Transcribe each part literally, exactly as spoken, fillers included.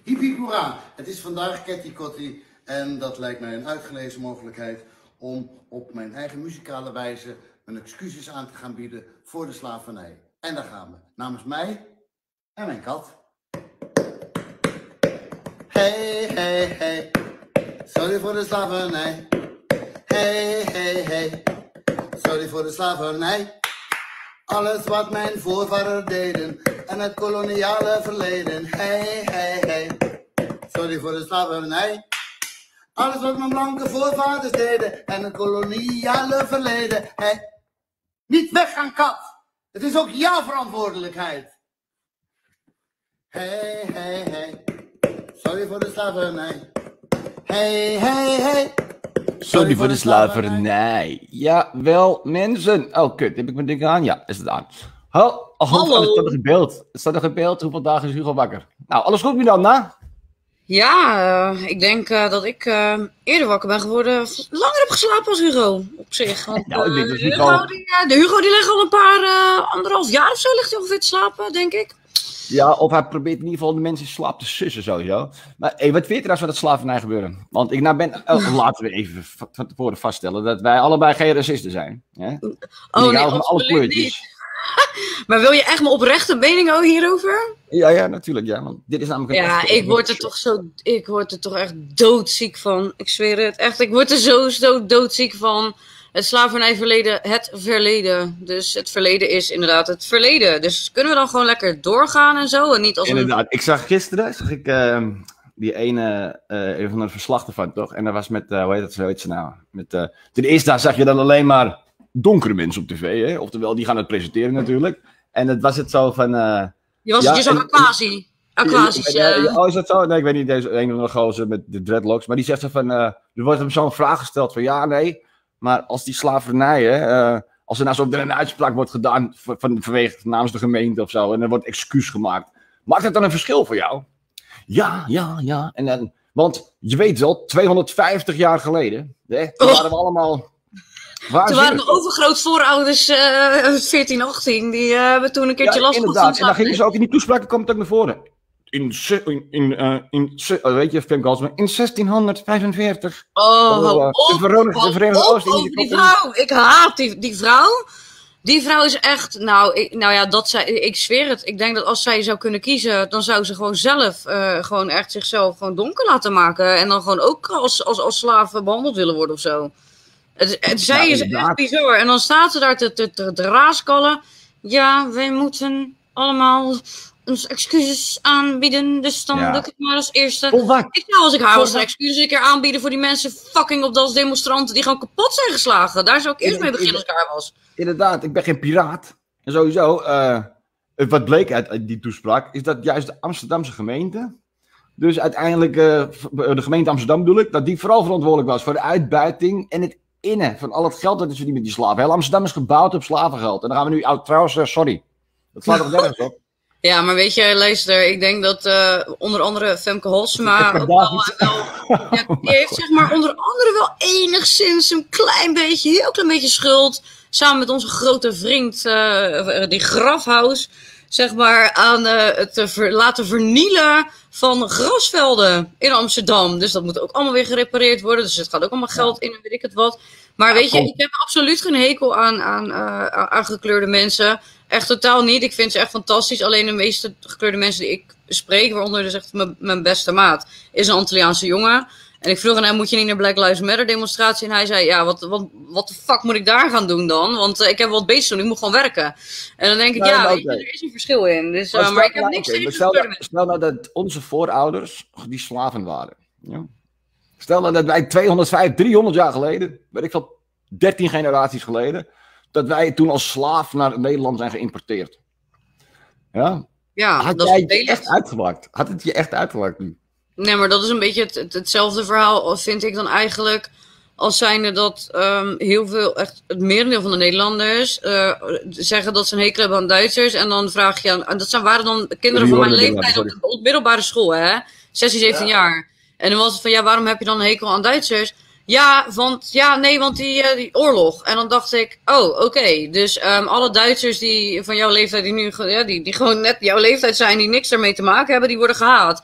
Hiep hiep hoera, het is vandaag Ketty Kotti en dat lijkt mij een uitgelezen mogelijkheid om op mijn eigen muzikale wijze mijn excuses aan te gaan bieden voor de slavernij. En daar gaan we, namens mij en mijn kat. Hey, hey, hey, sorry voor de slavernij. Hey, hey, hey, sorry voor de slavernij. Alles wat mijn voorvaderen deden en het koloniale verleden. Hey, hey, hey, sorry voor de slavernij. Alles wat mijn blanke voorvaders deden en het koloniale verleden. Hey, niet weggaan, kat. Het is ook jouw verantwoordelijkheid. Hey, hey, hey, sorry voor de slavernij. Hey, hey, hey. Sorry voor de slavernij. Jawel, mensen. Oh, kut. Heb ik mijn ding aan? Ja, is het aan. Hallo. Oh, Hallo. Er staat nog in beeld. Er staat nog in beeld. Hoeveel dagen is Hugo wakker? Nou, alles goed met dan, na? Ja, uh, ik denk uh, dat ik uh, eerder wakker ben geworden. Langer heb geslapen als Hugo, op zich. Want, nou, ik denk dat uh, Hugo... Hugo die, uh, de Hugo die ligt al een paar, uh, anderhalf jaar of zo, ligt hij ongeveer te slapen, denk ik. Ja, of hij probeert in ieder geval de mensen in slaap te sussen sowieso. Maar hey, wat vind je trouwens van dat slavernij gebeuren? Want ik nou ben... Oh, laten we even van tevoren vaststellen dat wij allebei geen racisten zijn. Hè? Oh nee, van alle kleurtjes. Maar wil je echt mijn oprechte mening ook hierover? Ja, ja, natuurlijk. Ja, want dit is namelijk een ja, echte, ik word er toch zo... Ik word er toch echt doodziek van. Ik zweer het. Echt, ik word er zo, zo doodziek van. Het slavernijverleden, het verleden. Dus het verleden is inderdaad het verleden. Dus kunnen we dan gewoon lekker doorgaan en zo? En niet als inderdaad. Een... Ik zag gisteren zag ik, uh, die ene, uh, een van de verslagen van, toch? En dat was met, uh, hoe heet dat, zo heet ze nou? Met, uh, ten eerste daar zag je dan alleen maar donkere mensen op tv, hè? Oftewel, die gaan het presenteren natuurlijk. En het was het zo van... Uh, je was ja, het je zo'n aquasi. Aquasisch. Ja, ja, oh, is dat zo? Nee, ik weet niet, deze een of andere gozer met de dreadlocks. Maar die zegt zo van... Uh, er wordt hem zo'n vraag gesteld van ja, nee... Maar als die slavernij, hè, uh, als er nou zo een uitspraak wordt gedaan van, van, vanwege namens de gemeente of zo, en er wordt excuus gemaakt, maakt dat dan een verschil voor jou? Ja, ja, ja. En dan, want je weet wel, tweehonderdvijftig jaar geleden, hè, toen waren we allemaal... Waar toen waren de overgroot voorouders uh, veertien, achttien, die uh, hebben toen een keertje ja, last inderdaad. van. En dan gingen ze ook in die toespraken, komt het ook naar voren. In, in, in, uh, in uh, weet je, Femke Halsema, in zestienhonderdvijfenveertig. Oh, uh, oh, de Verenigde, de Verenigde Oosten. Oh, die vrouw. Ik haat die, die vrouw. Die vrouw is echt, nou, ik, nou ja, dat zij, ik zweer het. Ik denk dat als zij zou kunnen kiezen, dan zou ze gewoon zelf, uh, gewoon echt zichzelf gewoon donker laten maken. En dan gewoon ook als, als, als slaaf behandeld willen worden of zo. Het, het, zij ja, is echt bizar. En dan staat ze daar te, te, te, te raaskallen. Ja, wij moeten allemaal ons excuses aanbieden. Dus dan ja. doe ik het maar als eerste. Of wat? Ik zou als ik haar was een excuses een keer aanbieden voor die mensen fucking op dat demonstranten die gewoon kapot zijn geslagen. Daar zou ik eerst mee beginnen als ik haar was. Inderdaad, ik ben geen piraat. En sowieso, uh, wat bleek uit, uit die toespraak, is dat juist de Amsterdamse gemeente, dus uiteindelijk uh, de gemeente Amsterdam bedoel ik, dat die vooral verantwoordelijk was voor de uitbuiting en het innen van al het geld dat is verdiend met die slaven. Heel Amsterdam is gebouwd op slavengeld. En dan gaan we nu, oh, trouwens, uh, sorry. Dat slaat toch nergens op? Ja, maar weet je, luister, ik denk dat uh, onder andere Femke Halsema ook wel, wel ja, die heeft zeg maar onder andere wel enigszins een klein beetje, heel klein beetje schuld, samen met onze grote vriend, uh, die Grafhuis, zeg maar, aan uh, het uh, ver, laten vernielen van grasvelden in Amsterdam. Dus dat moet ook allemaal weer gerepareerd worden, dus het gaat ook allemaal geld in en weet ik het wat. Maar ja, weet je, kom. Ik heb absoluut geen hekel aan, aan, uh, aan gekleurde mensen. Echt totaal niet. Ik vind ze echt fantastisch. Alleen de meeste gekleurde mensen die ik spreek, waaronder dus echt mijn, mijn beste maat, is een Antilliaanse jongen. En ik vroeg aan hem, moet je niet naar Black Lives Matter demonstratie? En hij zei, ja, wat, wat, wat de fuck moet ik daar gaan doen dan? Want uh, ik heb wat beter te doen, ik moet gewoon werken. En dan denk ik, nee, ja, weet je, er is een verschil in. Dus, uh, maar, maar ik heb niks tegen gekleurde mensen. Stel nou dat onze voorouders die slaven waren. Ja? Stel nou dat wij tweehonderdvijf, driehonderd jaar geleden, weet ik veel, dertien generaties geleden, dat wij toen als slaaf naar Nederland zijn geïmporteerd. Ja? Ja, had dat jij is het je echt uitgemaakt? Had het je echt uitgemaakt nu? Nee, maar dat is een beetje het, het, hetzelfde verhaal, vind ik dan eigenlijk, als zijnde dat um, heel veel, echt het merendeel van de Nederlanders uh, zeggen dat ze een hekel hebben aan Duitsers. En dan vraag je aan, en dat zijn, waren dan kinderen van mijn leeftijd op de, op de middelbare school, hè? zestien, zeventien ja. jaar. En dan was het van, ja, waarom heb je dan een hekel aan Duitsers? Ja, want, ja, nee, want die, uh, die oorlog. En dan dacht ik, oh, oké. Okay. Dus um, alle Duitsers die van jouw leeftijd, die nu ja, die, die gewoon net jouw leeftijd zijn, die niks ermee te maken hebben, die worden gehaat.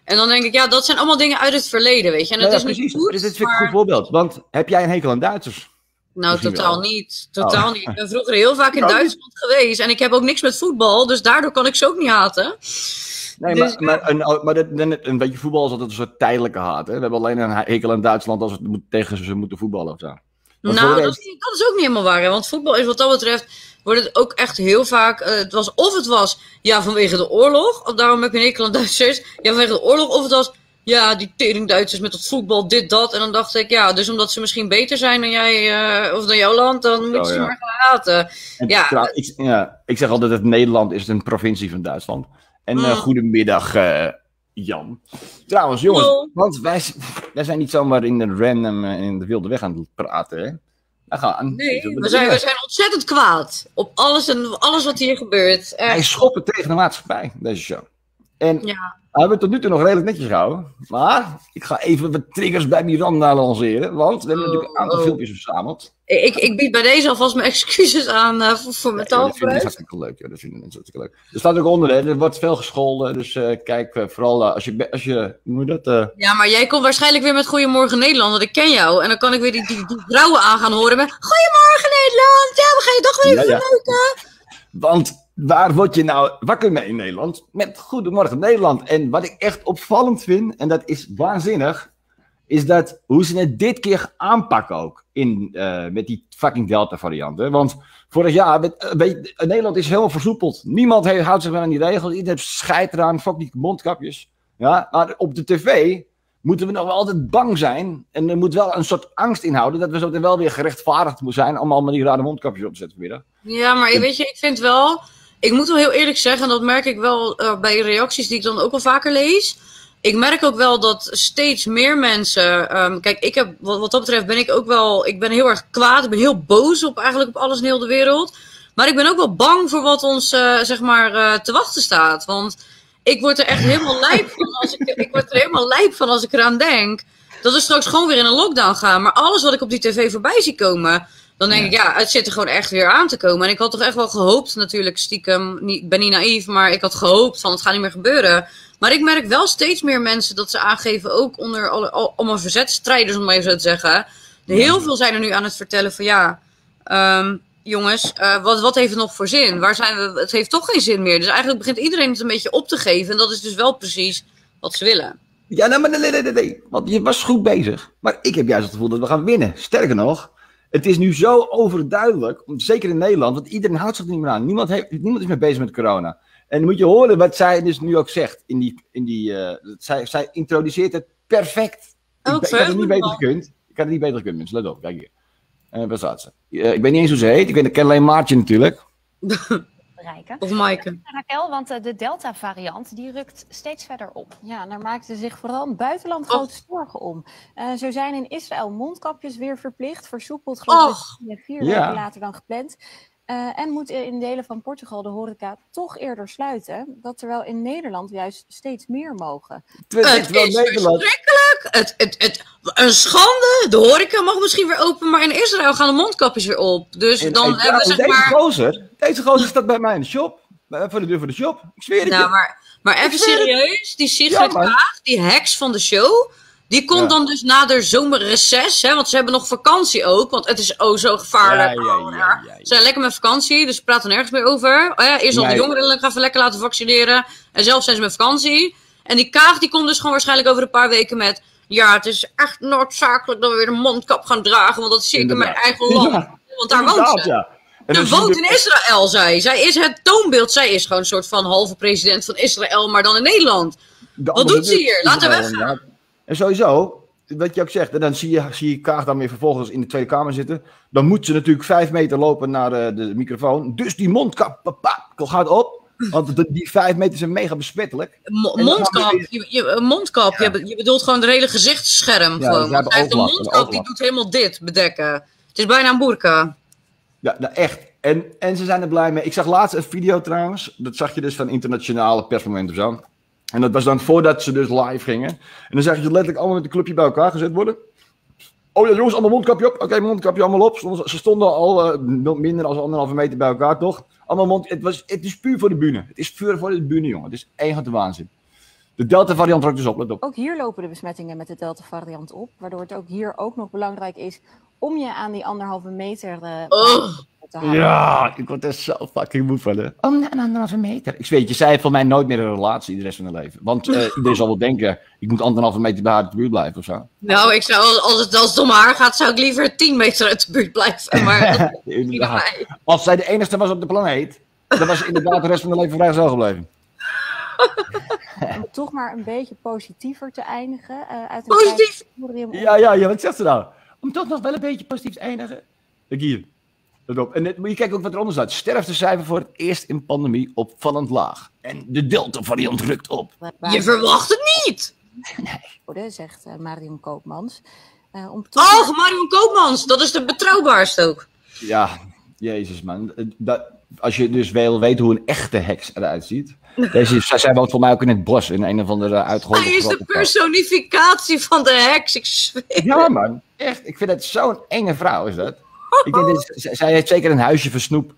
En dan denk ik, ja, dat zijn allemaal dingen uit het verleden, weet je. En het ja, is ja, precies. niet goed, Dit vind ik maar... een goed voorbeeld. Want heb jij een hekel aan Duitsers? Nou, Misschien totaal wel. niet. Totaal Oh. niet. Ik ben vroeger heel vaak in Ik ook niet. Duitsland geweest. En ik heb ook niks met voetbal. Dus daardoor kan ik ze ook niet haten. Nee, Dus, maar, maar, een, maar dat, een, een beetje voetbal is altijd een soort tijdelijke haat. Hè? We hebben alleen een hekel aan Duitsland als we tegen ze moeten voetballen of zo. Maar voor Nou, de dat rest- is, niet- dat is ook niet helemaal waar. Hè? Want voetbal is wat dat betreft, wordt het ook echt heel vaak, eh, het was, of het was, ja, vanwege de oorlog, of daarom heb je een hekel aan Duitsers, ja, vanwege de oorlog, of het was, ja, die tering Duitsers met dat voetbal, dit, dat. En dan dacht ik, ja, dus omdat ze misschien beter zijn dan jij, eh, of dan jouw land, dan moet je Zo, ze ja. maar gaan haten. En Ja. trouw- ik, ja, ik zeg altijd dat Nederland is een provincie van Duitsland. En eh Mm. goedemiddag, eh, Jan. Trouwens, jongens, Hallo. want wij, wij zijn niet zomaar in de random eh, in de wilde weg aan het praten, hè? We gaan. Nee, we zijn, we zijn ontzettend kwaad op alles en alles wat hier gebeurt. Wij Echt. schoppen tegen de maatschappij, deze show. En Ja. we hebben het tot nu toe nog redelijk netjes gehouden. Maar ik ga even wat triggers bij Miranda lanceren. Want we hebben Oh, natuurlijk een aantal oh. filmpjes verzameld. Ik, ik bied bij deze alvast mijn excuses aan uh, voor, voor mijn Ja, dat vinden taalgebruik. mensen hartstikke leuk. Ja, dat vinden mensen hartstikke leuk. Er staat ook onder, hè. Er wordt veel gescholden. Dus uh, kijk, uh, vooral uh, als je, be- als je, hoe moet je dat? Uh... Ja, maar jij komt waarschijnlijk weer met Goedemorgen Nederland, want ik ken jou. En dan kan ik weer die, die, die vrouwen aan gaan horen met Goedemorgen Nederland, ja, we gaan je toch weer even Ja, ja. verleuken. Want waar word je nou wakker mee in Nederland? Met Goedemorgen Nederland. En wat ik echt opvallend vind, en dat is waanzinnig, is dat hoe ze het dit keer aanpakken ook in, uh, met die fucking Delta-variant. Hè? Want vorig jaar, met, uh, weet, uh, Nederland is helemaal versoepeld. Niemand heeft, houdt zich meer aan die regels. Iedereen heeft scheid eraan, fuck die mondkapjes. Ja? Maar op de tv moeten we nog wel altijd bang zijn. En er moet wel een soort angst inhouden dat we zo wel weer gerechtvaardigd moeten zijn om allemaal die rare mondkapjes op te zetten vanmiddag. Ja, maar ik- weet je, ik vind wel, ik moet wel heel eerlijk zeggen, en dat merk ik wel uh, bij reacties die ik dan ook wel vaker lees. Ik merk ook wel dat steeds meer mensen, um, kijk, ik heb, wat, wat dat betreft ben ik ook wel, ik ben heel erg kwaad, ik ben heel boos op eigenlijk op alles in heel de wereld. Maar ik ben ook wel bang voor wat ons, uh, zeg maar, uh, te wachten staat. Want ik word er echt helemaal lijp van als ik, ik word er helemaal lijp van als ik eraan denk dat we straks gewoon weer in een lockdown gaan. Maar alles wat ik op die tv voorbij zie komen, dan denk ik, ja, het zit er gewoon echt weer aan te komen. En ik had toch echt wel gehoopt, natuurlijk stiekem, niet, ik ben niet naïef, maar ik had gehoopt van het gaat niet meer gebeuren. Maar ik merk wel steeds meer mensen dat ze aangeven, ook onder alle, al, allemaal verzetstrijders, om maar even zo te zeggen. Heel veel zijn er nu aan het vertellen van, ja, um, jongens, uh, wat, wat heeft het nog voor zin? Waar zijn we? Het heeft toch geen zin meer. Dus eigenlijk begint iedereen het een beetje op te geven. En dat is dus wel precies wat ze willen. Ja, nou, maar nee, nee, nee, nee. Want je was goed bezig. Maar ik heb juist het gevoel dat we gaan winnen. Sterker nog, het is nu zo overduidelijk, zeker in Nederland, want iedereen houdt zich er niet meer aan. Niemand, heeft, niemand is meer bezig met corona. En dan moet je horen wat zij dus nu ook zegt. In die, in die, uh, zij, zij introduceert het perfect. Oh, ik, ik had het niet beter gekund. Ik had het niet beter gekund, mensen. Let op, kijk hier. Uh, waar staat ze? Uh, ik weet niet eens hoe ze heet. Ik weet, ik ken alleen Maartje natuurlijk. Bereiken. Of Maaike. Raquel, want de Delta-variant die rukt steeds verder op. Ja, en daar maakten zich vooral in het buitenland grote zorgen om. Uh, zo zijn in Israël mondkapjes weer verplicht, versoepeld geloof ik vier ja. weken later dan gepland. Uh, en moet in delen van Portugal de horeca toch eerder sluiten. Dat terwijl in Nederland juist steeds meer mogen. Het is verschrikkelijk. Het, het, het, een schande. De horeca mag misschien weer open, maar in Israël gaan de mondkapjes weer op. Dus en, dan en, hebben we zeg deze maar... Gozer, deze gozer staat bij mij in de shop. Voor de deur van de shop. Ik zweer het nou, je. Maar, maar even serieus. Die Sigrid ja, Kaag, die heks van de show... Die komt ja. dan dus na de zomerreces, hè, want ze hebben nog vakantie ook, want het is oh zo gevaarlijk. Ja, ja, ja, ja, ja. Ze zijn lekker met vakantie, dus ze praten nergens meer over. Oh ja, eerst al nee. de jongeren gaan even lekker laten vaccineren en zelf zijn ze met vakantie. En die Kaag die komt dus gewoon waarschijnlijk over een paar weken met, ja, het is echt noodzakelijk dat we weer een mondkap gaan dragen, want dat is zeker mijn eigen land. Ja. Want daar woont ze. Ja. Ze woont in Israël, zij. Zij is het toonbeeld, zij is gewoon een soort van halve president van Israël, maar dan in Nederland. Wat doet ze hier? Laat haar weggaan. En sowieso, wat je ook zegt, en dan zie je, zie je Kaag dan weer vervolgens in de Tweede Kamer zitten. Dan moet ze natuurlijk vijf meter lopen naar de, de microfoon. Dus die mondkap, papa, gaat op. Want de, die vijf meter zijn mega besmettelijk. Mo mondkap, weer... je, je, mondkap ja. je, je bedoelt gewoon het hele gezichtsscherm. Ja, gewoon. Want hij heeft een mondkap, die doet helemaal dit bedekken. Het is bijna een boerka. Ja, nou echt. En, en ze zijn er blij mee. Ik zag laatst een video trouwens. Dat zag je dus van internationale persmomenten of zo. En dat was dan voordat ze dus live gingen. En dan zag je letterlijk allemaal met een clubje bij elkaar gezet worden. Oh ja, jongens, allemaal mondkapje op. Oké, okay, mondkapje allemaal op. Ze stonden al uh, minder dan anderhalve meter bij elkaar, toch? Allemaal mond... Het, was, het is puur voor de bühne. Het is puur voor de bühne, jongen. Het is één grote waanzin. De Delta-variant rukt dus op, let op. Ook hier lopen de besmettingen met de Delta-variant op. Waardoor het ook hier ook nog belangrijk is om je aan die anderhalve meter uh, Oh. te houden. Ja, ik word er zo fucking moe van. Hè. Om een anderhalve meter. Ik weet je, zij heeft voor mij nooit meer een relatie de rest van haar leven. Want uh, iedereen zal wel denken, ik moet anderhalve meter bij haar uit de buurt blijven of zo. Nou, ik zou, als het, als het om haar gaat, zou ik liever tien meter uit de buurt blijven. Maar dat is niet bij mij. Als zij de enige was op de planeet, dan was ze inderdaad de rest van haar leven vrijgezel gebleven. Om toch maar een beetje positiever te eindigen. Uh, uit een Positief? Ja, ja, ja, wat zegt ze nou? Om toch nog wel een beetje positief te eindigen. Kijk hier. Let op. En het, moet je kijken ook wat eronder staat. Sterftecijfer voor het eerst in pandemie opvallend laag. En de Delta-variant rukt op. Je verwacht het niet! Nee. Zegt uh, Marion Koopmans. Uh, om toch Oh, Marion Koopmans, dat is de betrouwbaarste ook. Ja, jezus man. Dat, als je dus wel weet hoe een echte heks eruit ziet. Deze, zij, zij woont voor mij ook in het bos, in een of andere uitgooide. Hij is de personificatie van de heks, ik zweer. Ja man, echt. Ik vind het zo'n enge vrouw is dat. Ik denk dat z- zij heeft zeker een huisje voor snoep.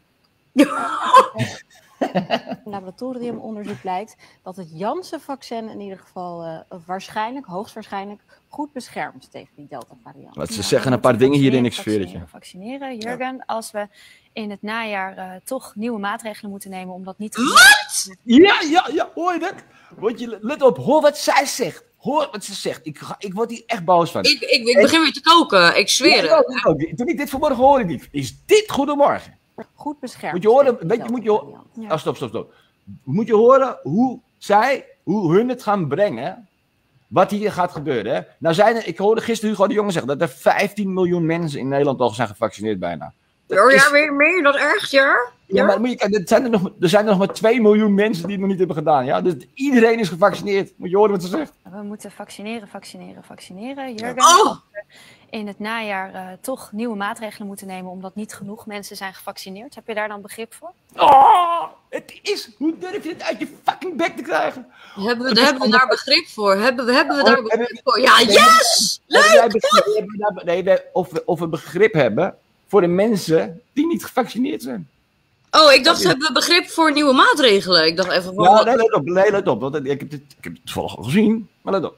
laboratoriumonderzoek blijkt dat het Janssen-vaccin in ieder geval uh, waarschijnlijk, hoogstwaarschijnlijk, goed beschermt tegen die Delta-variant. Wat ze zeggen een paar dingen hierin, ik zweer het je. Vaccineren, Jurgen, ja. Als we in het najaar uh, toch nieuwe maatregelen moeten nemen, omdat niet... Wat? Ja, ja, ja, hoor je dat? Want je, let op, hoor wat zij zegt. Hoor wat ze zegt. Ik, ga, ik word hier echt boos van. Ik, ik, ik begin weer te koken, ik zweer ja, het. ook, ook. Toen ik dit vanmorgen hoorde, niet. Is dit goedemorgen? Goed beschermd. Moet je horen, weet je, moet je horen. Ja. Oh, stop, stop, stop. Moet je horen hoe zij, hoe hun het gaan brengen. Wat hier gaat gebeuren. Hè? Nou zijn er, ik hoorde gisteren Hugo de Jonge zeggen dat er vijftien miljoen mensen in Nederland al zijn gevaccineerd bijna. Oh ja, is... weer meer dat echt, ja? Ja, ja, maar moet je kijken, er zijn er, nog, er zijn er nog maar twee miljoen mensen die het nog niet hebben gedaan. Ja? Dus iedereen is gevaccineerd. Moet je horen wat ze zegt. We moeten vaccineren, vaccineren, vaccineren. Jurgen, Oh. als we in het najaar uh, toch nieuwe maatregelen moeten nemen, omdat niet genoeg mensen zijn gevaccineerd. Heb je daar dan begrip voor? Oh, het is, hoe durf je het uit je fucking bek te krijgen? Hebben we, hebben we daar begrip voor? Hebben we, hebben we daar begrip voor? Ja, yes! Hebben wij Leuk! begrip, hebben we daar- nee, wij- of, we, of we begrip hebben voor de mensen die niet gevaccineerd zijn. Oh, ik dacht, hebben we begrip voor nieuwe maatregelen? Ik dacht even van... Ja, wat- nee, let op, nee, let op. Want ik heb het, ik heb het toevallig al gezien, maar let op.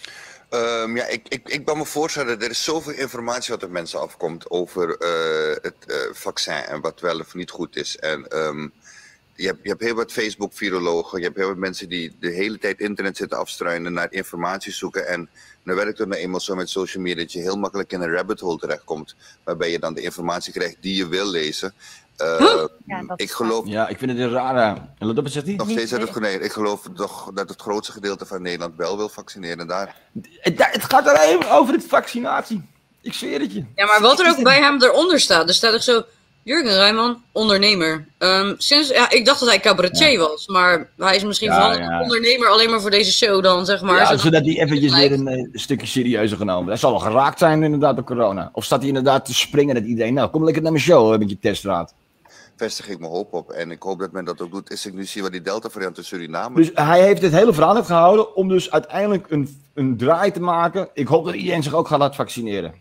Um, ja, ik, ik, ik kan me voorstellen, er is zoveel informatie wat op mensen afkomt over uh, het uh, vaccin en wat wel of niet goed is. En um, je, hebt, je hebt heel wat Facebook-virologen, je hebt heel wat mensen die de hele tijd internet zitten afstruinen, naar informatie zoeken. En dan werkt het nou eenmaal zo met social media dat je heel makkelijk in een rabbit hole terechtkomt, waarbij je dan de informatie krijgt die je wil lezen. Uh, huh? ja, ik geloof... Ja, ik vind het een rare... En let op, wat zegt hij? Nog steeds dat het, nee, ik geloof toch dat het grootste gedeelte van Nederland wel wil vaccineren daar. Het, het gaat er even over het vaccinatie. Ik zweer het je. Ja, maar wat er ook bij hem eronder staat. Er staat er zo... Jurgen Rijman, ondernemer. Um, sinds, ja, ik dacht dat hij cabaretier Ja. was. Maar hij is misschien Ja, vooral ja. een ondernemer alleen maar voor deze show dan, zeg maar. Ja, zodat- zodat hij eventjes weer een, een stukje serieuzer genomen. Hij zal wel geraakt zijn inderdaad door corona. Of staat hij inderdaad te springen dat iedereen... Nou, kom lekker naar mijn show met je testraad. Vestig ik mijn hoop op. En ik hoop dat men dat ook doet. Is ik nu zie wat die Delta-variant in Suriname... Dus hij heeft het hele verhaal net gehouden om dus uiteindelijk een, een draai te maken. Ik hoop dat iedereen zich ook gaat laten vaccineren.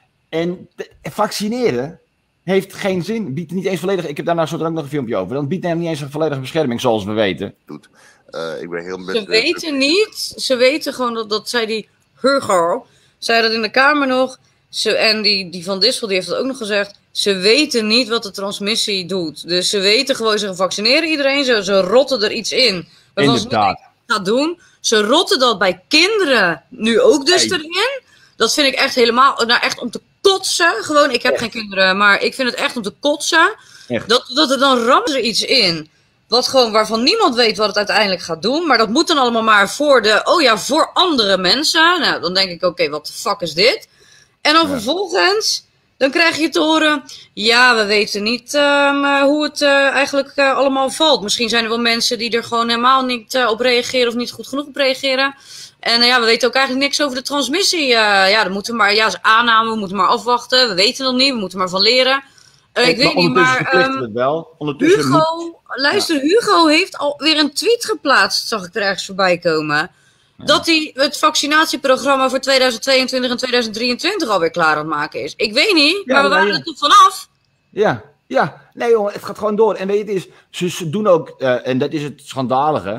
En de, vaccineren heeft geen zin. Biedt niet eens volledig... Ik heb daar nou zo ook nog een filmpje over. Dan biedt hem niet eens een volledige bescherming, zoals we weten. doet. Uh, ik ben heel Ze weten niet. Ze weten gewoon dat, dat zei die Hugo. Zei dat in de Kamer nog. Ze, en die, die Van Dissel die heeft dat ook nog gezegd. Ze weten niet wat de transmissie doet. Dus ze weten gewoon, ze vaccineren iedereen. Ze, ze rotten er iets in. Waarvan ze niet Inderdaad. gaat doen. Ze rotten dat bij kinderen nu ook dus Hey. erin. Dat vind ik echt helemaal, nou echt om te kotsen. Gewoon, ik heb Echt. geen kinderen, maar ik vind het echt om te kotsen. Echt. Dat, dat er dan ramt er iets in. Wat gewoon, waarvan niemand weet wat het uiteindelijk gaat doen. Maar dat moet dan allemaal maar voor de, oh ja, voor andere mensen. Nou, dan denk ik, oké, okay, wat de fuck is dit? En dan Ja. vervolgens, dan krijg je te horen, ja, we weten niet um, hoe het uh, eigenlijk uh, allemaal valt. Misschien zijn er wel mensen die er gewoon helemaal niet uh, op reageren of niet goed genoeg op reageren. En uh, ja, we weten ook eigenlijk niks over de transmissie. Uh, ja, dan moeten we maar, ja, is aanname, we moeten maar afwachten. We weten het niet, we moeten maar van leren. Uh, ik weet niet, maar um, het wel. Ondertussen Hugo, moet... luister, Hugo heeft alweer een tweet geplaatst, zag ik er ergens voorbij komen. Ja. Dat hij het vaccinatieprogramma voor tweeduizend tweeëntwintig en tweeduizend drieëntwintig alweer klaar aan het maken is. Ik weet niet, Ja, maar we maar waren ja. er toch vanaf. Ja, ja. Nee jongen, het gaat gewoon door. En weet je, het is, ze, ze doen ook, uh, en dat is het schandalige,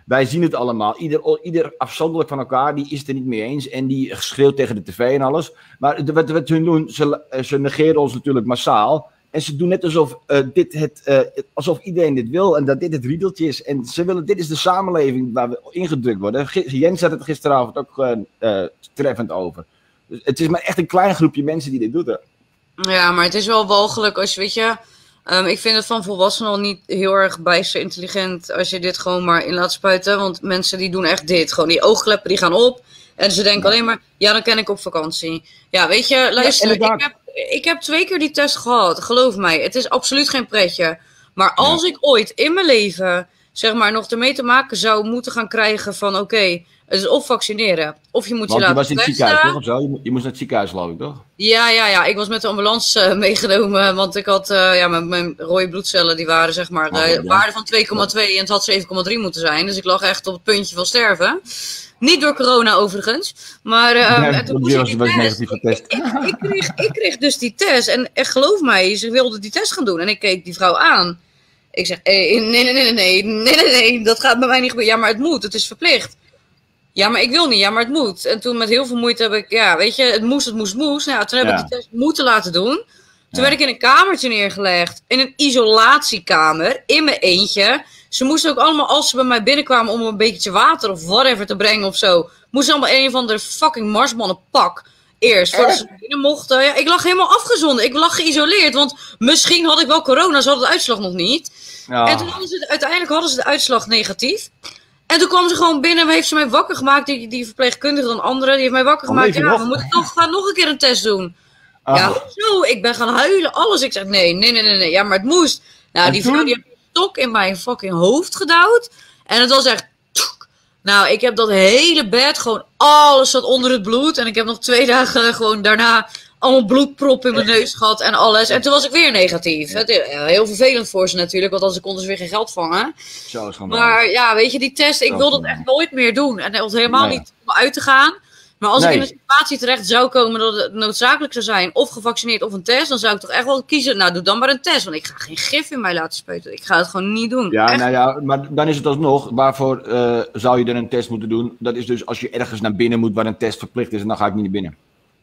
wij zien het allemaal. Ieder, ieder afzonderlijk van elkaar, die is het er niet mee eens. En die schreeuwt tegen de tv en alles. Maar de, wat, wat hun doen, ze, ze negeren ons natuurlijk massaal. En ze doen net alsof, uh, dit het, uh, alsof iedereen dit wil en dat dit het riedeltje is. En ze willen, dit is de samenleving waar we ingedrukt worden. G- Jens had het gisteravond ook uh, uh, treffend over. Dus het is maar echt een klein groepje mensen die dit doen. Hè. Ja, maar het is wel walgelijk als je, weet je... Um, ik vind het van volwassenen al niet heel erg bijster intelligent als je dit gewoon maar in laat spuiten. Want mensen die doen echt dit. Gewoon die oogkleppen die gaan op. En ze denken alleen maar, ja, dan kan ik op vakantie. Ja, weet je, luister, ja, ik, heb, ik heb twee keer die test gehad. Geloof mij, het is absoluut geen pretje. Maar als ja. ik ooit in mijn leven, zeg maar, nog ermee te maken zou moeten gaan krijgen van, oké, okay, het is of vaccineren, of je moet Want je laten testen. Want je was in het ziekenhuis, toch? Of zo? Je, je moest naar het ziekenhuis, geloof ik, toch? Ja, ja, ja. Ik was met de ambulance uh, meegenomen, want ik had, uh, ja, mijn, mijn rode bloedcellen, die waren, zeg maar, de uh, waarde van twee komma twee en het had zeven komma drie moeten zijn. Dus ik lag echt op het puntje van sterven. Niet door corona overigens, maar uh, nee, en toen moest was, ik was negatief getest. Ik, ik, ik, kreeg, ik kreeg dus die test en echt geloof mij, ze wilde die test gaan doen en ik keek die vrouw aan. Ik zeg, nee, nee, nee, nee, nee, nee, nee, nee, dat gaat bij mij niet gebeuren. Ja, maar het moet, het is verplicht. Ja, maar ik wil niet, ja, maar het moet. En toen met heel veel moeite heb ik, ja, weet je, het moest, het moest, moest. Nou, toen heb ja. ik die test moeten laten doen. Toen ja. werd ik in een kamertje neergelegd, in een isolatiekamer, in mijn eentje. Ze moesten ook allemaal, als ze bij mij binnenkwamen om een beetje water of whatever te brengen of zo, moesten allemaal een van de fucking marsmannenpak eerst, voordat ze binnen mochten. Ja, ik lag helemaal afgezonden, ik lag geïsoleerd, want misschien had ik wel corona, ze hadden de uitslag nog niet. Ja. En toen hadden ze, uiteindelijk hadden ze de uitslag negatief. En toen kwam ze gewoon binnen en heeft ze mij wakker gemaakt, die, die verpleegkundige dan andere, die heeft mij wakker gemaakt. Ja, we moeten toch gaan nog een keer een test doen. Ah. Ja, zo, ik ben gaan huilen, alles. Ik zeg, nee, nee, nee, nee, nee, ja, maar het moest. Nou, en die toen? vrouw die heeft een stok in mijn fucking hoofd gedouwd. En het was echt, tsk. Nou, ik heb dat hele bed, gewoon alles zat onder het bloed. En ik heb nog twee dagen gewoon daarna allemaal bloedprop in mijn neus gehad en alles. En toen was ik weer negatief. Het is heel vervelend voor ze natuurlijk, want anders konden ze weer geen geld vangen. Zo is maar ja, weet je, die test, ik wil dat echt nooit meer doen. En het was helemaal nee. niet om uit te gaan. Maar als nee. ik in een situatie terecht zou komen dat het noodzakelijk zou zijn, of gevaccineerd of een test, dan zou ik toch echt wel kiezen, nou doe dan maar een test. Want ik ga geen gif in mij laten spuiten. Ik ga het gewoon niet doen. Ja, echt. nou ja, maar dan is het alsnog, waarvoor uh, zou je dan een test moeten doen? Dat is dus als je ergens naar binnen moet waar een test verplicht is en dan ga ik niet naar binnen.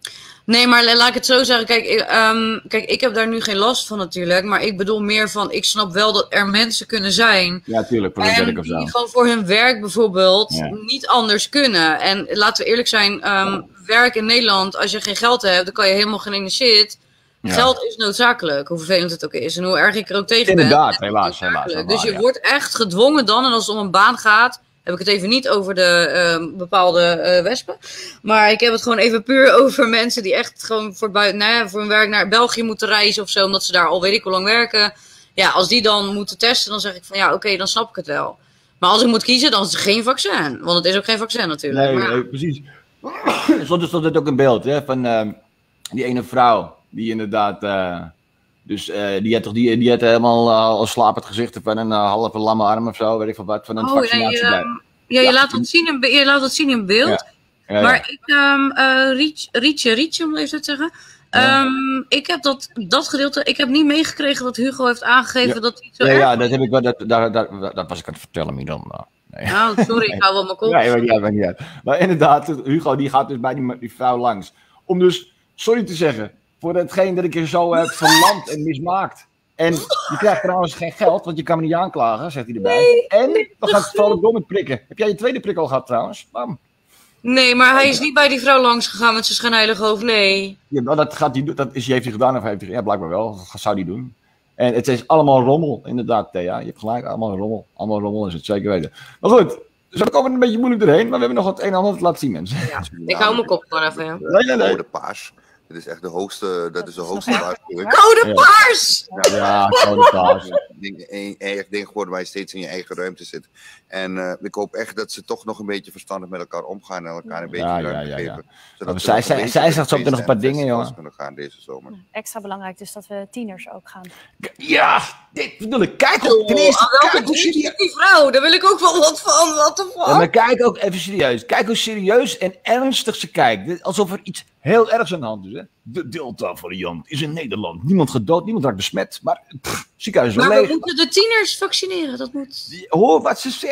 Nee, maar laat ik het zo zeggen. Kijk, ik, um, kijk, ik heb daar nu geen last van natuurlijk. Maar ik bedoel meer van, ik snap wel dat er mensen kunnen zijn. Ja, tuurlijk, voor hun werk of zo. Die gewoon voor hun werk bijvoorbeeld ja. niet anders kunnen. En laten we eerlijk zijn, um, ja. werk in Nederland, als je geen geld hebt, dan kan je helemaal geen ene shit. Ja. Geld is noodzakelijk, hoe vervelend het ook is. En hoe erg ik er ook tegen Inderdaad, ben. Inderdaad, helaas, helaas. Dus je ja. wordt echt gedwongen dan, en als het om een baan gaat, heb ik het even niet over de uh, bepaalde uh, wespen. Maar ik heb het gewoon even puur over mensen die echt gewoon voor, buiten, nou ja, voor hun werk naar België moeten reizen of zo. Omdat ze daar al weet ik hoe lang werken. Ja, als die dan moeten testen, dan zeg ik van ja, oké, okay, dan snap ik het wel. Maar als ik moet kiezen, dan is het geen vaccin. Want het is ook geen vaccin natuurlijk. Nee, maar, nee precies. Soms stond het ook een beeld hè, van uh, die ene vrouw. Die inderdaad... Uh, Dus uh, die had toch die, die had helemaal uh, al slapend gezicht van een uh, halve lamme arm of zo, weet ik van wat, van een oh, vaccinatie. Ja, je, ja, je, ja. Laat het zien in, je laat het zien in beeld. Ja. Ja, ja. Maar ik, um, uh, Rietje, Rietje, Rietje, om even te zeggen. Ja. Um, ik heb dat, dat gedeelte, ik heb niet meegekregen dat Hugo heeft aangegeven ja. dat hij zo ja, erg ja, dat heb ik wel, dat, dat, dat, dat was ik aan het vertellen, Milan. Nou, nee. oh, sorry, ik hou wel mijn kop. Ja, maar niet, maar niet uit. Maar inderdaad, Hugo die gaat dus bij die, die vrouw langs. Om dus, sorry te zeggen, voor hetgeen dat ik je zo heb verlamd en mismaakt. En je krijgt trouwens geen geld, want je kan me niet aanklagen, zegt hij erbij. Nee, en nee, dan gaat het vrolijk door met prikken. Heb jij je tweede prik al gehad trouwens? Bam. Nee, maar hij is niet bij die vrouw langs gegaan met zijn schijnheilige hoofd, nee. Ja, dat, gaat die, dat is, heeft hij gedaan of heeft hij, ja, blijkbaar wel. Dat zou hij doen. En het is allemaal rommel, inderdaad, Thea. Je hebt gelijk, allemaal rommel. Allemaal rommel is het, zeker weten. Maar goed, dus we komen een beetje moeilijk doorheen, maar we hebben nog wat een en ander te laten zien, mensen. Ja, ik hou mijn kop gewoon even, ja. Nee, nee, nee. Code paars. Dit is echt de hoogste, dat is de hoogste waarschuwing. Code paars! Ja, ja, code paars. Een erg ding geworden waar je steeds in je eigen ruimte zit. En uh, ik hoop echt dat ze toch nog een beetje verstandig met elkaar omgaan en elkaar een beetje ja, ruimte ja, ja, ja. geven. Zodat zij zij, zij zegt zo nog een paar dingen, jongen. Kunnen gaan deze zomer. Extra belangrijk dus dat we tieners ook gaan. Ja, dit bedoel ik. Kijk op, ten eerste, oh, kijk hoe serieus. Die vrouw, daar wil ik ook wel wat van. Wat de fuck? Ja, maar kijk ook even serieus. Kijk hoe serieus en ernstig ze kijkt. Alsof er iets heel ergs aan de hand is. Hè? De Delta-variant is in Nederland. Niemand gedood, niemand raakt besmet. Maar pff, ziekenhuis is Maar leeg. we moeten de tieners vaccineren, dat moet. Hoor wat ze zegt.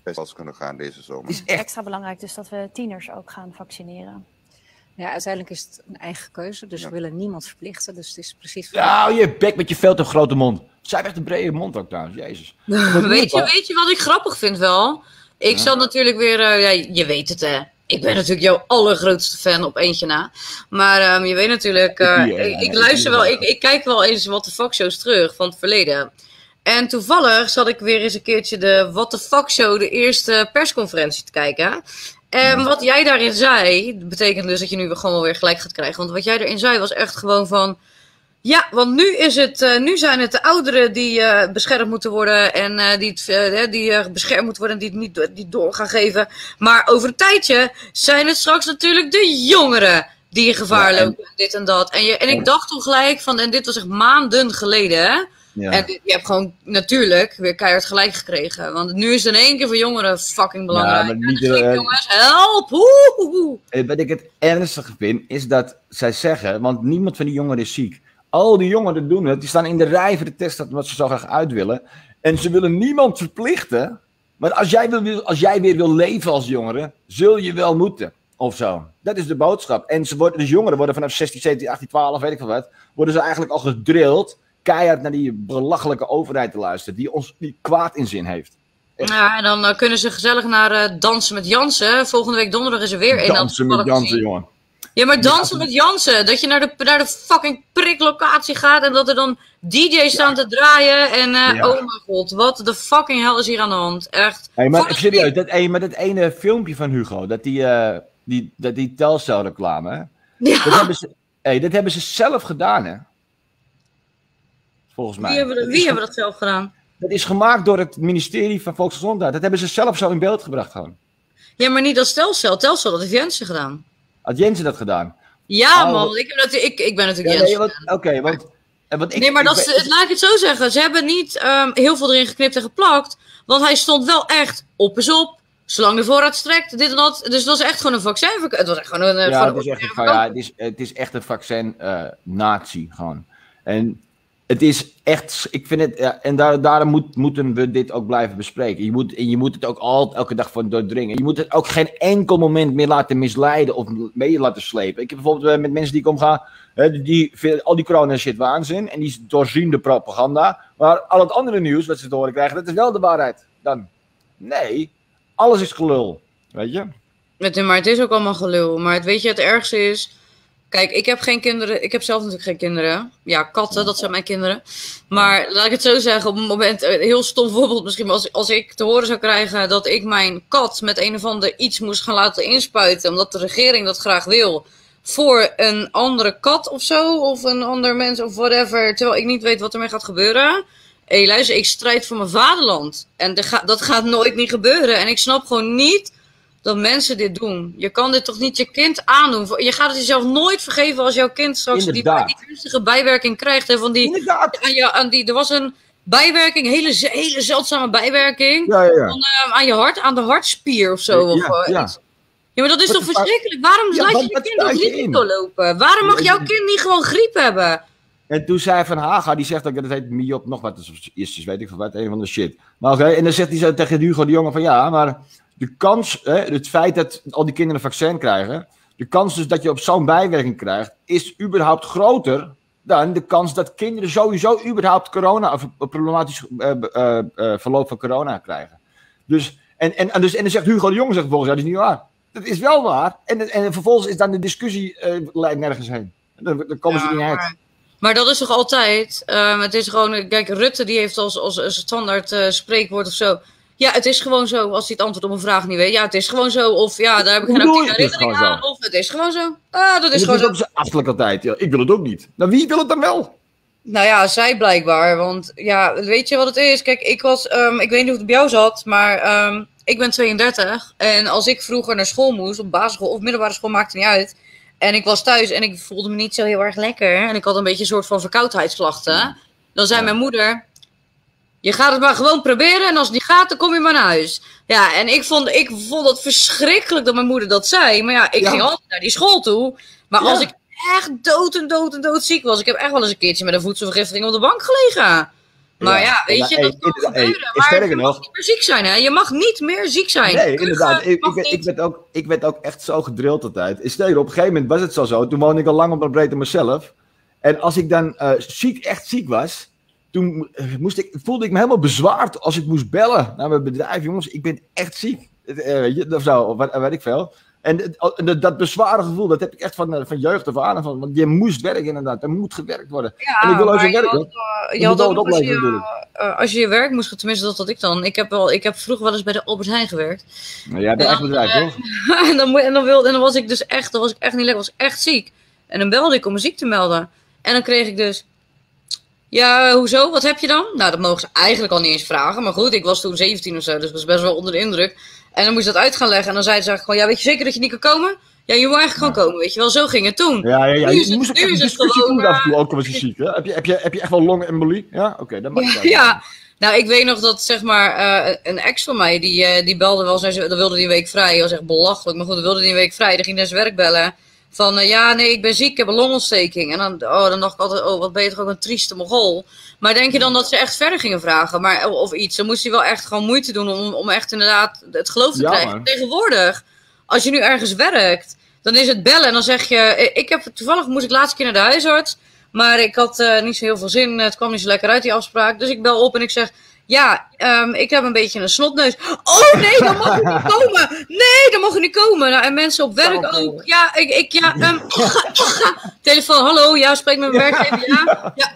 festivals kunnen gaan deze zomer. Het is echt extra belangrijk dus dat we tieners ook gaan vaccineren. Ja, uiteindelijk is het een eigen keuze, dus Ja. we willen niemand verplichten. Dus het is precies... Ja, je bek met je veel te grote mond. Zij heeft echt een brede mond ook trouwens, jezus. Weet je, weet je wat ik grappig vind wel? Ik zat natuurlijk weer, uh, ja, je weet het hè. Ik ben natuurlijk jouw allergrootste fan op eentje na. Maar um, je weet natuurlijk, uh, Ja, ja, ja, ik, ik ja, luister ja. wel, ik, ik kijk wel eens What the Fuck shows terug van het verleden. En toevallig zat ik weer eens een keertje de What the Fuck show, de eerste persconferentie te kijken. En wat jij daarin zei, betekent dus dat je nu weer gewoon wel weer gelijk gaat krijgen. Want wat jij erin zei was echt gewoon van... Ja, want nu, is het, uh, nu zijn het de ouderen die uh, beschermd moeten worden en uh, die, het, uh, die uh, beschermd moeten worden en die het niet, niet door gaan geven. Maar over een tijdje zijn het straks natuurlijk de jongeren die in gevaar Ja, en- lopen en dit en dat. En, je, en ik dacht toen gelijk van, en dit was echt maanden geleden hè. Ja. En je hebt gewoon natuurlijk weer keihard gelijk gekregen. Want nu is het in één keer voor jongeren fucking belangrijk. Ja, maar niet, En dan denk ik, uh, jongens, help! Hoe, hoe, hoe. Eh, Wat ik het ernstige vind, is dat zij zeggen, want niemand van die jongeren is ziek. Al die jongeren doen het, die staan in de rij voor de test omdat ze zo graag uit willen. En ze willen niemand verplichten. Maar als jij, wil, als jij weer wil leven als jongere, zul je wel moeten. Of zo. Dat is de boodschap. En ze worden, dus jongeren worden vanaf zestien, zeventien, achttien, twaalf, weet ik veel wat, worden ze eigenlijk al gedrild keihard naar die belachelijke overheid te luisteren, die ons die kwaad in zin heeft. Ja, en dan uh, kunnen ze gezellig naar uh, Dansen met Jansen. Volgende week donderdag is er weer een. Dansen met Jansen, jongen. Ja, maar Dansen met Jansen. Dat je naar de, naar de fucking priklocatie gaat en dat er dan D J's staan te draaien. En uh, Ja. oh mijn god, wat de fucking hell is hier aan de hand? Echt. Hey, maar Vorige serieus, dat, hey, maar dat ene filmpje van Hugo, dat die, uh, die, dat die Telcel-reclame, hè? Ja. Dat, hebben ze, hey, dat hebben ze zelf gedaan, hè? Volgens mij. Wie, hebben, Dat wie is hebben dat zelf gedaan? Dat is gemaakt door het ministerie van Volksgezondheid. Dat hebben ze zelf zo in beeld gebracht gewoon. Ja, maar niet als Telcel. Telcel, dat heeft Jensen gedaan. Had Jensen dat gedaan? Ja, Oh, man. wat- Want ik, heb natuurlijk, ik, ik ben natuurlijk Ja, nee, Jensen. want- Oké, want, eh, want ik... Nee, maar ik dat is, ben- het- laat ik het zo zeggen. Ze hebben niet ehm, heel veel erin geknipt en geplakt. Want hij stond wel echt op is op. Zolang de voorraad strekt, dit en dat. Dus het was echt gewoon een vaccin. Het was echt gewoon een, eh, Ja, gewoon het is een echt een, ordinaire ja, het is, het is echt een vaccin-natie gewoon. En het is echt, ik vind het, ja, en daar, daarom moet, moeten we dit ook blijven bespreken. Je moet, en je moet het ook altijd elke dag van doordringen. Je moet het ook geen enkel moment meer laten misleiden of mee laten slepen. Ik heb bijvoorbeeld eh, met mensen die ik omga, hè, die, die vinden al die corona shit waanzin en die doorzien de propaganda. Maar al het andere nieuws wat ze te horen krijgen, dat is wel de waarheid. Dan, nee, alles is gelul, weet je? Met hem, maar het is ook allemaal gelul. Maar het, weet je, het ergste is... Kijk, ik heb geen kinderen. Ik heb zelf natuurlijk geen kinderen. Ja, katten, dat zijn mijn kinderen. Maar laat ik het zo zeggen, op het moment... Een heel stom voorbeeld misschien. Maar als, als ik te horen zou krijgen dat ik mijn kat met een of ander iets moest gaan laten inspuiten... omdat de regering dat graag wil... voor een andere kat of zo. Of een ander mens of whatever. Terwijl ik niet weet wat ermee gaat gebeuren... Hé, hey, luister, ik strijd voor mijn vaderland. En de ga- dat gaat nooit niet gebeuren. En ik snap gewoon niet dat mensen dit doen. Je kan dit toch niet je kind aandoen. Je gaat het jezelf nooit vergeven als jouw kind straks die, Inderdaad. die gunstige bijwerking krijgt. Hè, van die, Inderdaad. aan je, aan die, er was een bijwerking, hele, ze- hele zeldzame bijwerking. Ja, ja, ja. Van, uh, aan je hart, aan de hartspier of zo. Ja, of, uh, ja. iets. Ja, maar dat is Wat toch sta- verschrikkelijk? Waarom Ja, laat wat- je je wat kind door staat je risico in? lopen? Waarom mag jouw kind niet gewoon griep hebben? En toen zei Van Haga, die zegt ook, dat heet Miop nog wat, is, is weet ik veel wat, een van de shit. Maar oké, en dan zegt hij zo tegen Hugo de Jonge van ja, maar de kans, hè, het feit dat al die kinderen een vaccin krijgen, de kans dus dat je op zo'n bijwerking krijgt, is überhaupt groter dan de kans dat kinderen sowieso überhaupt corona, of een problematisch uh, uh, uh, verloop van corona krijgen. Dus, en, en, en, dus, en dan zegt Hugo de Jonge, zegt volgens ja, dat is niet waar. Dat is wel waar. En, en vervolgens is dan de discussie uh, leidt nergens heen. Dan, dan komen Ja, ze niet uit. maar- Maar dat is toch altijd, um, het is gewoon, kijk, Rutte die heeft als, als, als standaard uh, spreekwoord of zo. Ja, het is gewoon zo, als hij het antwoord op een vraag niet weet. Ja, het is gewoon zo, of ja, daar heb ik Hoe geen bedoel je, actieve het is herinnering gewoon aan, zo? of het is gewoon zo. Ah, dat is Dat gewoon is zo. ook zo achterlijk altijd. Ja, ik wil het ook niet. Nou, wie wil het dan wel? Nou ja, zij blijkbaar, want ja, weet je wat het is? Kijk, ik was, um, ik weet niet hoe het bij jou zat, maar um, ik ben tweeëndertig. En als ik vroeger naar school moest, op basisschool of middelbare school, maakte niet uit. En ik was thuis en ik voelde me niet zo heel erg lekker. En ik had een beetje een soort van verkoudheidsklachten. Dan zei mijn moeder, je gaat het maar gewoon proberen en als het niet gaat, dan kom je maar naar huis. Ja, en ik vond, ik vond het verschrikkelijk dat mijn moeder dat zei. Maar ja, ik Ja. ging altijd naar die school toe. Maar Ja. als ik echt dood en dood en dood ziek was, ik heb echt wel eens een keertje met een voedselvergiftiging op de bank gelegen. Maar ja, ja weet je, hey, dat kan hey, gebeuren. hey, maar sterker je mag nog, niet meer ziek zijn, hè? Je mag niet meer ziek zijn. nee, Kuchen inderdaad. Ik, mag ik, ik, niet. werd ook, ik werd ook echt zo gedrild altijd. Stel je, op een gegeven moment was het zo zo. Toen woonde ik al lang op een breedte mezelf. En als ik dan uh, ziek, echt ziek was, toen moest ik, voelde ik me helemaal bezwaard als ik moest bellen naar mijn bedrijf. Jongens, ik ben echt ziek. Uh, weet je, of zo, of wat, weet ik veel. En uh, dat bezware gevoel, dat heb ik echt van, uh, van jeugd af aan. Van, want je moest werken inderdaad. Er moet gewerkt worden. Ja, en ik wil ook zo maar je werken. had, uh, je Je had moet ook ook als je, opleveren natuurlijk. uh, als je je werk moest, tenminste dat had ik dan. Ik heb, wel, ik heb vroeger wel eens bij de Albert Heijn gewerkt. Maar jij hebt een echt bedrijf, toch? en, dan, en, dan wilde, en dan was ik dus echt, dan was ik echt niet lekker, was echt ziek. En dan belde ik om mijn ziek te melden. En dan kreeg ik dus... Ja, hoezo? Wat heb je dan? Nou, dat mogen ze eigenlijk al niet eens vragen. Maar goed, ik was toen zeventien of zo, dus ik was best wel onder de indruk. En dan moest je dat uit gaan leggen. En dan zeiden ze gewoon, ja, weet je zeker dat je niet kan komen? Ja, je moet eigenlijk ja. gewoon komen, weet je wel. Zo ging het toen. Ja, ja, ja. Nu Je, is het, moest ook nu echt is een het discussie gewoon... voeren af en toe, Uh, ook al was je ziek. Hè? Heb, je, heb, je, heb je echt wel longembolie? Ja, oké, okay, dat mag ja, ik ja, nou, ik weet nog dat, zeg maar, uh, een ex van mij, die, uh, die belde wel, zei ze, dan wilde die een week vrij. Dat was echt belachelijk, maar goed, dan wilde die een week vrij. Dan ging naar zijn werk bellen. Van, uh, ja, nee, ik ben ziek, ik heb een longontsteking. En dan, oh, dan dacht ik altijd, oh, wat ben je toch ook een trieste mogol. Maar denk je dan dat ze echt verder gingen vragen? Maar, of iets, dan moest hij wel echt gewoon moeite doen om, om echt inderdaad het geloof te ja, krijgen. man. Tegenwoordig, als je nu ergens werkt, dan is het bellen en dan zeg je, ik heb, toevallig moest ik laatste keer naar de huisarts. Maar ik had uh, niet zo heel veel zin, het kwam niet zo lekker uit die afspraak. Dus ik bel op en ik zeg, ja, um, ik heb een beetje een snotneus. Oh nee, dan mag je niet komen. Nee, dan mag je niet komen. Nou, en mensen op werk ook. Ja, ik, ik ja, um, telefoon, hallo, ja, spreek met mijn werkgever, ja. ja.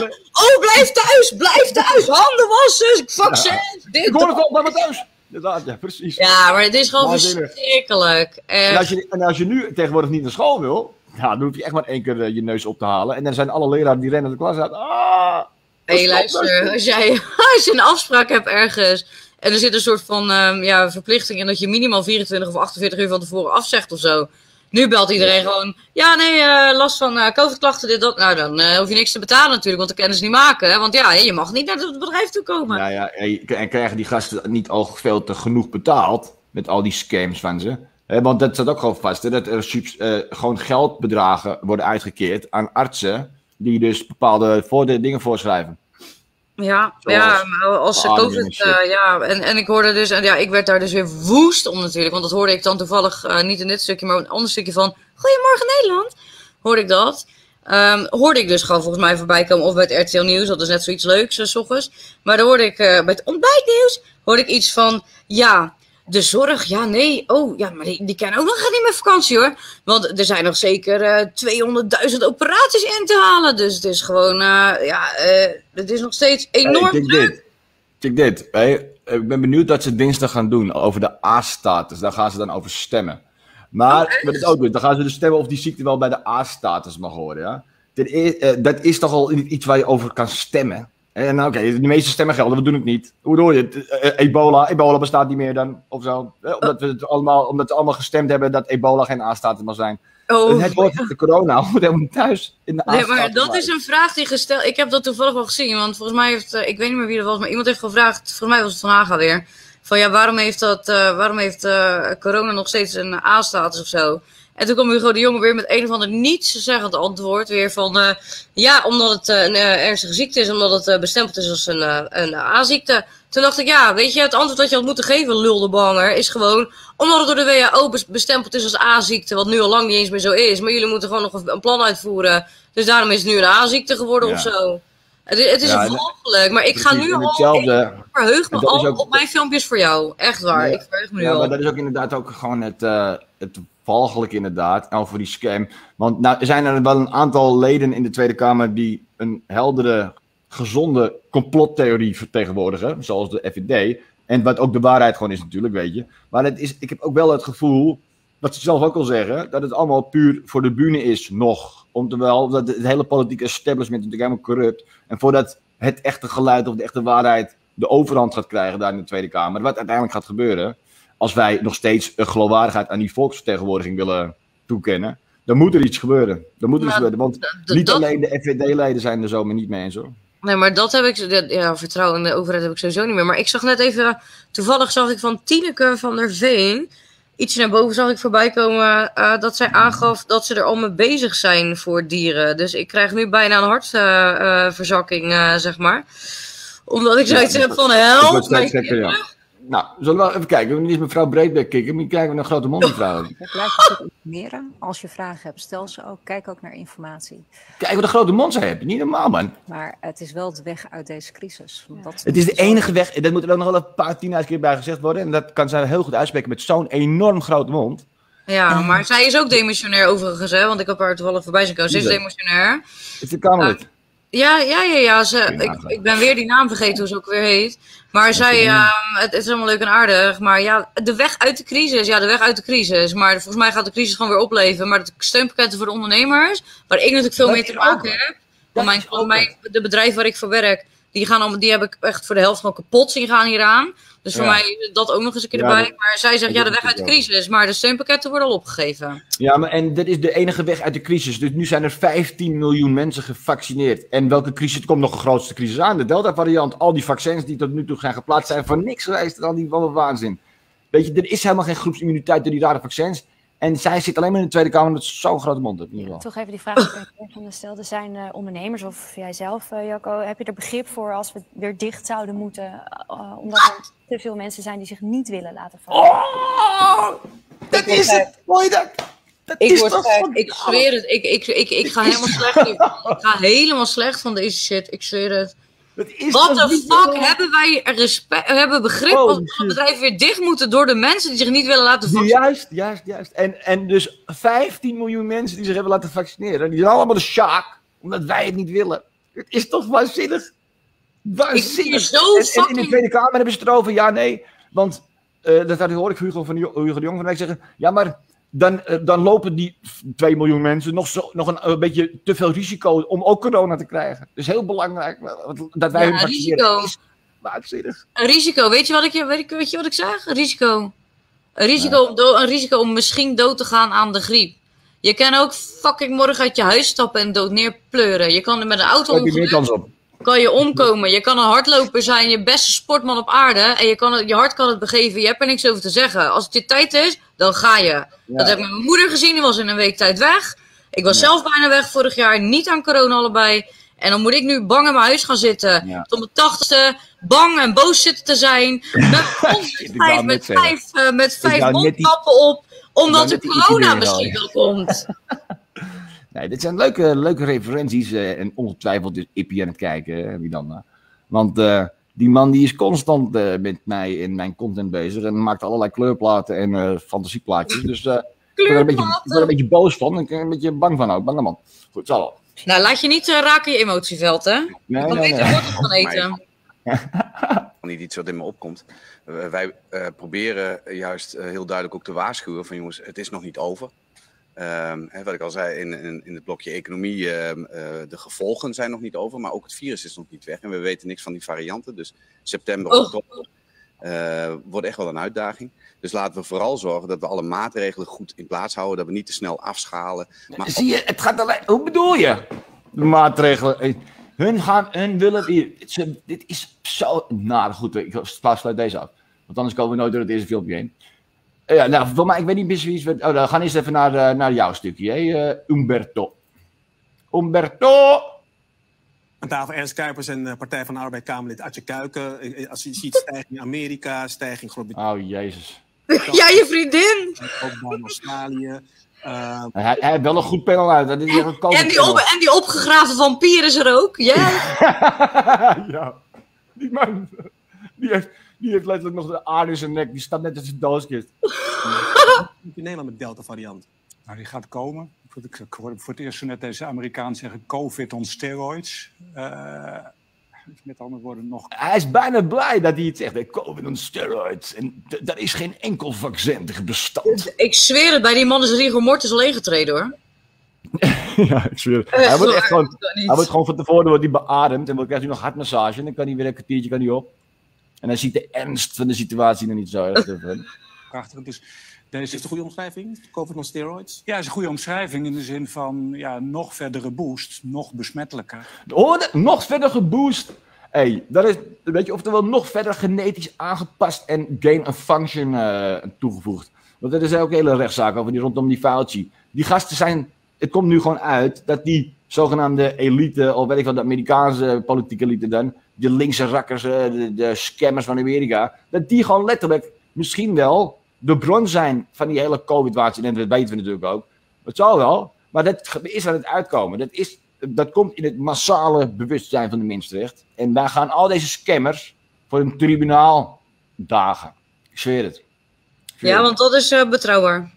Oh, blijf thuis, blijf thuis. Handen wassen, vaccins. Ja. Ik hoor het al, blijf maar thuis. Inderdaad, ja, precies. Ja, maar het is gewoon maar verschrikkelijk. En als, je, en als je nu tegenwoordig niet naar school wil, ja, dan hoef je echt maar één keer uh, je neus op te halen. En dan zijn alle leraren die rennen de klas uit. Ah, hé, hey, luister, als, jij, als je een afspraak hebt ergens en er zit een soort van um, ja, verplichting in dat je minimaal vierentwintig of achtenveertig uur van tevoren afzegt of zo. Nu belt iedereen gewoon, ja nee, uh, last van uh, COVID-klachten, dit, dat. Nou, dan uh, hoef je niks te betalen natuurlijk, want dan kunnen ze niet maken. Hè? Want ja, je mag niet naar het bedrijf toe komen. Nou ja, en krijgen die gasten niet al veel te genoeg betaald met al die scams van ze? He, want dat staat ook gewoon vast, hè, dat er uh, gewoon geldbedragen worden uitgekeerd aan artsen die dus bepaalde voor de dingen voorschrijven. Ja, ja, als ze COVID, uh, ja, en, en ik hoorde dus, en ja, ik werd daar dus weer woest om natuurlijk, want dat hoorde ik dan toevallig uh, niet in dit stukje, maar een ander stukje van Goedemorgen Nederland, hoorde ik dat. Um, hoorde ik dus gewoon volgens mij voorbij komen, of bij het R T L Nieuws, dat is net zoiets leuks, uh, 's ochtends. Maar dan hoorde ik, uh, bij het ontbijtnieuws, hoorde ik iets van, ja, de zorg, ja, nee, oh, ja, maar die, die kan ook nog niet meer vakantie hoor. Want er zijn nog zeker uh, tweehonderdduizend operaties in te halen. Dus het is gewoon, uh, ja, uh, het is nog steeds enorm. Hey, kijk dit, kijk dit. Hey, ik ben benieuwd wat ze dinsdag gaan doen over de A-status. Daar gaan ze dan over stemmen. Maar, oh, met het ook, dan gaan ze dus stemmen of die ziekte wel bij de A-status mag horen, ja. Dat is, uh, dat is toch al iets waar je over kan stemmen. En oké, okay, de meeste stemmen gelden, we doen het niet. Hoe doe je het? Uh, ebola, ebola bestaat niet meer dan, of zo. Uh, omdat, we het allemaal, omdat we allemaal gestemd hebben dat ebola geen A-status mag zijn. Oh, het wordt de corona, hoort helemaal niet thuis in de nee, maar dat is een vraag die gesteld... Ik heb dat toevallig wel gezien, want volgens mij heeft... Uh, ik weet niet meer wie dat was, maar iemand heeft gevraagd... Volgens mij was het Van Haga weer. Van ja, waarom heeft, dat, uh, waarom heeft uh, corona nog steeds een A-status of zo? En toen kwam Hugo de Jonge weer met een of ander nietszeggend antwoord. Weer van, uh, ja, omdat het uh, een uh, ernstige ziekte is. Omdat het uh, bestempeld is als een, uh, een A-ziekte. Toen dacht ik, ja, weet je, het antwoord dat je had moeten geven, luldebanger, is gewoon... Omdat het door de W H O bestempeld is als A-ziekte, wat nu al lang niet eens meer zo is. Maar jullie moeten gewoon nog een plan uitvoeren. Dus daarom is het nu een A-ziekte geworden ja. of zo. Het, het is ja, volgelijk, maar ik ga nu al... Hetzelfde, ik verheug me al ook, op mijn filmpjes voor jou. Echt waar, ja, ik verheug me nu ja, al. Maar dat is ook inderdaad ook gewoon het... Uh, het walgelijk inderdaad, over die scam. Want nou zijn er wel een aantal leden in de Tweede Kamer die een heldere, gezonde complottheorie vertegenwoordigen, zoals de F V D. En wat ook de waarheid gewoon is natuurlijk, weet je. Maar het is, ik heb ook wel het gevoel, wat ze zelf ook al zeggen, dat het allemaal puur voor de bühne is nog. Terwijl dat het hele politieke establishment is natuurlijk helemaal corrupt. En voordat het echte geluid of de echte waarheid de overhand gaat krijgen daar in de Tweede Kamer, wat uiteindelijk gaat gebeuren, als wij nog steeds een geloofwaardigheid aan die volksvertegenwoordiging willen toekennen, dan moet er iets gebeuren. Dan moet er iets gebeuren, want niet dat... alleen de F V D-leden zijn er zomaar niet mee eens hoor. Nee, maar dat heb ik, dat, ja, vertrouwen in de overheid heb ik sowieso niet meer. Maar ik zag net even, toevallig zag ik van Tineke van der Veen, ietsje naar boven zag ik voorbij komen, uh, dat zij aangaf dat ze er al mee bezig zijn voor dieren. Dus ik krijg nu bijna een hartverzakking, uh, uh, zeg maar. Omdat ik zoiets Ja, heb van Het help wordt mij. steeds gekker, ja. Nou, zullen we even kijken. We moeten mevrouw Breedbeek kijken. Maar kijken we naar grote mond, mevrouw. Het blijft natuurlijk informeren. Als je vragen hebt, stel ze ook. Kijk ook naar informatie. Kijk wat een grote mond ze hebben. Niet normaal, man. Maar het is wel de weg uit deze crisis. Want dat Het is de enige weg. Dat moet er ook nog wel een paar tienduizend keer bij gezegd worden. En dat kan zij heel goed uitspreken met zo'n enorm grote mond. Ja, maar zij is ook demissionair overigens, hè? Want ik heb haar toevallig voorbij zien komen. Ze is demissionair. Is de Kamerlid? Ja, ja, ja, ja. Ze, ik, ik ben weer die naam vergeten hoe ze ook weer heet. Maar zij, um, het, het is allemaal leuk en aardig. Maar ja, de weg uit de crisis. Ja, de weg uit de crisis. Maar volgens mij gaat de crisis gewoon weer opleven. Maar de steunpakketten voor de ondernemers, waar ik natuurlijk veel Dat mee te is maken ook heb. Dat Want mijn, is ook mijn, de bedrijf waar ik voor werk, die, gaan allemaal, die heb ik echt voor de helft gewoon kapot zien gaan hieraan. Dus voor Ja. mij is dat ook nog eens een keer Ja, erbij. dat- Maar zij zegt, dat ja, de is weg uit de natuurlijk crisis. Maar de steunpakketten worden al opgegeven. Ja, maar en dat is de enige weg uit de crisis. Dus nu zijn er vijftien miljoen mensen gevaccineerd. En welke crisis? Er komt nog een grootste crisis aan. De Delta-variant. Al die vaccins die tot nu toe zijn geplaatst zijn voor niks geweest. Al die wat waanzin. Weet je, er is helemaal geen groepsimmuniteit door die rare vaccins. En zij zit alleen maar in de Tweede Kamer met zo'n grote mond. In ieder geval. Toch even die vraag die ik van stelde. Zijn uh, ondernemers of jijzelf, uh, Jacco, heb je er begrip voor als we weer dicht zouden moeten? Uh, omdat er te veel mensen zijn die zich niet willen laten vallen. Oh, dat is het. Hoor je dat? Dat Ik is word toch gek. van- Ik zweer het. Ik, ik, ik, ik ga helemaal slecht. Ik ga helemaal slecht van deze shit. Ik zweer het. Dat is Wat toch de niet fuck normaal? hebben wij respect, hebben begrip Oh, als shit. het bedrijf weer dicht moeten door de mensen die zich niet willen laten vaccineren? Juist, juist, juist. En, en dus vijftien miljoen mensen die zich hebben laten vaccineren. Die zijn allemaal de sjaak. Omdat wij het niet willen. Het is toch waanzinnig? Ik Waanzinnig. vind je zo En, en in de fucking... Tweede Kamer hebben ze het erover. Ja, nee. Want uh, dat hoor ik Hugo, van de, Hugo de Jong van de week zeggen. Ja, maar dan, uh, dan lopen die twee miljoen mensen nog, zo, nog een, een beetje te veel risico om ook corona te krijgen. Dus heel belangrijk dat wij Ja, hun vaccineren. risico. Is waanzinnig. Een risico, weet je wat ik, weet, ik, weet je wat ik zeg? Een risico. Een risico, om do- een risico om misschien dood te gaan aan de griep. Je kan ook fucking morgen uit je huis stappen en dood neerpleuren. Je kan er met een auto Daar heb je meer ongeluk, kans op. kan je omkomen. Je kan een hardloper zijn, je beste sportman op aarde. En je, kan het, je hart kan het begeven, je hebt er niks over te zeggen. Als het je tijd is, dan ga je. Dat heb ik met mijn moeder gezien, die was in een week tijd weg. Ik was Ja. zelf bijna weg vorig jaar, niet aan corona allebei. En dan moet ik nu bang in mijn huis gaan zitten. Ja. Tot mijn tachtigste, bang en boos zitten te zijn. Met, Ik wou vijf, net met zeggen. vijf, uh, met vijf wou net die- mondkappen op. Omdat net de die corona intimideren misschien al, wel komt. Nee, dit zijn leuke, leuke referenties. Uh, en ongetwijfeld is Ippie aan het kijken. Uh, wie dan, uh. Want uh, die man die is constant uh, met mij in mijn content bezig. En maakt allerlei kleurplaten en uh, fantasieplaatjes. Dus uh, ik ben er een beetje, ik ben er een beetje boos van. Ik ben er een beetje bang van ook. Bange man. Goed, zal wel. Nou, laat je niet uh, raken je emotieveld, hè? Nee, Je kan nee, beter nee. wortels gaan eten. Niet iets wat in me opkomt. Uh, wij uh, proberen juist uh, heel duidelijk ook te waarschuwen van jongens, het is nog niet over. Um, hè, wat ik al zei in, in, in het blokje economie, uh, uh, de gevolgen zijn nog niet over, maar ook het virus is nog niet weg. En we weten niks van die varianten, dus september, Oh. oktober uh, wordt echt wel een uitdaging. Dus laten we vooral zorgen dat we alle maatregelen goed in plaats houden, dat we niet te snel afschalen. Maar Zie je, het gaat alleen... Hoe bedoel je? De maatregelen. Hun gaan, hun willen hier. Ze, dit is zo... Nou, goed, ik sluit deze af. Want anders komen we nooit door het eerste filmpje heen. Uh, ja, nou, voor mij, ik weet niet precies wie is... Oh, dan gaan we eerst even naar, uh, naar jouw stukje, hè? Uh, Umberto. Umberto! Aan tafel Ernst Kuipers en uh, Partij van de Arbeid Kamerlid Atje Kuiken. Uh, als je ziet stijging in Amerika, stijging in Groot-Brittannië. Oh, jezus. Ja, je vriendin! Ook in Australië. Uh, Hij, hij heeft wel een goed panel uit. Dat is echt een En die, op, en die opgegraven vampier is er ook. Ja. Ja. Die man... Die heeft, die heeft letterlijk nog de aarde in zijn nek. Die staat net in zijn dooskist. in Nederland met Delta variant. Nou, die gaat komen. Ik hoorde voor het eerst zo net deze Amerikaan zeggen COVID on steroids. Uh, met andere woorden nog... Hij is bijna blij dat hij het zegt. COVID on steroids. En d- daar is geen enkel vaccin tegen bestand. Ik zweer het, bij die man is rigor mortis leeggetreden, hoor. Ja, ik zweer het. Echt Hij wordt, waar, echt gewoon, dat niet. hij wordt gewoon van tevoren wordt hij beademd. En dan krijgt hij nog hartmassage. En dan kan hij weer een kwartiertje kan hij op. En dan ziet de ernst van de situatie nog niet zo erg. Prachtig. Dus Is het een goede omschrijving? COVID on steroids? Ja, het is een goede omschrijving in de zin van ja, nog verdere boost, nog besmettelijker. Hoorde, nog verder geboost. Hey, dat is, weet je, oftewel nog verder genetisch aangepast en gain of function uh, toegevoegd. Want er is ook een hele rechtszaak over die rondom die Fauci. Die gasten zijn, het komt nu gewoon uit dat die zogenaamde elite, of weet ik wat, de Amerikaanse politieke elite dan, de linkse rakkers, de, de scammers van Amerika, dat die gewoon letterlijk misschien wel de bron zijn van die hele COVID-waanzin. En dat weten we natuurlijk ook. Dat zal wel, maar dat is aan het uitkomen. Dat, is, dat komt in het massale bewustzijn van de mens terecht. En daar gaan al deze scammers voor een tribunaal dagen. Ik zweer het. Ik zweer ja, het. want dat is uh, betrouwbaar.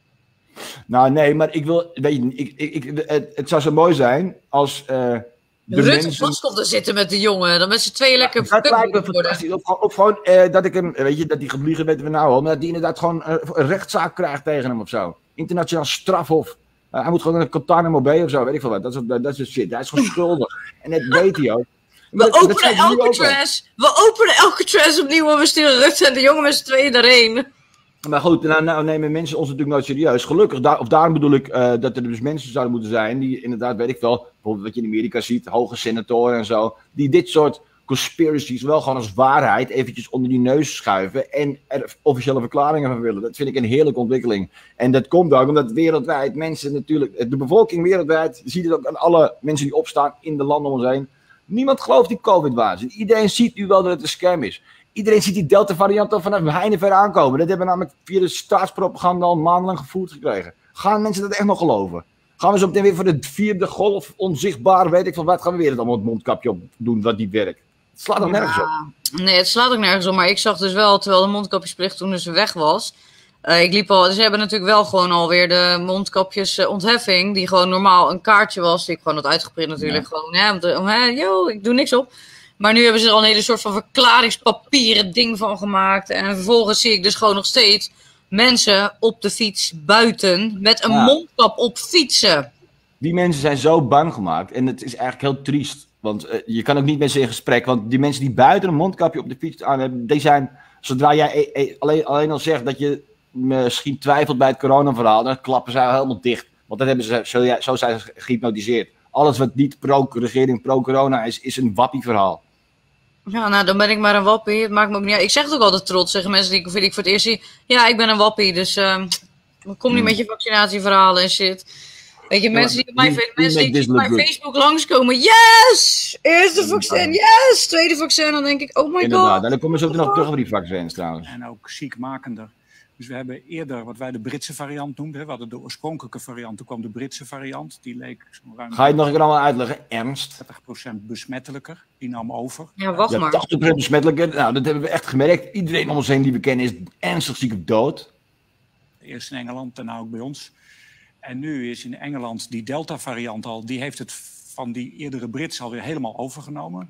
Nou, nee, maar ik wil, weet je, ik, ik, ik, het, het zou zo mooi zijn als uh, de Rutte mensen... vast komt te zitten met de jongen, dan met z'n tweeën lekker Ja, dat lijkt me worden. fantastisch. Of, of gewoon uh, dat ik hem, weet je, dat die gebliegen weten we nou al, maar dat die inderdaad gewoon uh, een rechtszaak krijgt tegen hem of zo. Internationaal strafhof. Uh, hij moet gewoon een Guantanamo Bay of zo, weet ik veel wat. Dat is, dat, dat is shit. Hij is gewoon schuldig. En dat weet hij ook. We Dat- dat openen zijn ze nu ook al. Alcatraz, we openen Alcatraz opnieuw en we sturen Rutte en de jongen met z'n tweeën daarheen. Maar goed, nou, nou nemen mensen ons natuurlijk nooit serieus. Gelukkig, daar, of daarom bedoel ik uh, dat er dus mensen zouden moeten zijn die inderdaad, weet ik wel, bijvoorbeeld wat je in Amerika ziet, hoge senatoren en zo, die dit soort conspiracies wel gewoon als waarheid eventjes onder die neus schuiven en er officiële verklaringen van willen. Dat vind ik een heerlijke ontwikkeling. En dat komt ook omdat wereldwijd mensen natuurlijk, de bevolking wereldwijd, je ziet het ook aan alle mensen die opstaan in de landen om ons heen. Niemand gelooft die COVID-waanzin. Iedereen ziet nu wel dat het een scam is. Iedereen ziet die Delta-variant al vanaf Heinever aankomen. Dat hebben we namelijk via de staatspropaganda al maandenlang gevoerd gekregen. Gaan mensen dat echt nog geloven? Gaan we zo meteen weer voor de vierde golf onzichtbaar, weet ik van wat, gaan we weer het allemaal het mondkapje op doen wat niet werkt? Het slaat ook nergens op. Nee, het slaat ook nergens op, maar ik zag dus wel, terwijl de mondkapjesplicht toen dus weg was. Uh, ik liep al, ze hebben natuurlijk wel gewoon alweer de mondkapjes uh, ontheffing, die gewoon normaal een kaartje was, die ik gewoon had uitgeprint natuurlijk, Ja. gewoon, hè, om te, om, hè, yo, ik doe niks op. Maar nu hebben ze er al een hele soort van verklaringspapieren ding van gemaakt. En vervolgens zie ik dus gewoon nog steeds mensen op de fiets buiten met een Ja. mondkap op fietsen. Die mensen zijn zo bang gemaakt en het is eigenlijk heel triest. Want uh, je kan ook niet met ze in gesprek, want die mensen die buiten een mondkapje op de fiets aan hebben, die zijn, zodra jij e- e- alleen, alleen al zegt dat je misschien twijfelt bij het coronaverhaal, dan klappen zij helemaal dicht. Want dat hebben ze, zo, ja, zo zijn ze gehypnotiseerd. Alles wat niet pro-regering, pro-corona is, is een wappieverhaal. Ja, nou, dan ben ik maar een wappie. Het maakt me ook niet uit. Ik zeg het ook altijd trots, zeggen mensen die ik, die ik voor het eerst zie. Ja, ik ben een wappie, dus uh, kom niet met je vaccinatieverhalen en shit. Weet je, Ja, mensen die op mijn, you- you mensen make die this op mijn look good. Facebook langskomen. Yes! Eerste vaccin, yes! Tweede vaccin, dan denk ik, oh my Inderdaad, god. en dan komen ze ook nog terug op die vaccins trouwens. En ook ziekmakender. Dus we hebben eerder wat wij de Britse variant noemden. We hadden de oorspronkelijke variant, toen kwam de Britse variant. Die leek zo'n ruim Ga je het nog een keer allemaal uitleggen? Ernst? dertig procent besmettelijker. Die nam over. Ja, wacht Ja, maar. tachtig procent besmettelijker. Nou, dat hebben we echt gemerkt. Iedereen om ons heen die we kennen is ernstig ziek of dood. Eerst in Engeland, daarna ook bij ons. En nu is in Engeland die Delta-variant al, die heeft het van die eerdere Brits alweer helemaal overgenomen.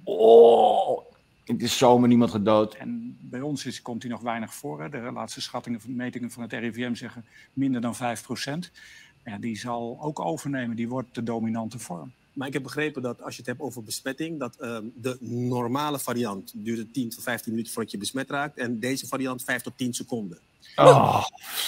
Oh, het is zomaar niemand gedood. En bij ons is, komt die nog weinig voor. Hè. De laatste schattingen van metingen van het R I V M zeggen minder dan vijf procent. Ja, die zal ook overnemen, die wordt de dominante vorm. Maar ik heb begrepen dat als je het hebt over besmetting, dat uh, de normale variant duurt tien tot vijftien minuten voordat je besmet raakt. En deze variant vijf tot tien seconden. Oh,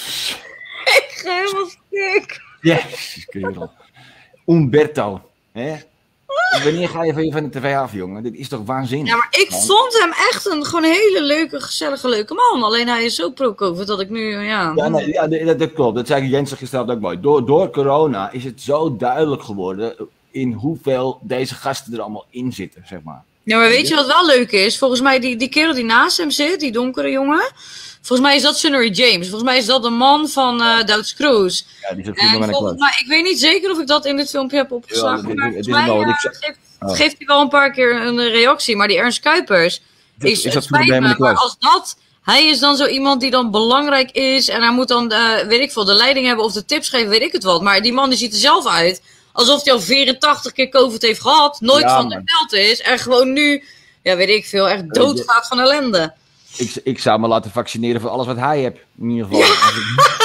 Ik ga helemaal stuk. yes, kerel. Umberto, hè? Wanneer ga je van, je van de tv af, jongen? Dit is toch waanzinnig? Ja, maar ik vond hem echt een gewoon hele leuke, gezellige, leuke man. Alleen hij is zo pro-COVID dat ik nu, ja... Ja, nee, ja dat, dat klopt. Dat zei Jensen gisteren ook mooi. Door, door corona is het zo duidelijk geworden in hoeveel deze gasten er allemaal in zitten, zeg maar. Ja, maar weet je wat wel leuk is? Volgens mij, die, die kerel die naast hem zit, die donkere jongen... Volgens mij is dat Sunnery James. Volgens mij is dat de man van uh, Douds Cruise. Ja, die zit En met een volgens mij, ik weet niet zeker of ik dat in dit filmpje heb opgeslagen. Ja, maar dit- dit volgens is mij wel, uh, ik zeg- geeft, Oh. geeft hij wel een paar keer een reactie. Maar die Ernst Kuipers... Is- is, is dat het voor de spijt me, Dame in de maar klas? als dat... Hij is dan zo iemand die dan belangrijk is. En hij moet dan, uh, weet ik veel, de leiding hebben of de tips geven, weet ik het wat. Maar die man die ziet er zelf uit. Alsof hij al vierentachtig keer COVID heeft gehad. Nooit Ja, van de man. veld is. En gewoon nu, ja weet ik veel, echt doodgaat van ellende. Ik, ik zou me laten vaccineren voor alles wat hij heeft. In ieder geval. Als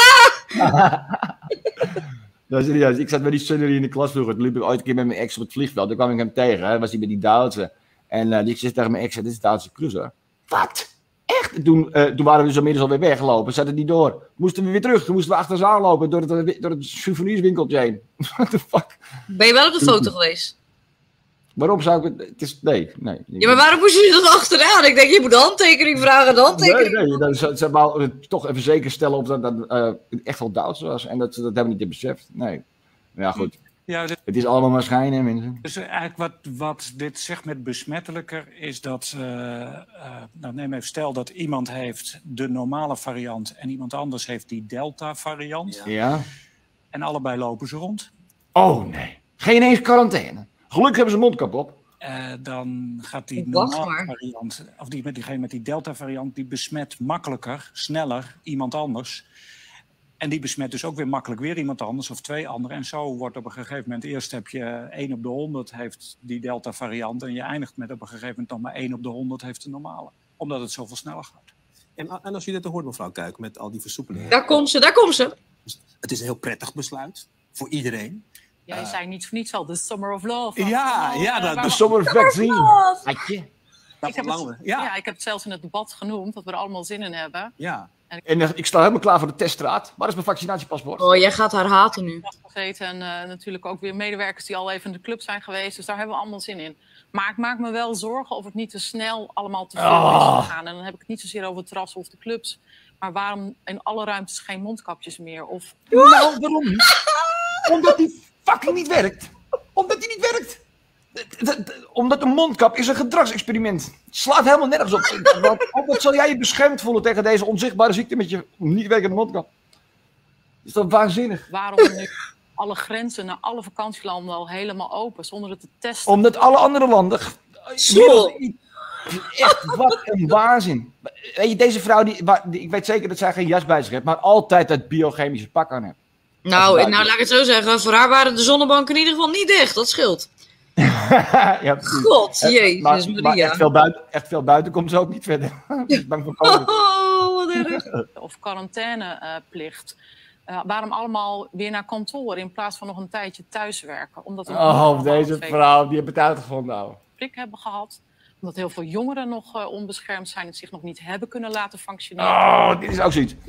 ik... Dat is serieus. Ik zat met die Sunnery in de klas vroeger. Toen liep ik ooit een keer met mijn ex op het vliegveld. Toen kwam ik hem tegen. Hè. Was hij met die Duitse. En uh, die zegt tegen mijn ex: dit is Duitse cruiser. Wat? Echt? En toen, uh, toen waren we dus inmiddels alweer weggelopen. Zat het niet door. Moesten we weer terug. Toen moesten we achter ze aanlopen door het, door het souvenirswinkeltje heen. What the fuck? Ben je wel op de foto geweest? Waarom zou ik het... het is, nee, nee. Ja, maar waarom moest je dat achteraan? Ik denk, je moet de handtekening vragen, de handtekening. Nee, nee, dat ze, ze wou toch even zeker stellen of dat, dat uh, echt wel Duits was. En dat ze dat hebben niet beseft. Nee. Maar ja, goed. Ja, dus, Het is allemaal maar schijnen, mensen. dus eigenlijk wat, wat dit zegt met besmettelijker is dat, uh, uh, nou neem even stel dat iemand heeft de normale variant en iemand anders heeft die Delta variant. Ja. ja. En allebei lopen ze rond. Oh nee, geen eens quarantaine. Gelukkig hebben ze een mondkap op. Uh, dan gaat die normale variant, of die met diegene met die Delta variant, die besmet makkelijker, sneller iemand anders. En die besmet dus ook weer makkelijk weer iemand anders of twee anderen. En zo wordt op een gegeven moment, eerst heb je één op de honderd heeft die Delta variant. En je eindigt met op een gegeven moment nog maar één op de honderd heeft de normale. Omdat het zoveel sneller gaat. En, en als je dit hoort, mevrouw Kuik, met al die versoepelingen. Daar komt ze, daar komt ze. Het is een heel prettig besluit voor iedereen. Jij uh, zei niet voor niets al, the summer of love. Ja, oh, ja, uh, de summer of vaccine. Had je? Ik heb, het, ja. Ja, ik heb het zelfs in het debat genoemd, dat we er allemaal zin in hebben. Ja. En ik, en uh, ik sta helemaal klaar voor de teststraat. Waar is mijn vaccinatiepaspoort? Oh, jij gaat haar haten nu. Gezeten en uh, natuurlijk ook weer medewerkers die al even in de club zijn geweest. Dus daar hebben we allemaal zin in. Maar ik maak me wel zorgen of het niet te snel allemaal te veel oh. is gegaan. En dan heb ik het niet zozeer over het terras of de clubs. Maar waarom in alle ruimtes geen mondkapjes meer? Of... Nou, waarom niet? Omdat die fucking niet werkt. Omdat die niet werkt. Omdat een mondkap is een gedragsexperiment. Het slaat helemaal nergens op. Want wat zal jij je beschermd voelen tegen deze onzichtbare ziekte met je niet werkende mondkap? Dat is toch waanzinnig? Waarom nu alle grenzen naar alle vakantielanden al helemaal open, zonder het te testen? Omdat alle andere landen... Zo. Echt, wat een waanzin. Weet je, deze vrouw, die, die, ik weet zeker dat zij geen jas bij zich heeft, maar altijd dat biochemische pak aan heeft. Nou, nou, laat ik het zo zeggen. Voor haar waren de zonnebanken in ieder geval niet dicht. Dat scheelt. Ja, God, jezus maar, Maria. Maar echt veel, buiten, echt veel buiten komt ze ook niet verder. Ik ben bang voor COVID. Oh, wat erg. Of quarantaineplicht. Uh, waarom allemaal weer naar kantoor in plaats van nog een tijdje thuiswerken? Omdat oh, deze vrouw, die heeft het uitgevonden. Nou. Prik hebben gehad. Omdat heel veel jongeren nog uh, onbeschermd zijn en zich nog niet hebben kunnen laten vaccineren. Oh, dit is ook zoiets.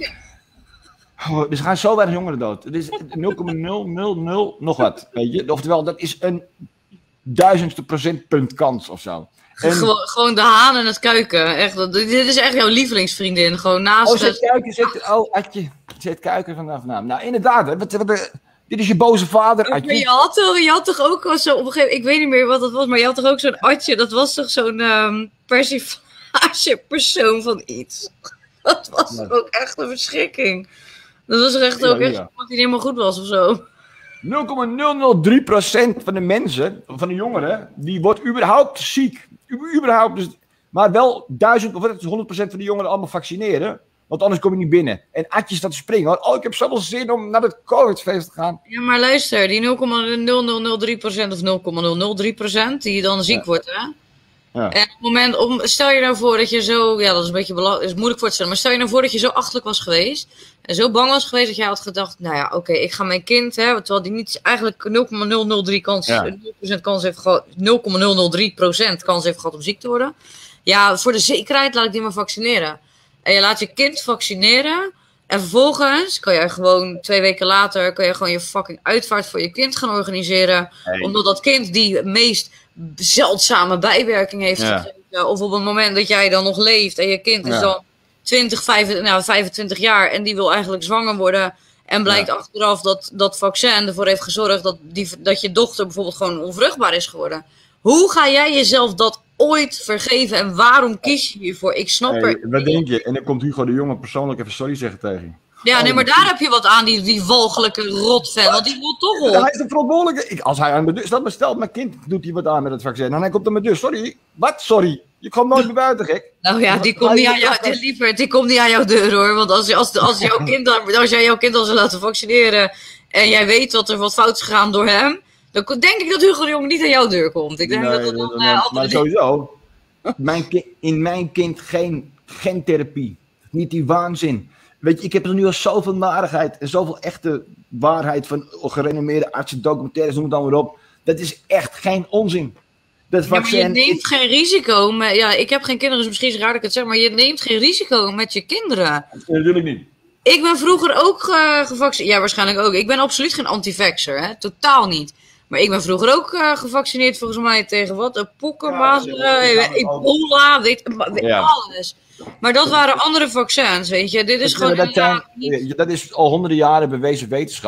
Oh, er gaan zo weinig jongeren dood. Het is nul komma nul nul nul nog wat, weet je. Oftewel, dat is een duizendste procentpunt kans of zo. En... Gewoon, gewoon de haan en het kuiken. Echt, dit is echt jouw lievelingsvriendin. Gewoon naast... Oh, zet kuiken, zet... Oh, Adje. Zet kuiken vanaf naam. Nou, inderdaad, hè. Wat, wat, dit is je boze vader, Adje. Je had, toch, je had toch ook wel zo... Op een gegeven, ik weet niet meer wat dat was, maar je had toch ook zo'n Adje. Dat was toch zo'n um, persiflage persoon van iets. Dat was ja. ook echt een verschrikking. Dat was echt ook ja, echt ja. iemand die niet helemaal goed was of zo. nul komma nul nul drie procent van de mensen, van de jongeren, die wordt überhaupt ziek. U, überhaupt, dus, maar wel duizend of honderd procent van de jongeren allemaal vaccineren. Want anders kom je niet binnen. En Adje staat te springen. Oh, ik heb zoveel zin om naar het COVID-feest te gaan. Ja, maar luister, die nul komma nul nul nul drie procent of nul komma nul nul drie procent die dan ziek ja. wordt, hè? Ja. En op het moment, om, stel je nou voor dat je zo, ja dat is een beetje bela- is moeilijk voor te stellen, maar stel je nou voor dat je zo achterlijk was geweest en zo bang was geweest dat jij had gedacht, nou ja, oké, okay, ik ga mijn kind, hè, terwijl die niet eigenlijk nul komma nul nul drie kans, ja. nul procent kans heeft gehad, nul komma nul nul drie procent kans heeft gehad om ziek te worden. Ja, voor de zekerheid laat ik die maar vaccineren. En je laat je kind vaccineren en vervolgens kan jij gewoon twee weken later, kan je gewoon je fucking uitvaart voor je kind gaan organiseren, hey. Omdat dat kind die meest zeldzame bijwerking heeft ja. gekregen. Of op het moment dat jij dan nog leeft en je kind is ja. dan twintig, vijfentwintig, nou, vijfentwintig jaar en die wil eigenlijk zwanger worden. En blijkt ja. achteraf dat dat vaccin ervoor heeft gezorgd dat, die, dat je dochter bijvoorbeeld gewoon onvruchtbaar is geworden. Hoe ga jij jezelf dat ooit vergeven en waarom kies je hiervoor? Ik snap hey, er... Wat denk je? En dan komt Hugo de Jonge persoonlijk even sorry zeggen tegen je. Ja, nee, maar daar heb je wat aan, die, die walgelijke rotfan, want die wil toch op. Hij is de verantwoordelijke. Ik, als hij aan de deur staat, maar stelt mijn kind doet hij wat aan met het vaccin. En hij komt aan mijn deur. Sorry. Wat? Sorry. Je komt nooit meer buiten, gek. Nou ja, die komt niet aan jou, die, liever, die komt niet aan jouw deur, hoor. Want als, als, als, jouw kind, als jij jouw kind al zou laten vaccineren en jij weet dat er wat fout is gegaan door hem, dan denk ik dat Hugo de Jong niet aan jouw deur komt. Ik denk nee, dat dat dan uh, altijd... Maar sowieso, mijn kind, in mijn kind geen, geen therapie. Niet die waanzin. Weet je, ik heb er nu al zoveel narigheid en zoveel echte waarheid van gerenommeerde artsen, documentaires, noem het dan maar op. Dat is echt geen onzin. Dat vaccin, ja, maar je neemt is... geen risico. Met, ja, ik heb geen kinderen, dus misschien is het raar dat ik het zeg, maar je neemt geen risico met je kinderen. Natuurlijk niet. Ik ben vroeger ook uh, gevaccineerd. Ja, waarschijnlijk ook. Ik ben absoluut geen anti-vaxxer, hè? Totaal niet. Maar ik ben vroeger ook uh, gevaccineerd volgens mij tegen wat? Uh, pokken, mazelen, ja, ebola, weet, weet ja. alles. Maar dat waren andere vaccins, weet je. Dit is dat, gewoon... Dat, ja, zijn, dat is al honderden jaren bewezen wetenschap.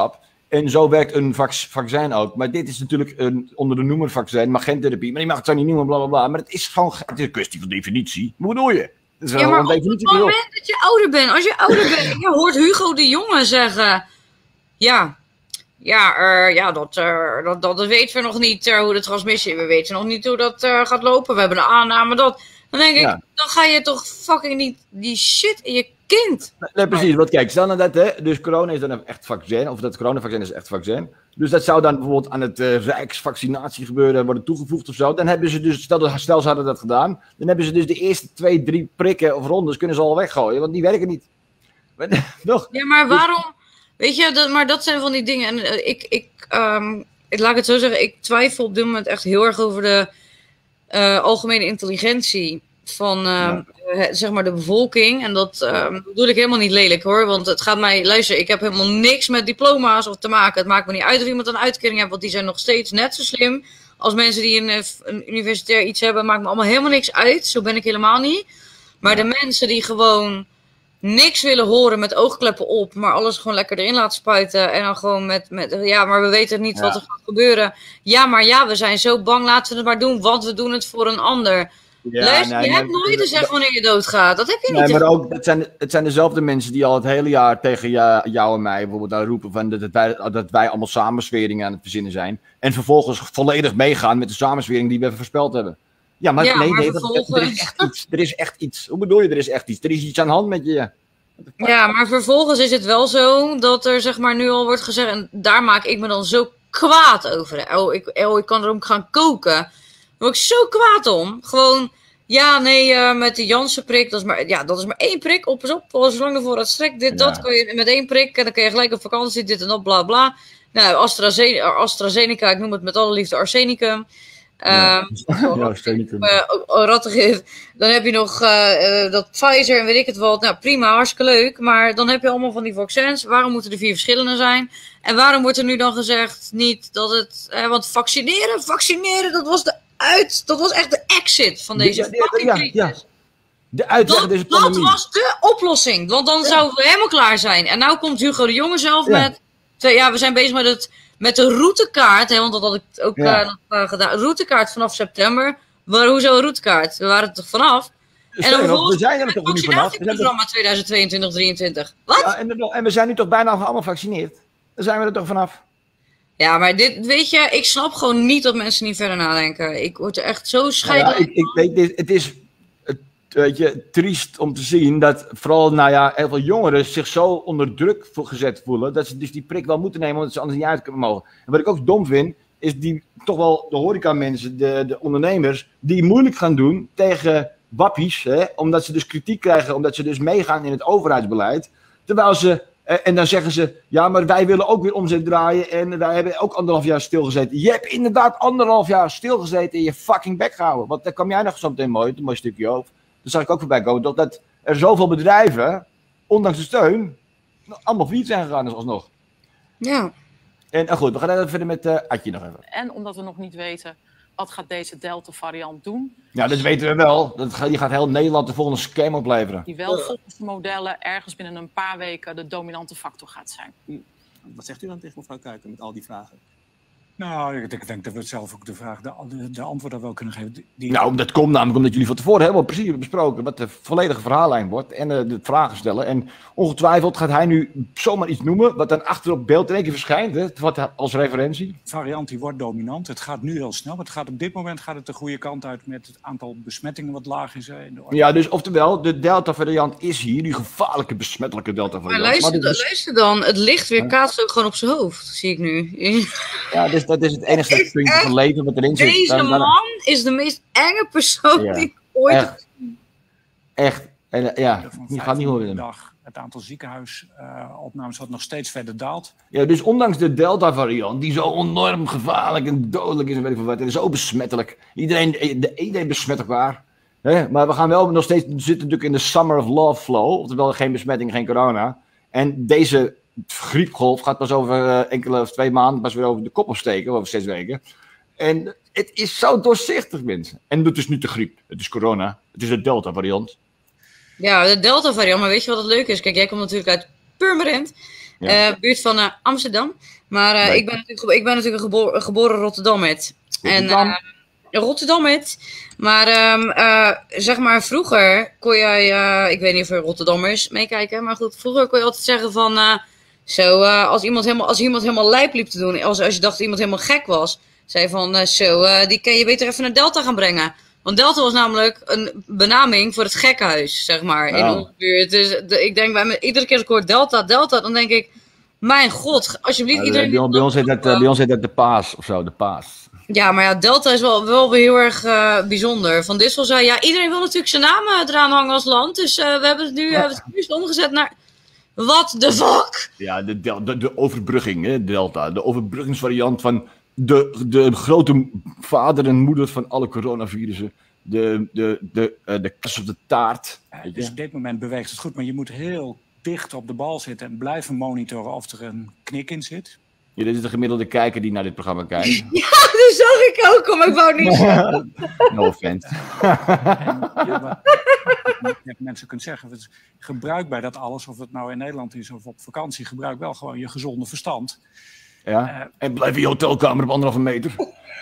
En zo werkt een vac vaccin ook. Maar dit is natuurlijk een onder de noemer vaccin, maar geen therapie. Maar je mag het zo niet noemen, bla bla bla. Maar het is gewoon het is een kwestie van definitie. Hoe bedoel je? Het is Ja, maar een op het definitie moment dat je ouder bent, als je ouder bent, je hoort Hugo de Jonge zeggen, ja, ja, uh, ja dat, uh, dat, dat, dat weten we nog niet uh, hoe de transmissie, we weten nog niet hoe dat uh, gaat lopen, we hebben een aanname dat. Dan denk ik, Ja. dan ga je toch fucking niet die shit in je kind. Nee, precies. Want kijk, stel nou dat, hè, dus corona is dan een echt vaccin, of dat coronavaccin is echt vaccin. Dus dat zou dan bijvoorbeeld aan het uh, rijksvaccinatiegebeuren worden toegevoegd of zo. Dan hebben ze dus, stel, dat- stel ze hadden dat gedaan, dan hebben ze dus de eerste twee, drie prikken of rondes kunnen ze al weggooien, want die werken niet. Toch? Ja, maar waarom, weet je, dat, maar dat zijn van die dingen. En uh, ik, ik, um, ik, laat ik het zo zeggen, ik twijfel op dit moment echt heel erg over de uh, algemene intelligentie van uh, Ja. uh, zeg maar de bevolking. En dat uh, bedoel ik helemaal niet lelijk hoor, want het gaat mij, luister, ik heb helemaal niks met diploma's of te maken. Het maakt me niet uit of iemand een uitkering heeft, want die zijn nog steeds net zo slim als mensen die een, uh, een universitair iets hebben. Maakt me allemaal helemaal niks uit, zo ben ik helemaal niet. Maar de mensen die gewoon niks willen horen met oogkleppen op, maar alles gewoon lekker erin laten spuiten en dan gewoon met, met ja, maar we weten niet Ja. wat er gaat gebeuren. Ja, maar ja, we zijn zo bang, laten we het maar doen, want we doen het voor een ander. Ja, Luister, nee, je hebt maar- nooit gezegd wanneer je doodgaat. Dat heb je niet. Nee, maar gezegd. ook, het zijn, het zijn dezelfde mensen die al het hele jaar tegen ja, jou en mij bijvoorbeeld daar roepen van dat, het wij, dat wij allemaal samensweringen aan het verzinnen zijn. En vervolgens volledig meegaan met de samenswering die we voorspeld hebben. Ja, maar Ja, nee, maar nee dat- vervolgens- er is echt iets. Er is echt iets. Hoe bedoel je, er is echt iets? Er is iets aan de hand met je. Ja, maar vervolgens is het wel zo dat er zeg maar nu al wordt gezegd, en daar maak ik me dan zo kwaad over. Hè. Oh, ik, oh, ik kan erom gaan koken. Daar word ik zo kwaad om. Gewoon, ja, nee, uh, met de Janssen-prik, dat is maar, ja, dat is maar één prik. Op is op, zolang ervoor het strekt, dit, Ja. dat, kan je met één prik, en dan kun je gelijk op vakantie, dit en dat, bla bla. Nou, AstraZeneca, AstraZeneca, ik noem het met alle liefde arsenicum. Ja. Ehm, Ja, steun uh, rattegif. Dan heb je nog uh, uh, dat Pfizer en weet ik het wat. Nou prima, hartstikke leuk. Maar dan heb je allemaal van die vaccins. Waarom moeten er vier verschillende zijn? En waarom wordt er nu dan gezegd niet dat het... Eh, want vaccineren, vaccineren, dat was de uit... Dat was echt de exit van deze Ja, ja, fucking ja, crisis. ja. De uitweg Dat, deze dat pandemie. was de oplossing. Want dan zouden we helemaal klaar zijn. En nou komt Hugo de Jonge zelf Ja. met... Twee, ja, we zijn bezig met, het, met de routekaart. Hè, want dat had ik ook Ja. uh, nog, uh, gedaan. Routekaart vanaf september. Maar hoezo een routekaart? We waren er toch vanaf? En Sterker dan nog, vervolgens we zijn er toch niet vanaf. We zijn toch- vaccinatieprogramma tweeduizend tweeëntwintig drieëntwintig. Wat? Ja, en, er- en we zijn nu toch bijna allemaal gevaccineerd. Dan zijn we er toch vanaf. Ja, maar dit, weet je, ik snap gewoon niet dat mensen niet verder nadenken. Ik word er echt zo Nou ja, scheidelijk. ik, ik weet, dit- het is het, weet je, triest om te zien dat vooral nou ja, heel veel jongeren zich zo onder druk vo- gezet voelen. Dat ze dus die prik wel moeten nemen, omdat ze anders niet uit kunnen mogen. En wat ik ook dom vind, is die toch wel de horecamensen, de, de ondernemers, die moeilijk gaan doen tegen wappies. Hè, omdat ze dus kritiek krijgen, omdat ze dus meegaan in het overheidsbeleid. Terwijl ze, eh, en dan zeggen ze, ja, maar wij willen ook weer omzet draaien en wij hebben ook anderhalf jaar stilgezeten. Je hebt inderdaad anderhalf jaar stilgezeten en je fucking bek gehouden. Want daar kwam jij nog zo meteen mooi, een mooi stukje over. Dat zag ik ook voorbij komen, dat, dat er zoveel bedrijven, ondanks de steun, allemaal failliet zijn gegaan dus alsnog. Ja. En uh, goed, we gaan even verder met uh, Adje nog even. En omdat we nog niet weten wat gaat deze Delta-variant doen. Ja, dat weten we wel. Dat gaat, die gaat heel Nederland de volgende scam opleveren. Die wel volgens de modellen ergens binnen een paar weken de dominante factor gaat zijn. Wat zegt u dan tegen mevrouw Kuiken met al die vragen? Nou, ik denk, ik denk dat we zelf ook de vraag, de, de, de antwoord daar wel kunnen geven. Die- Die, Nou, dat komt namelijk omdat jullie van tevoren helemaal precies hebben besproken wat de volledige verhaallijn wordt en uh, de vragen stellen. En ongetwijfeld gaat hij nu zomaar iets noemen wat dan achter op beeld in één keer verschijnt, hè, wat als referentie. variant die wordt dominant. Het gaat nu heel snel. Het gaat op dit moment gaat het de goede kant uit met het aantal besmettingen wat laag is. hè, In de orde. Ja, dus oftewel, de Delta-variant is hier, die gevaarlijke, besmettelijke Maar Delta-variant. luister, Maar dit is- luister dan, het licht weer kaatst ook gewoon op zijn hoofd, zie ik nu. Ja, dus dat is het enige puntje van leven wat erin zit. Deze Dan- dan- man is de meest enge persoon Ja. die ik ooit heb Echt. Echt. En, eh, ja, Van die gaat niet horen. dag. Het aantal ziekenhuisopnames wat nog steeds verder daalt. Ja, dus ondanks de Delta-variant, die zo enorm gevaarlijk en dodelijk is en weet ik veel wat, en zo besmettelijk. Iedereen, de, iedereen besmet elkaar. Hè? Maar we gaan wel nog steeds, we zitten natuurlijk in de summer of love flow, oftewel geen besmetting, geen corona. En deze griepgolf gaat pas over uh, enkele of twee maanden pas weer over de kop opsteken, over zes weken. En het is zo doorzichtig, mensen. En het is niet de griep, het is corona, het is de Delta-variant. Ja, de Delta-variant. Maar weet je wat het leuke is? Kijk, jij komt natuurlijk uit Purmerend. Ja. Uh, buurt van uh, Amsterdam. Maar uh, ik, ben natuurlijk, ik ben natuurlijk een geboren, geboren Rotterdammer. Rotterdam. En uh, Rotterdammer. Maar um, uh, zeg maar, vroeger kon jij, uh, ik weet niet of er Rotterdammers meekijken, maar goed, vroeger kon je altijd zeggen van, uh, zo, uh, als iemand helemaal, als iemand helemaal lijp liep te doen, als, als je dacht dat iemand helemaal gek was, zei van, uh, zo, uh, die kan je beter even naar Delta gaan brengen. Want Delta was namelijk een benaming voor het gekkenhuis, zeg maar, in Oh. onze buurt. Dus de, ik denk, bij me, iedere keer als ik hoor Delta, Delta, dan denk ik, mijn god, alsjeblieft Uh, iedereen... bij, ons- bij ons heet dat, uh, bij ons heet dat de Paas of zo, de Paas. Ja, maar ja, Delta is wel, wel weer heel erg uh, bijzonder. Van Dissel zei, ja, iedereen wil natuurlijk zijn naam uh, eraan hangen als land. Dus uh, we hebben het nu, uh, het nu omgezet naar... What the fuck? Ja, de, de, de, de overbrugging, hè, Delta. De overbruggingsvariant van de, de grote vader en moeder van alle coronavirussen. De, de, de, uh, de kers op de taart. Ja, dus op dit moment beweegt het goed, maar je moet heel dicht op de bal zitten en blijven monitoren of er een knik in zit. Ja, dit is de gemiddelde kijker die naar dit programma kijkt. Ja, dat zag ik ook, maar ik wou niet zeggen. No offense. En, ja, wat je mensen kunt zeggen, het is- gebruik bij dat alles, of het nou in Nederland is of op vakantie, gebruik wel gewoon je gezonde verstand. Ja? En blijf in je hotelkamer op anderhalve meter.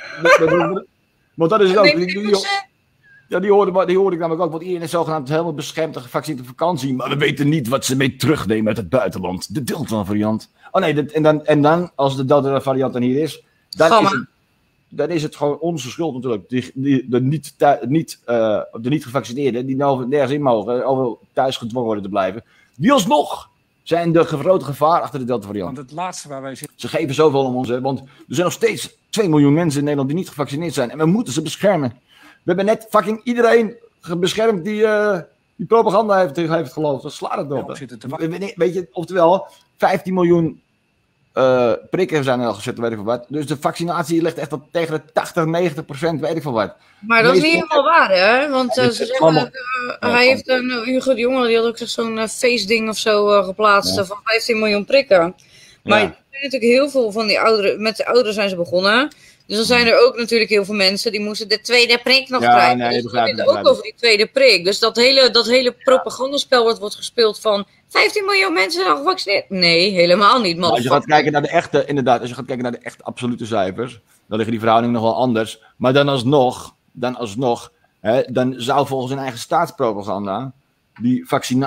Want dat is het ook. Die, die, die- ja, die hoorde, die hoorde ik namelijk ook. Want iedereen is zogenaamd helemaal beschermd en gevaccineerd op vakantie. Maar we weten niet wat ze mee terugnemen uit het buitenland. De Delta-variant. Oh nee, dat, en, dan, en dan, als de Delta-variant dan hier is, dan Gamma. is, het, dan is het gewoon onze schuld natuurlijk. Die, die, de, niet, thu- niet, uh, de niet gevaccineerden, die nou nergens in mogen, al thuis gedwongen worden te blijven. Die alsnog zijn de grote gevaar achter de Delta-variant. Want het laatste waar wij zitten... Ze geven zoveel om ons, hè, want er zijn nog steeds twee miljoen mensen in Nederland die niet gevaccineerd zijn. En we moeten ze beschermen. We hebben net fucking iedereen ge- beschermd die, uh, die propaganda heeft, heeft geloofd. Dat slaat het op. hè. We- we- Weet je, oftewel, vijftien miljoen uh, prikken zijn er al gezet, weet ik veel wat. Dus de vaccinatie ligt echt op tegen de tachtig, negentig procent, weet ik veel wat. Maar dat is niet Meestal- helemaal waar, hè? Want uh, Dit ze is zeggen, allemaal- uh, Ja, hij heeft een, uh, Hugo de Jonge, die had ook zich zo'n uh, feestding of zo uh, geplaatst Ja. uh, van vijftien miljoen prikken. Maar Ja. er zijn natuurlijk heel veel van die ouderen, met de ouderen zijn ze begonnen. Dus dan zijn er ook natuurlijk heel veel mensen die moesten de tweede prik nog Ja, krijgen. nee, dus begrijp dan ik, heb je het ook begrijp ik. over die tweede prik. Dus dat hele, dat hele propagandaspel wordt, wordt gespeeld van vijftien miljoen mensen zijn al gevaccineerd. Nee, helemaal niet, man. Maar als je gaat kijken naar de echte, inderdaad, als je gaat kijken naar de echt absolute cijfers, dan liggen die verhoudingen nog wel anders. Maar dan alsnog, dan alsnog, hè, dan zou volgens hun eigen staatspropaganda die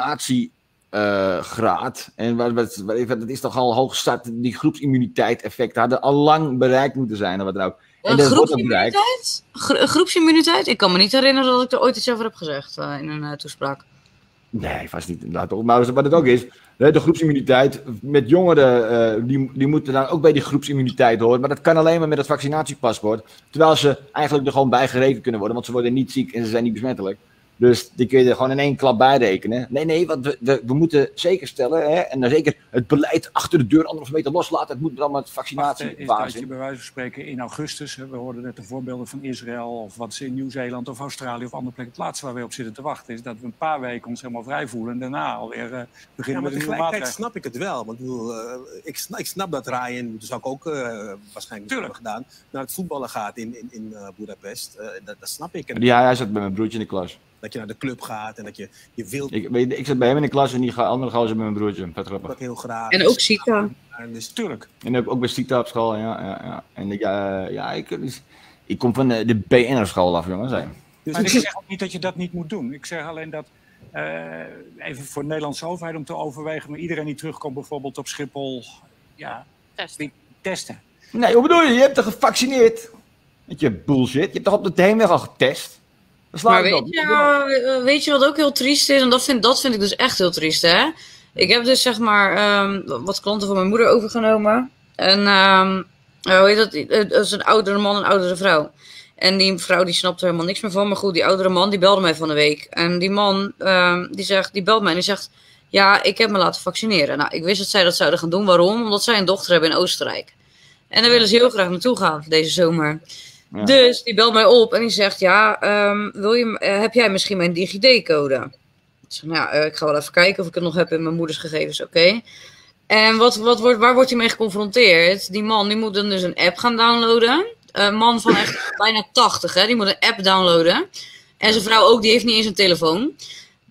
vaccinatiegraad, en wat, wat, wat, dat is toch al hoog start, die groepsimmuniteit effect hadden al lang bereikt moeten zijn. Of wat dan ook. En Een dat wordt ook bereikt. groepsimmuniteit? Gro- groepsimmuniteit? Ik kan me niet herinneren dat ik er ooit iets over heb gezegd uh, in een uh, toespraak. Nee, vast niet inderdaad. toch. Maar wat het ook is, hè, de groepsimmuniteit met jongeren, eh, die, die moeten dan ook bij die groepsimmuniteit horen. Maar dat kan alleen maar met het vaccinatiepaspoort. Terwijl ze eigenlijk er gewoon bij gerekend kunnen worden, want ze worden niet ziek en ze zijn niet besmettelijk. Dus die kun je er gewoon in één klap bij rekenen. Nee, nee, want we, we, we moeten zeker stellen, hè, en dan zeker het beleid achter de deur anderhalve meter loslaten. Het moet dan met Is dat vaccinatiefase. je bij wijze van spreken in augustus, hè, we hoorden net de voorbeelden van Israël of wat ze in Nieuw-Zeeland of Australië of andere plekken. Het laatste waar we op zitten te wachten is dat we een paar weken ons helemaal vrij voelen en daarna alweer uh, Ja, beginnen maar met een nieuwe tegelijkertijd maatregel. snap ik het wel. Want ik, bedoel, uh, ik, snap, ik snap dat Ryan, dat zou ik ook uh, waarschijnlijk hebben gedaan, naar het voetballen gaat in, in, in uh, Budapest. Uh, dat, dat snap ik. En Ja, hij zat bij mijn broertje in de klas. dat je naar de club gaat en dat je, je wilt Ik, weet je, ik zat bij hem in de klas en die ga- andere gozer met mijn broertje. Vet grappig. dat heel graag. En ook Sita. En dus, Tuurlijk. En ook, ook bij Sita op school, ja. ja, ja. En ik, uh, ja, ik, dus- ik kom van de, de B N R-school af, jongens. Hè. Maar ik zeg ook niet dat je dat niet moet doen. Ik zeg alleen dat, uh, even voor de Nederlandse overheid om te overwegen, maar iedereen die terugkomt bijvoorbeeld op Schiphol, ja, testen. testen. Nee, hoe bedoel je? Je hebt toch gevaccineerd? Met je bullshit. Je hebt toch op de heenweg al getest? Dat slaat Maar het weet op. je, uh, weet je wat ook heel triest is? En dat vind, dat vind ik dus echt heel triest, hè? Ik heb dus zeg maar um, wat klanten van mijn moeder overgenomen. En um, uh, hoe heet dat? Het is een oudere man en een oudere vrouw. En die vrouw die snapt er helemaal niks meer van. Maar goed, die oudere man die belde mij van de week. En die man um, die, zegt, die belt mij en die zegt... Ja, ik heb me laten vaccineren. Nou, ik wist dat zij dat zouden gaan doen. Waarom? Omdat zij een dochter hebben in Oostenrijk. En daar willen ze heel graag naartoe gaan deze zomer. Ja. Dus die belt mij op en die zegt... Ja, um, wil je, uh, heb jij misschien mijn DigiD-code? Ik zeg, nou ja, uh, ik ga wel even kijken of ik het nog heb in mijn moeders gegevens. Oké. Okay. En wat, wat wordt, waar wordt hij mee geconfronteerd? Die man die moet dan dus een app gaan downloaden. Een man van echt bijna tachtig, hè? Die moet een app downloaden. En zijn vrouw ook, die heeft niet eens een telefoon.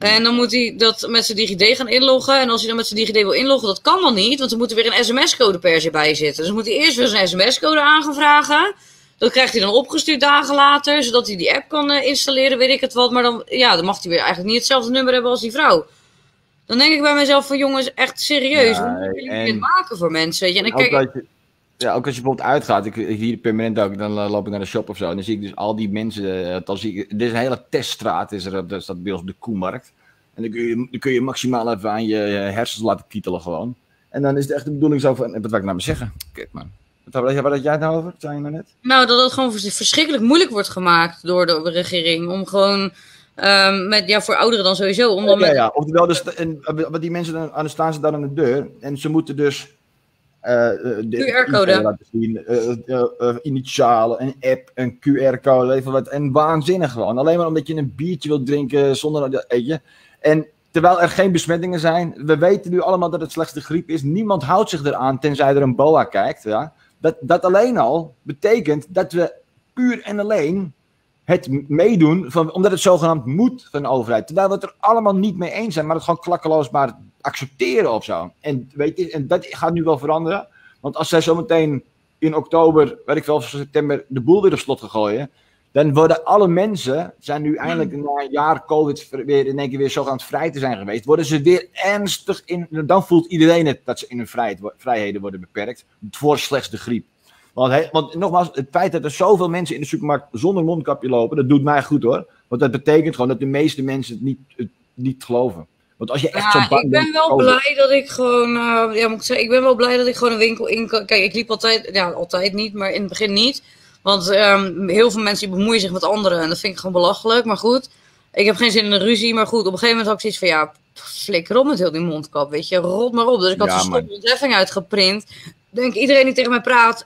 En dan moet hij dat met zijn DigiD gaan inloggen. En als hij dan met zijn DigiD wil inloggen, dat kan dan niet. Want er moet er weer een sms-code per se bij zitten. Dus dan moet hij eerst weer zijn sms-code aan gaan vragen. Dat krijgt hij dan opgestuurd dagen later. Zodat hij die app kan uh, installeren, weet ik het wat. Maar dan, ja, dan mag hij weer eigenlijk niet hetzelfde nummer hebben als die vrouw. Dan denk ik bij mezelf van jongens, echt serieus. Ja, hoe moeten jullie en- dit maken voor mensen? Weet je? En dan Ook kijk ik... dat je, ja, ook als je bijvoorbeeld uitgaat, ik, ik hier permanent ook, dan uh, loop ik naar de shop of zo. En dan zie ik dus al die mensen, uh, dan zie ik, er is een hele teststraat, is er, op- dat staat bij ons op de Koemarkt. En dan kun, je, dan kun je maximaal even aan je uh, hersens laten kietelen gewoon. En dan is het echt de bedoeling zo van, wat wil ik nou maar zeggen? Kijk man, wat, wat, wat had jij het nou over? Wat zei je nou net? Nou, dat het gewoon vers- verschrikkelijk moeilijk wordt gemaakt door de regering. Om gewoon, um, met, ja, voor ouderen dan sowieso. Om dan Ja, met... ja, oftewel, dus, en, wat die mensen dan, dan staan ze dan aan de deur en ze moeten dus uh, de Q R-code. info laten zien, uh, uh, uh, initialen, een app, een Q R-code, even wat, en waanzinnig gewoon. Alleen maar omdat je een biertje wilt drinken zonder, dat- weet je. En terwijl er geen besmettingen zijn, we weten nu allemaal dat het slechts de griep is. Niemand houdt zich eraan tenzij er een boa kijkt. Ja. Dat, dat alleen al betekent dat we puur en alleen het meedoen, van, omdat het zogenaamd moet van de overheid. Terwijl we het er allemaal niet mee eens zijn, maar het gewoon klakkeloos maar accepteren of zo. En, weet je, en dat gaat nu wel veranderen. Want als zij zometeen in oktober, weet ik veel, of september, de boel weer op slot gaan gooien, dan worden alle mensen, zijn nu eindelijk na een jaar COVID weer in één keer weer zogenaamd vrij te zijn geweest, worden ze weer ernstig in, dan voelt iedereen het dat ze in hun vrijheid, vrijheden worden beperkt, voor slechts de griep. Want, he, want nogmaals, het feit dat er zoveel mensen in de supermarkt zonder mondkapje lopen, dat doet mij goed hoor. Want dat betekent gewoon dat de meeste mensen het niet, het niet geloven. Want als je echt Ja, zo bang ik ben bent wel voor COVID- blij dat ik gewoon, uh, ja, moet ik zeggen, ik ben wel blij dat ik gewoon een winkel in kan. Kijk, ik liep altijd, ja, altijd niet, maar in het begin niet. Want um, heel veel mensen die bemoeien zich met anderen en dat vind ik gewoon belachelijk. Maar goed, ik heb geen zin in een ruzie. Maar goed, op een gegeven moment had ik zoiets van, ja, flikker op met heel die mondkap, weet je, rot maar op. Dus ik had Ja, een maar- stopontheffing uitgeprint. Denk iedereen die tegen mij praat,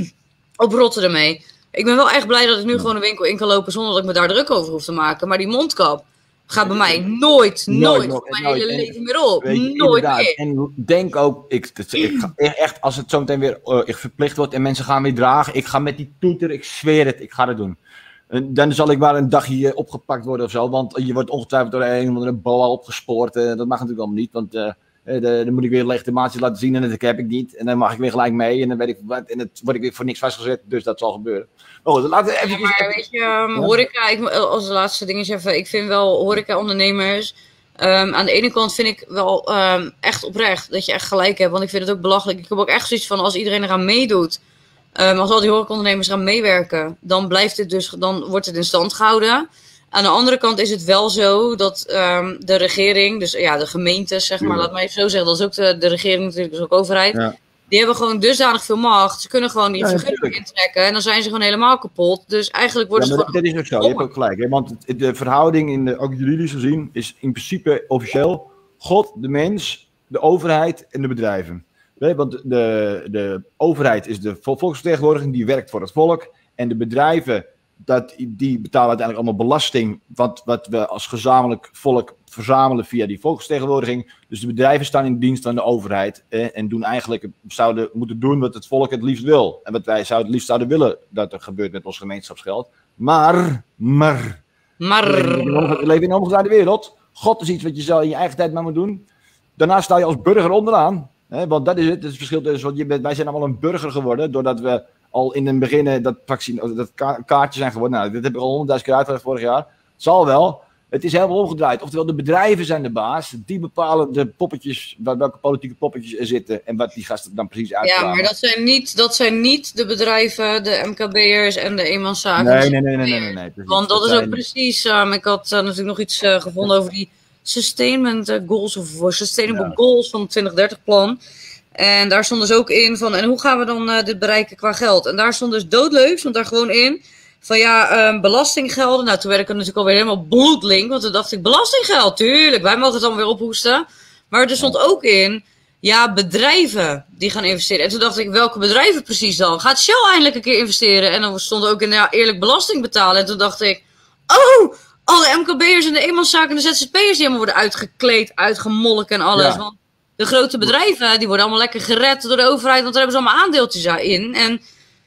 oprotten ermee. Ik ben wel echt blij dat ik nu gewoon een winkel in kan lopen zonder dat ik me daar druk over hoef te maken. Maar die mondkap gaat bij mij nooit, nooit, nooit, voor mijn nooit. hele En- leven meer op. Weet je, Nooit inderdaad. meer. En denk ook, ik, dat- ik ga, echt, als het zo meteen weer uh, echt verplicht wordt en mensen gaan weer dragen, ik ga met die toeter, ik zweer het, ik ga het doen. En dan zal ik maar een dagje opgepakt worden of zo, want je wordt ongetwijfeld door een of andere boa opgespoord. Uh, dat mag natuurlijk allemaal niet, want uh, de, de, dan moet ik weer legitimatie laten zien en dat heb ik niet. En dan mag ik weer gelijk mee en dan weet ik wat, en dan word ik weer voor niks vastgezet, dus dat zal gebeuren. Maar goed, laten we even... Ja, maar weet je, um, Ja. horeca, ik, als laatste dingetje even, ik vind wel horeca-ondernemers, um, aan de ene kant vind ik wel um, echt oprecht dat je echt gelijk hebt, want ik vind het ook belachelijk. Ik heb ook echt zoiets van, als iedereen eraan meedoet, um, als al die horeca-ondernemers gaan meewerken, dan blijft het dus, dan wordt het in stand gehouden. Aan de andere kant is het wel zo dat um, de regering, dus ja, de gemeentes, zeg maar, Ja. laat mij even zo zeggen, dat is ook de, de regering natuurlijk, dus ook overheid. Ja. Die hebben gewoon dusdanig veel macht. Ze kunnen gewoon die Ja, vergunning intrekken. En dan zijn ze gewoon helemaal kapot. Dus eigenlijk worden Ja, ze maar gewoon... dat is ook zo, je hebt ook gelijk. Hè? Want het- de verhouding, in de, ook juridisch gezien, is in principe officieel God, de mens, de overheid en de bedrijven. Nee, want de, de overheid is de vol- volksvertegenwoordiging, die werkt voor het volk. En de bedrijven, dat, die betalen uiteindelijk allemaal belasting, wat, wat we als gezamenlijk volk verzamelen via die volksvertegenwoordiging. Dus de bedrijven staan in dienst aan de overheid eh, en doen eigenlijk, zouden moeten doen wat het volk het liefst wil. En wat wij zouden, het liefst zouden willen dat er gebeurt met ons gemeenschapsgeld. Maar, maar, Maar... we leven in een omge- we leven in een omgedraaide wereld. God is iets wat je zelf in je eigen tijd maar moet doen. Daarna sta je als burger onderaan. Hè, want dat is het, het verschil tussen, want je bent, wij zijn allemaal een burger geworden, doordat we al in het begin dat, vaccin, dat ka- kaartje zijn geworden. Nou, dit heb ik al honderdduizend keer uitgelegd vorig jaar. Het zal wel. Het is helemaal omgedraaid. Oftewel, de bedrijven zijn de baas. Die bepalen de poppetjes, wel- welke politieke poppetjes er zitten en wat die gasten dan precies uitkomen. Ja, maar dat zijn, niet, dat zijn niet de bedrijven, de M K B'ers en de eenmanszaken. Nee, nee, nee, nee, nee, nee, nee. precies. Want dat is zijn- ook precies... Um, ik had uh, natuurlijk nog iets uh, gevonden over die sustainment uh, goals of uh, sustainable Ja. goals van het twintig dertig plan. En daar stond dus ook in van, en hoe gaan we dan uh, dit bereiken qua geld? En daar stond dus doodleuk, stond daar gewoon in, van ja, um, belastinggelden. Nou, toen werd ik er natuurlijk alweer helemaal bloedlink, want toen dacht ik, belastinggeld, tuurlijk, wij mogen het allemaal weer ophoesten. Maar er stond ook in, ja, bedrijven die gaan investeren. En toen dacht ik, welke bedrijven precies dan? Gaat Shell eindelijk een keer investeren? En dan stond er ook in, ja, eerlijk belasting betalen. En toen dacht ik, oh, alle M K B'ers en de eenmanszaken en de Z Z P'ers die helemaal worden uitgekleed, uitgemolken en alles. Ja. Want de grote bedrijven, die worden allemaal lekker gered door de overheid, want daar hebben ze allemaal aandeeltjes in. En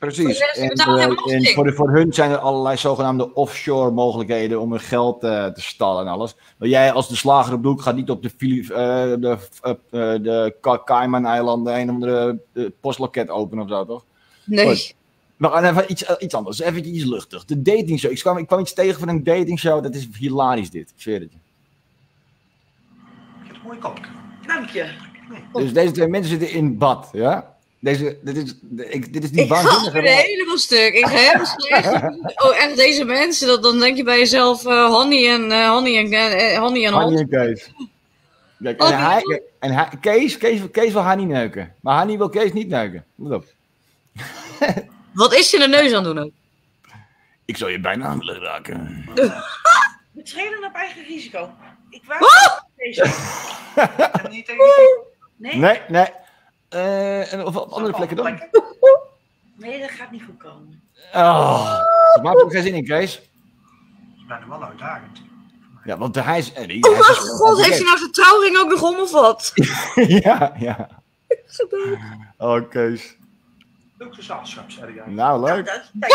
Precies. Voor de rest, je En, betaalt geen eh, en belasting. voor, de, voor hun zijn er allerlei zogenaamde offshore mogelijkheden om hun geld uh, te stallen en alles. Maar jij als de slager op de hoek gaat niet op de, Fili- uh, de, uh, uh, de Cayman-eilanden een of andere uh, postloket openen of zo, toch? Nee. Goed. We gaan even iets, uh, iets anders, even iets luchtig. De datingshow. Ik kwam, ik kwam iets tegen van een datingshow, dat is hilarisch dit. Ik zweer het je. Je hebt een mooie kop. Dank je. Dus deze twee mensen zitten in bad, ja? Deze, dit, is, ik, dit is niet Ik ga waanzinnig. weer helemaal stuk. Ik ga helemaal slecht. Oh, echt deze mensen. Dat, dan denk je bij jezelf, uh, Hanny en uh, Hanny en, uh, Hanny en Hanny Hans. en Kees. Kijk, en Oh, hij, en hij, Kees, Kees, Kees wil Hanny neuken. Maar Hanny wil Kees niet neuken. Let op. Wat is je in de neus aan het doen ook? Ik zou je bijna aan willen raken. Het schelen op eigen risico. Ik wou Ah! deze. En niet tegen de Nee? Nee, nee. Uh, en of op andere plekken dan? Nee, dat gaat niet goed komen. Oh, dat maakt ook geen zin in, Kees. Dat is bijna wel uitdagend. Ja, want hij is... Hij is Oh mijn god, heeft hij nou zijn trouwring ook nog om of wat? ja, ja. Oh, Kees. Ook gezelschap, zei jij. Nou, leuk. Dat, dat,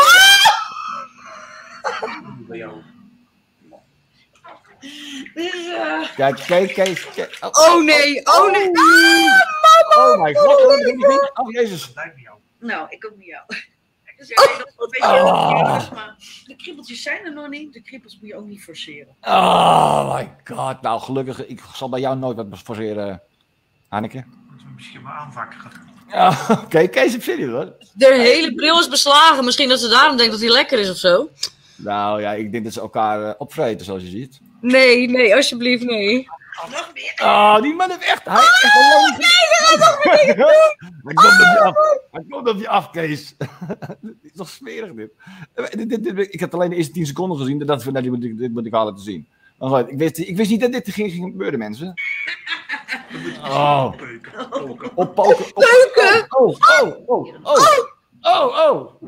Bij jou. dus, uh... Kijk, Kees, Kees. Kees. Oh, oh nee, oh nee. Ah, oh mijn god, oh, oh, oh jezus. Nou, ik ook niet jou. Dus ja, nee, dat is een beetje Oh. oh. Maar de kriebeltjes zijn er nog niet. De kriebels moet je ook niet forceren. Oh my god. Nou, gelukkig. Ik zal bij jou nooit wat forceren, Hanneke. Moeten we misschien maar aanvakkeren. Ja, oké, okay, Kees heeft serieus hoor. De hele bril is beslagen. Misschien dat ze daarom denkt dat hij lekker is of zo. Nou ja, ik denk dat ze elkaar uh, opvreten zoals je ziet. Nee, nee, alsjeblieft, nee. Nog meer. Oh, die man heeft echt... Hij heeft echt al lang... Nee, dat is nog weer niet Hij komt op je af. Hij komt op je af, Kees. Dit is toch smerig dit. Dit, dit, dit. Ik heb alleen de eerste tien seconden gezien. Dat we, nou, dit, moet ik, dit moet ik halen te zien. Maar goed, ik wist, ik wist niet dat dit ging, ging gebeuren, mensen. Oh. Oppoken. Peuken. Oh, oh, oh, oh. Oh, oh.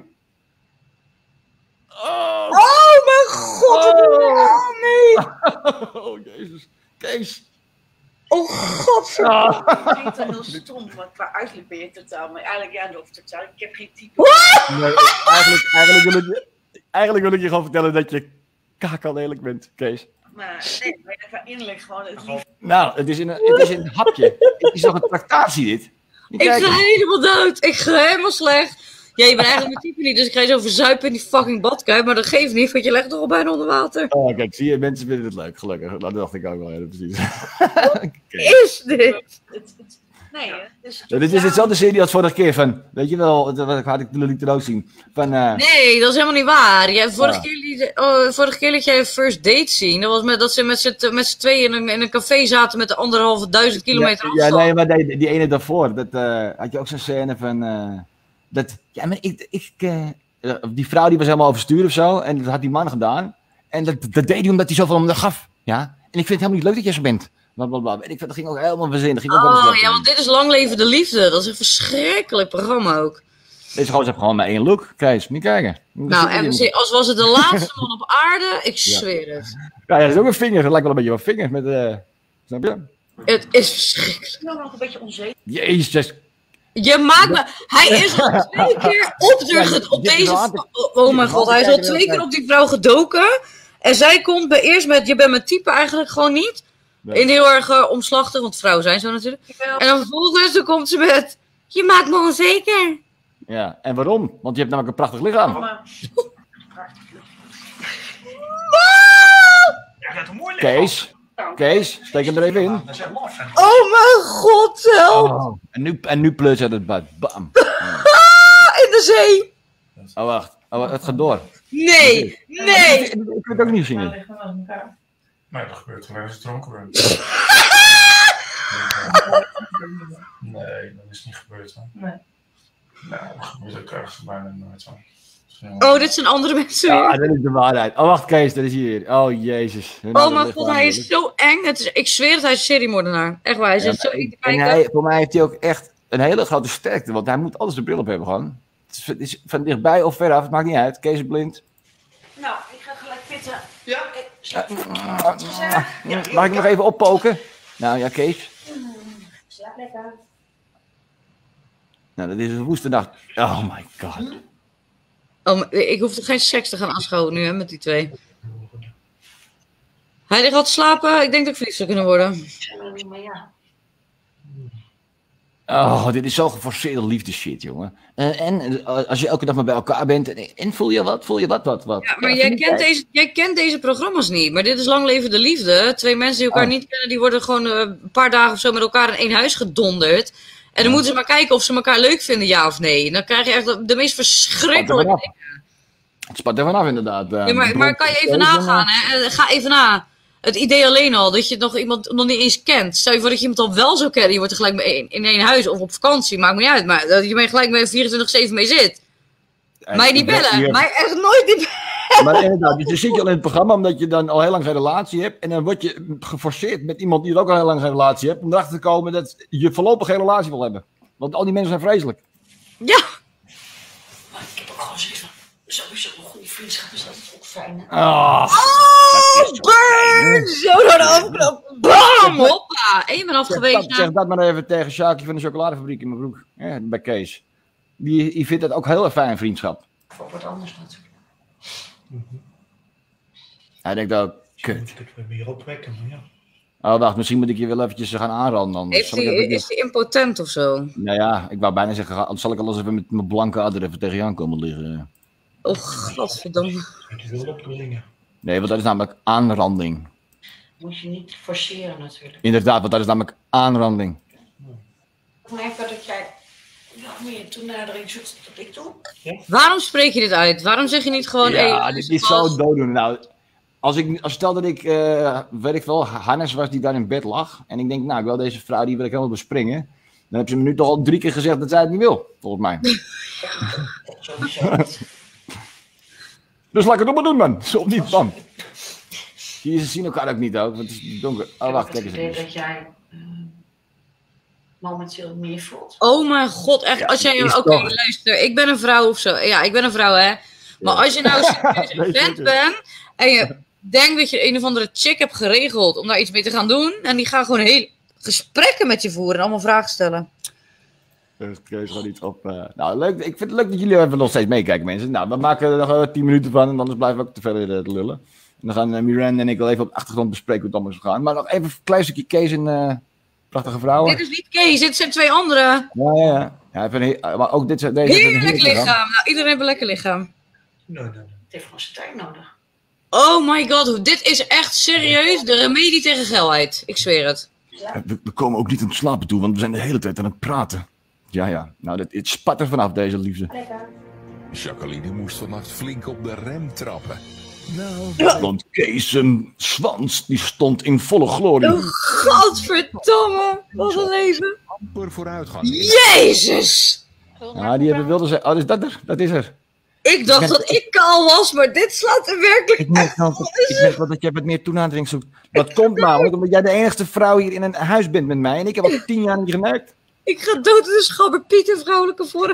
Oh, oh mijn god. Oh, nee. Oh, Jezus. Kees. Oh, god. Oh. Het klinkt dan heel stom, want qua uiterlijk ben je totaal. Maar eigenlijk, ja, of totaal. Ik heb geen type. Nee, eigenlijk, eigenlijk, wil ik je, eigenlijk wil ik je gewoon vertellen dat je kakelelijk bent, Kees. Maar nee, maar qua innerlijk gewoon het liefde. Nou, het is in een, het is in een hapje. Het is toch een tractatie, dit? Ik ga helemaal dood. Ik ga helemaal slecht. Ja, je bent eigenlijk mijn type niet, dus ik ga je zo verzuipen in die fucking badkuip. Maar dat geeft niet, want je legt toch al bijna onder water. Oh, kijk, zie je, mensen vinden het leuk, gelukkig. Dat dacht ik ook wel, ja, precies. Wat is dit? Het, het, nee, hè. Dus Ja, dit is hetzelfde serie als vorige keer van, weet je wel, dat had ik liet er ook zien. Van, uh, Nee, dat is helemaal niet waar. Jij, vorige, Ja. keer liet, oh, vorige keer liet jij First Date zien. Dat was met, dat ze met z'n met z'n tweeën in een, in een café zaten met de anderhalve duizend kilometer ja, ja, afstand. nee, maar die, die ene daarvoor, dat uh, had je ook zo'n scène van, uh, dat, ja, maar ik, ik uh, die vrouw die was helemaal overstuur of zo, en dat had die man gedaan. En dat, dat deed hij omdat hij zoveel om de gaf, ja. En ik vind het helemaal niet leuk dat jij zo bent. Blablabla. En ik vind, dat ging ook helemaal verzin. Dat ging ook wel eens Oh lekker. ja, want dit is Lang Leven de Liefde. Dat is een verschrikkelijk programma ook. Deze gozer heeft gewoon maar één look, Kees. Moet je kijken. Nou, en misschien- als was het de laatste man op aarde, ik zweer het. Ja, ja, dat is ook een vinger. Dat lijkt wel een beetje op een vinger. Met, uh, snap je? Het is verschrikkelijk. ik ben nog een beetje onzeker. Jezus. Je maakt me... Hij is al twee keer op, de, op deze... Oh mijn god, hij is al twee keer op die vrouw gedoken. En zij komt bij eerst met... Je bent mijn type eigenlijk gewoon niet. Nee. En heel erg uh, omslachtig, want vrouwen zijn zo natuurlijk. En dan vervolgens dan komt ze met... Je maakt me onzeker. Ja, en waarom? Want je hebt namelijk een prachtig lichaam. Maar, Ja, je hebt een mooi lichaam. Kees. Kees, steek hem er even in. Dat is echt laf, hè. Oh mijn god, help. Oh, en nu, en nu plus uit het bad. Bam. Ah, in de zee. Oh, wacht. Oh, het gaat door. Nee, nee. Ik wil het ook niet zien. Nee, dat gebeurt gewoon als je dronken bent. Nee, dat is niet gebeurd. Hè. nee. Nou, dat gebeurt ook ergens bijna nooit zo. Oh, dit zijn andere mensen Ja, weer. dat is de waarheid. Oh, wacht, Kees, dat is hier. Oh, jezus. Oh mijn god, hij is zo eng. Het is, ik zweer het, hij is seriemoordenaar. Echt waar, hij zit zo eng te En kijken. hij, voor mij heeft hij ook echt een hele grote sterkte, want hij moet altijd zijn bril op hebben gewoon. Het is, het is van dichtbij of veraf, het maakt niet uit. Kees is blind. Nou, ik ga gelijk pitten. Ja? Ik, Mag ik nog even oppoken? Nou ja, Kees. slaap lekker. Nou, dat is een woeste nacht. Oh my god. Oh, ik hoef er geen seks te gaan aanschouwen nu, hè, met die twee. Hij ligt al te slapen. Ik denk dat ik verliefd zou kunnen worden. Maar ja. Oh, dit is zo geforceerde liefdeshit, jongen. Uh, en uh, als je elke dag maar bij elkaar bent. En, en voel je wat? Voel je wat? Wat? wat? Ja, maar jij kent, deze, jij kent deze programma's niet. Maar dit is Lang Leven de Liefde. Twee mensen die elkaar oh. niet kennen, die worden gewoon uh, een paar dagen of zo met elkaar in één huis gedonderd. En dan ja. moeten ze maar kijken of ze elkaar leuk vinden, ja of nee. En dan krijg je echt de meest verschrikkelijke dingen. Het spat er vanaf, inderdaad. Uh, ja, maar, maar kan je even nagaan, hè? Ga even na. Het idee alleen al, dat je nog iemand nog niet eens kent. Stel je voor dat je iemand al wel zou kennen. Je wordt er gelijk mee in één huis of op vakantie. Maakt me niet uit. Maar dat je er gelijk met vierentwintig zeven mee zit. En mij niet bellen. Hier... Mij echt nooit niet bellen. Maar inderdaad, dus je zit je al in het programma omdat je dan al heel lang geen relatie hebt. En dan word je geforceerd met iemand die er ook al heel lang geen relatie hebt. Om erachter te komen dat je voorlopig geen relatie wil hebben. Want al die mensen zijn vreselijk. Ja. Maar ik heb ook gewoon zoiets van, sowieso een goede vriendschap is altijd ook fijn. Hè? Oh. Oh, burn! Zo door de overknop. Bam! Hoppa! En je bent afgewezen. Zeg, zeg dat maar even tegen Sjaakje van de chocoladefabriek in mijn broek. Ja, bij Kees. Die, die vindt het ook heel erg fijn, vriendschap. Voor wat anders natuurlijk. Mm-hmm. Hij denkt ook, kut. Dat we meer opwekken, maar ja. Oh, wacht, misschien moet ik je wel eventjes gaan aanranden. Heeft hij, is hij impotent of zo? Nou ja, ik wou bijna zeggen, dan zal ik al eens even met mijn blanke adder even tegen je aan komen liggen. Oh, godverdomme. Met die wilopdrullingen. Nee, want dat is namelijk aanranding. Moet je niet forceren natuurlijk. Inderdaad, want dat is namelijk aanranding. Maar even dat jij nog meer toenadering zoekt tot ik toe. Ja? Waarom spreek je dit uit? Waarom zeg je niet gewoon... Ja, hey, dit is zo dooddoen. Nou, als ik, als stel dat ik, uh, weet ik wel, Hannes was die daar in bed lag. En ik denk, nou, ik wil deze vrouw, die wil ik helemaal bespringen. Dan heb ze me nu toch al drie keer gezegd dat zij het niet wil, volgens mij. Sowieso niet. Dus laat ik het ook maar doen, man. Zo niet, man. Ze zien elkaar ook niet ook, want het is donker. Oh, wacht, kijk eens. Ik heb het idee dat jij uh, momenteel meer voelt. Oh mijn god, echt. Ja, als jij... Oké, okay, luister. Ik ben een vrouw of zo. Ja, ik ben een vrouw, hè. Maar ja. Als je nou een vent bent en je denkt dat je een of andere chick hebt geregeld om daar iets mee te gaan doen. En die gaan gewoon heel gesprekken met je voeren en allemaal vragen stellen. Ik kreeg gewoon iets op. Uh, nou, leuk. Ik vind het leuk dat jullie even nog steeds meekijken, mensen. Nou, we maken er nog uh, tien minuten van en anders blijven we ook te verder uh, te lullen. En dan gaan uh, Miranda en ik wel even op de achtergrond bespreken hoe het allemaal is gegaan. Maar nog even een klein stukje Kees en uh, prachtige vrouwen. Dit is niet Kees, dit zijn twee anderen. Ja, ja, ja. ja even een, maar ook dit, deze heerlijk een lichaam. lichaam. Nou, iedereen heeft een lekker lichaam. Nee, nee, nee. Het heeft gewoon zijn tijd nodig. Oh my god, dit is echt serieus de remedie tegen geilheid. Ik zweer het. Ja. We, we komen ook niet aan het slapen toe, want we zijn de hele tijd aan het praten. Ja, ja. Nou, dit, het spat er vanaf, deze liefde. Jacqueline moest vannacht flink op de rem trappen. Nou, want Kees' zwans, die stond in volle glorie. Oh, godverdomme. Wat een leven. Amper vooruitgang. Jezus. Ja, die hebben wilde zeggen. Oh, is dat er? Dat is er. Ik dacht ik dat ik kaal was, maar dit slaat er werkelijk ik merk wel dat, ik merk wel dat jij wat meer toenadering zoekt. Dat komt namelijk omdat jij de enige vrouw hier in een huis bent met mij. En ik heb al tien jaar niet gemerkt. Ik ga dood in de schabber Piet een vrouwelijke vorm.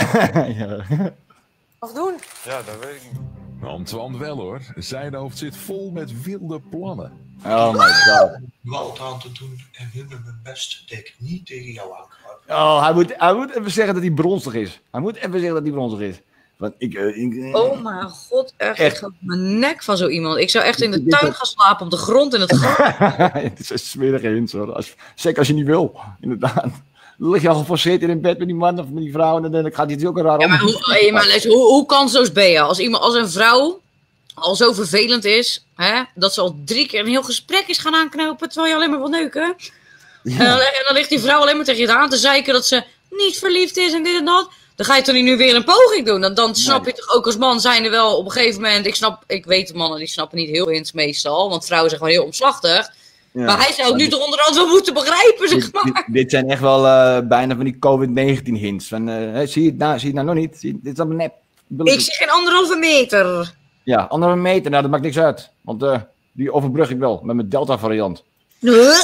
Ja. Wat doen? Ja, dat weet ik niet. Antoine wel hoor. Zijn hoofd zit vol met wilde plannen. Oh my god. Wat aan te doen en willen mijn best dat ik niet tegen jou aangrijp. Oh, hij moet, hij moet even zeggen dat hij bronstig is. Hij moet even zeggen dat hij bronstig is. Want ik, uh, ik, uh, oh mijn god, echt. echt. Ik ga op mijn nek van zo iemand. Ik zou echt in de tuin gaan slapen, op de grond in het gras. Het is een smerige hint hoor. Als, zeker als je niet wil, inderdaad. Dan lig je al geforceerd in bed met die man of met die vrouw en dan gaat hij het ook een raar om. Ja, maar hoe, hey, maar les, hoe, hoe kansloos ben je? Als, iemand, als een vrouw al zo vervelend is, hè, dat ze al drie keer een heel gesprek is gaan aanknopen terwijl je alleen maar wil neuken. Ja. En, dan, en dan ligt die vrouw alleen maar tegen je aan te zeiken dat ze niet verliefd is en dit en dat. Dan ga je toch niet nu weer een poging doen. Dan, dan snap nee. je toch ook als man zijn er wel op een gegeven moment. Ik snap, ik weet de mannen die snappen niet heel hints meestal, want vrouwen zijn gewoon heel omslachtig. Ja, maar hij zou het nu toch onderhand wel moeten begrijpen, zeg maar. Dit, dit, dit zijn echt wel uh, bijna van die covid negentien hints. Van, uh, zie, je het nou, zie je het nou nog niet? Zie, dit is allemaal nep. Ik zie geen anderhalve meter. Ja, anderhalve meter, nou dat maakt niks uit. Want uh, die overbrug ik wel, met mijn Delta variant. Nee. Nee,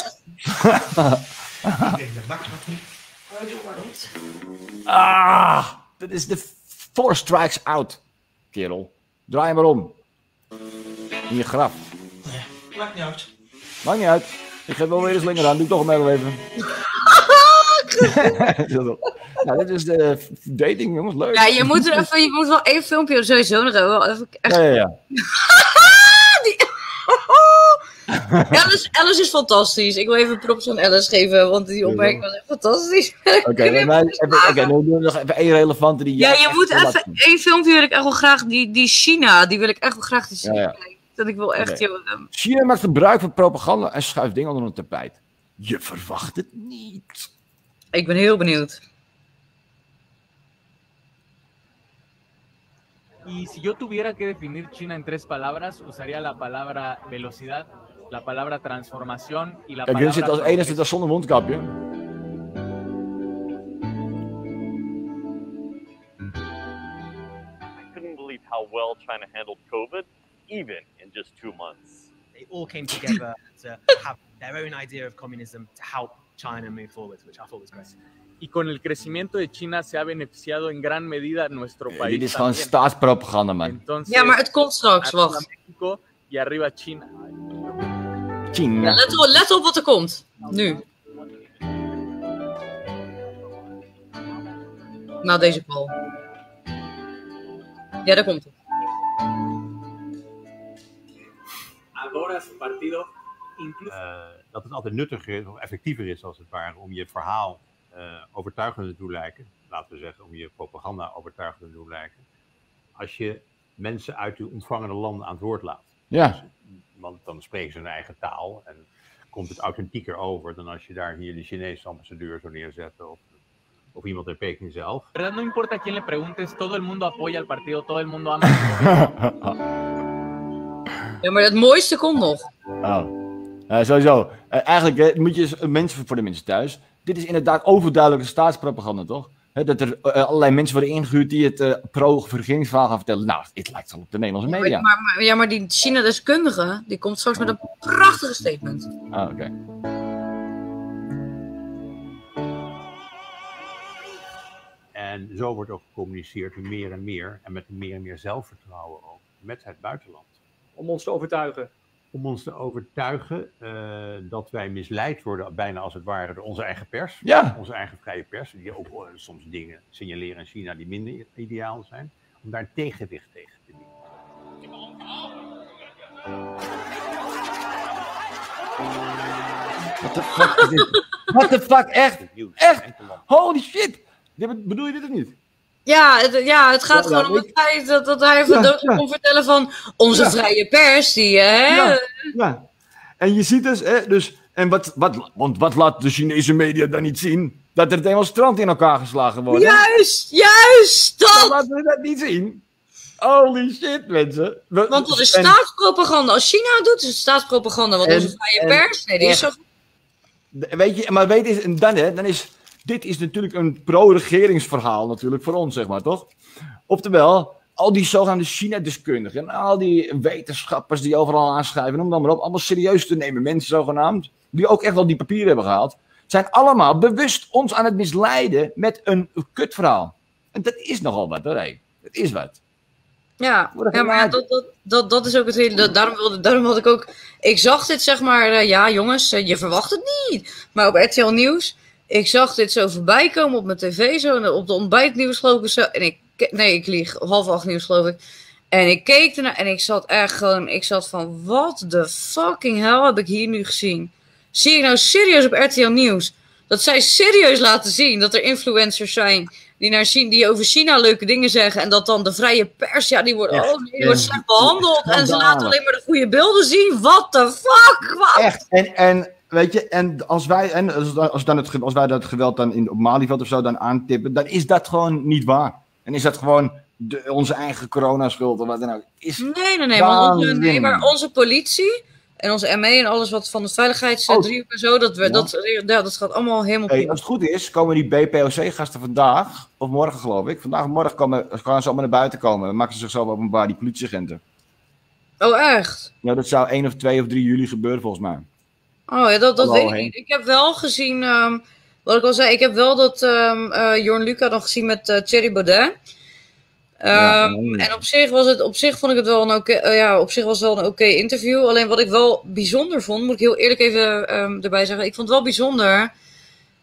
dat maakt nog niet. Oh, doe maar niet. Ah, dat is de four strikes out, kerel. Draai hem maar om. In je graf. Nee, maakt niet uit. Maakt niet uit. Ik geef wel weer een slinger aan. Doe ik toch een even. Ik Nou, dit is de dating, jongens. Leuk. Ja, je moet, er even, je moet wel één filmpje sowieso nog hebben. Wel even, echt... Ja, ja, ja. Die... Alice, Alice is fantastisch. Ik wil even props aan Alice geven, want die opmerking was echt fantastisch. Oké, okay, okay, okay, nu doen we nog even één relevante die. Ja, je moet even één filmpje wil ik echt wel graag, die, die China, die wil ik echt wel graag te zien. Ja, ja. Dat ik wil echt. Okay. Joh, um... China maakt gebruik van propaganda en schuift dingen onder een tapijt. Je verwacht het niet. Ik ben heel benieuwd. Y si yo tuviera que definir China en tres palabras, usaría la palabra velocidad, la palabra transformación y la Kijk, palabra... Kijk, zit als enige zit als zonder mondkapje. I couldn't believe how well China handled COVID, even in just two months. They all came together to have their own idea of communism to help China move forward, which I thought was great. Y con el crecimiento de China se ha beneficiado en gran medida nuestro país. Dit is gewoon staatspropaganda, man. Entonces, ja, maar het komt straks, wacht. Mexico y arriba China. China. Ja, let, op, let op wat er komt. Nu. Na deze call. Ja, daar komt het. Ahora su partido incluso... Uh, dat het altijd nuttiger is, of effectiever is als het ware, om je verhaal uh, overtuigender te doen lijken. Laten we zeggen, om je propaganda overtuigender te doen lijken. Als je mensen uit de ontvangende landen aan het woord laat. Ja. Dus, want dan spreken ze hun eigen taal en komt het authentieker over dan als je daar hier de Chinese ambassadeur zou neerzetten. Of, of iemand in Peking zelf. ¿Verdad? No importa quién le preguntes, todo el mundo apoya al partido, todo el mundo ama. Ja, maar het mooiste komt nog. Oh. Uh, sowieso. Uh, eigenlijk uh, moet je mensen, voor de mensen thuis. Dit is inderdaad overduidelijke staatspropaganda, toch? He, dat er uh, allerlei mensen worden ingehuurd die het uh, pro-regeringsverhaal gaan vertellen. Nou, dit lijkt wel op de Nederlandse media. Maar, maar, ja, maar die China-deskundige, die komt straks met een prachtige statement. Ah, oké. Okay. En zo wordt ook gecommuniceerd meer en meer. En met meer en meer zelfvertrouwen ook. Met het buitenland. Om ons te overtuigen. Om ons te overtuigen uh, dat wij misleid worden, bijna als het ware, door onze eigen pers. Ja. Onze eigen vrije pers, die ook uh, soms dingen signaleren in China die minder ideaal zijn. Om daar een tegenwicht tegen te bieden. What the fuck is dit? What the fuck, echt? Echt? Holy shit! Bedoel je dit of niet? Ja, het, ja, het gaat ja, gewoon ja, om het ik... feit dat, dat hij even ja, ja. kon vertellen van onze ja. vrije pers. Die, hè? Ja, ja. En je ziet dus, hè, dus en wat, wat, want wat laat de Chinese media dan niet zien? Dat er het demonstranten in elkaar geslagen worden. Juist, juist, dat! Dan laten we dat niet zien. Holy shit, mensen. We, want dat is en... staatspropaganda. Als China het doet, is het staatspropaganda. Want en, onze vrije en, pers, nee, die is zo... Weet je, maar weet je, dan, hè, dan is... Dit is natuurlijk een pro-regeringsverhaal natuurlijk voor ons, zeg maar, toch? Oftewel, al die zogenaamde China-deskundigen en al die wetenschappers die overal aanschrijven, om dan maar op, allemaal serieus te nemen mensen zogenaamd, die ook echt wel die papieren hebben gehaald, zijn allemaal bewust ons aan het misleiden met een kutverhaal. En dat is nogal wat, hoor. Hey. Dat is wat. Ja, ja maar dat, dat, dat, dat is ook het hele... Dat, daarom, wilde, daarom had ik ook... Ik zag dit, zeg maar, uh, ja jongens, uh, je verwacht het niet. Maar op R T L Nieuws... Ik zag dit zo voorbij komen op mijn tv, zo op de ontbijtnieuws geloof ik zo. En ik, nee, ik lieg, half acht nieuws geloof ik. En ik keek ernaar en ik zat echt gewoon, ik zat van, wat de fucking hell heb ik hier nu gezien? Zie ik nou serieus op R T L Nieuws dat zij serieus laten zien dat er influencers zijn die, naar China, die over China leuke dingen zeggen. En dat dan de vrije pers, ja, die wordt, echt, oh, die wordt slecht behandeld. En ze laten alleen maar de goede beelden zien. What the fuck? Wat? Echt, en... en... Weet je, en als wij, en als, als, dan het, als wij dat geweld dan in, op Malieveld of zo dan aantippen, dan is dat gewoon niet waar. En is dat gewoon de, onze eigen coronaschuld of wat dan ook. Is nee, nee, nee, want onze, nee, maar onze politie en onze M E en alles wat van de veiligheidsdriehoek oh. en zo, dat, we, ja. dat, ja, dat gaat allemaal helemaal hey, als het goed is, komen die B P O C-gasten vandaag, of morgen geloof ik, vandaag of morgen komen, gaan ze allemaal naar buiten komen. Dan maken ze zichzelf openbaar, die politieagenten. Oh, echt? Ja, dat zou één of twee of drie juli gebeuren volgens mij. Oh ja, dat, dat weet ik niet. Ik heb wel gezien, um, wat ik al zei, ik heb wel dat um, uh, Jorn Luca nog gezien met uh, Thierry Baudet. Um, ja, en op zich was het, op zich vond ik het wel een oké, uh, ja, op zich was het wel een oké okay interview. Alleen wat ik wel bijzonder vond, moet ik heel eerlijk even um, erbij zeggen, ik vond het wel bijzonder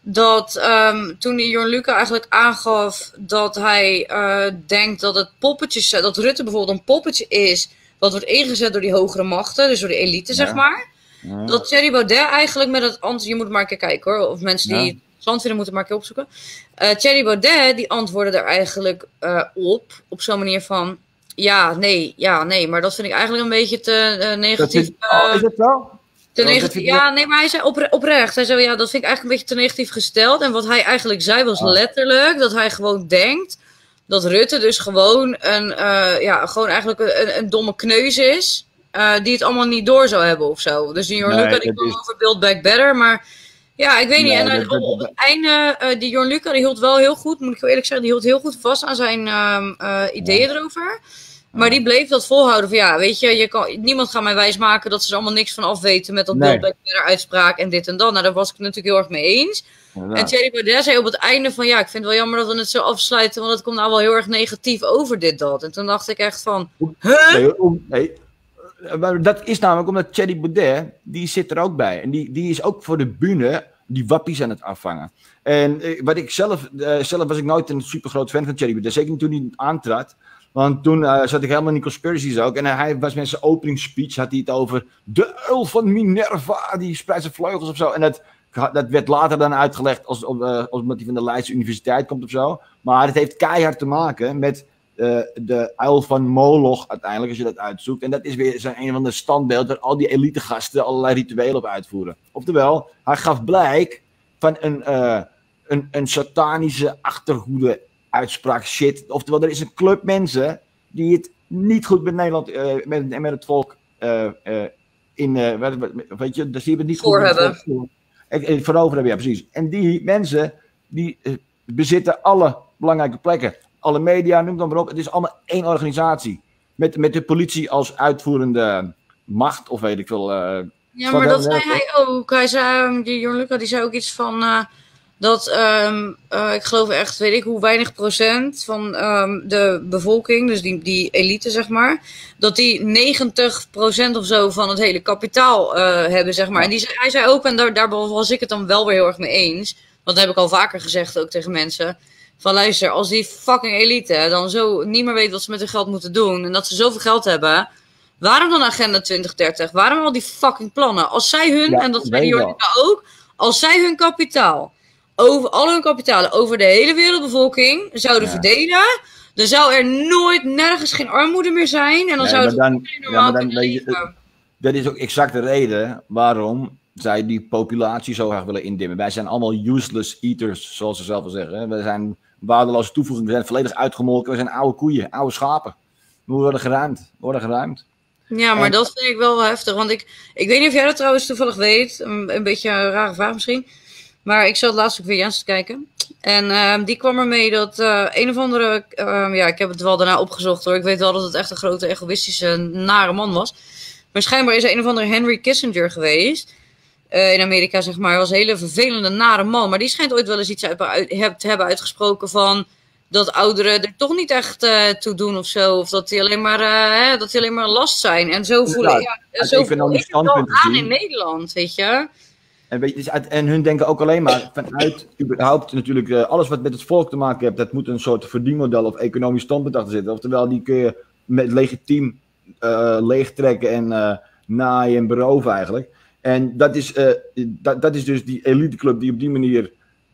dat um, toen Jorn Luca eigenlijk aangaf dat hij uh, denkt dat het poppetjes, dat Rutte bijvoorbeeld een poppetje is, wat wordt ingezet door die hogere machten, dus door de elite, ja. zeg maar. Ja. Dat Thierry Baudet eigenlijk met het antwoord, je moet maar een keer kijken hoor, of mensen die ja. het stand vinden moeten maar een keer opzoeken. Uh, Thierry Baudet, die antwoordde daar eigenlijk uh, op, op zo'n manier van, ja, nee, ja, nee, maar dat vind ik eigenlijk een beetje te uh, negatief. Is, oh, is het zo? Te negatief, ja, nee, maar hij zei opre- oprecht. Hij zei, ja, dat vind ik eigenlijk een beetje te negatief gesteld. En wat hij eigenlijk zei was oh. letterlijk dat hij gewoon denkt dat Rutte dus gewoon een, uh, ja, gewoon eigenlijk een, een domme kneus is. Uh, die het allemaal niet door zou hebben of zo. Dus die Jorn nee, Luca die kwam is... over Build Back Better, maar ja, ik weet nee, niet. En uh, op, op het einde, uh, die Jorn Luca die hield wel heel goed, moet ik heel eerlijk zeggen, die hield heel goed vast aan zijn uh, uh, ideeën ja. erover. Maar die bleef dat volhouden van ja, weet je, je kan, niemand gaat mij wijsmaken dat ze er allemaal niks van af weten met dat nee. Build Back Better uitspraak en dit en dat. Nou, daar was ik het natuurlijk heel erg mee eens. Ja. En Thierry Baudet zei op het einde van ja, ik vind het wel jammer dat we het zo afsluiten, want het komt nou wel heel erg negatief over dit dat. En toen dacht ik echt van, huh? Nee, om, nee. Maar dat is namelijk omdat Thierry Baudet, die zit er ook bij. En die, die is ook voor de bühne die wappies aan het afvangen. En eh, wat ik zelf, uh, zelf was ik nooit een super groot fan van Thierry Baudet. Zeker niet toen hij aantrad. Want toen uh, zat ik helemaal in die conspiracies ook. En uh, hij was met zijn openingsspeech, had hij het over de uil van Minerva, die spreidt zijn vleugels of zo. En dat, dat werd later dan uitgelegd als, uh, als omdat hij van de Leidse Universiteit komt of zo. Maar het heeft keihard te maken met uh, de uil van Moloch uiteindelijk, als je dat uitzoekt. En dat is weer zijn een van de standbeelden waar al die elitegasten allerlei rituelen op uitvoeren. Oftewel, hij gaf blijk van een, uh, een, een satanische achterhoede uitspraak shit. Oftewel, er is een club mensen die het niet goed met Nederland, uh, met, met het volk uh, uh, in, uh, weet je, dus die hebben het niet voor goed hebben. Volk, uh, voorover hebben, ja precies. En die mensen, die uh, bezitten alle belangrijke plekken. Alle media, noem dan maar op. Het is allemaal één organisatie. Met, met de politie als uitvoerende macht, of weet ik veel. Uh, ja, maar dat zei hij ook. Hij zei, die Jorn Luca, die zei ook iets van Uh, dat, um, uh, ik geloof echt, weet ik hoe weinig procent van um, de bevolking, dus die, die elite zeg maar, dat die negentig procent of zo van het hele kapitaal uh, hebben zeg maar. En die, hij zei ook, en daar, daar was ik het dan wel weer heel erg mee eens, want dat heb ik al vaker gezegd ook tegen mensen, van luister, als die fucking elite dan zo niet meer weet wat ze met hun geld moeten doen, en dat ze zoveel geld hebben, waarom dan Agenda twintig dertig? Waarom al die fucking plannen? Als zij hun, ja, en dat zei Jorn Luca ook, als zij hun kapitaal over al hun kapitalen over de hele wereldbevolking zouden ja. verdelen, dan zou er nooit nergens geen armoede meer zijn. En dan nee, zou het dan, normaal ja, dan, je, dat is ook exact de reden waarom zij die populatie zo graag willen indimmen. Wij zijn allemaal useless eaters, zoals ze zelf wel zeggen. We zijn waardeloze toevoegingen, we zijn volledig uitgemolken, we zijn oude koeien, oude schapen. We worden geruimd, we worden geruimd. Ja, maar en, dat vind ik wel heftig, want ik, ik weet niet of jij dat trouwens toevallig weet, een, een beetje een rare vraag misschien. Maar ik zat laatst ook weer Jens te kijken. En uh, die kwam ermee dat uh, een of andere... Uh, ja, ik heb het wel daarna opgezocht hoor. Ik weet wel dat het echt een grote egoïstische, nare man was. Maar schijnbaar is er een of andere Henry Kissinger geweest. Uh, in Amerika, zeg maar. Hij was een hele vervelende, nare man. Maar die schijnt ooit wel eens iets uit, uit, te hebben uitgesproken van dat ouderen er toch niet echt uh, toe doen of zo. Of dat die alleen maar, uh, hè, dat die alleen maar een last zijn. En zo voel ja, ik ja, zo voel ik het wel aan in Nederland, weet je. En, weet je, en hun denken ook alleen maar vanuit überhaupt natuurlijk uh, alles wat met het volk te maken heeft, dat moet een soort verdienmodel of economisch standpunt achter zitten. Oftewel, die kun je met legitiem uh, leegtrekken en uh, naaien en beroven eigenlijk. En dat is, uh, dat, dat is dus die eliteclub die op die manier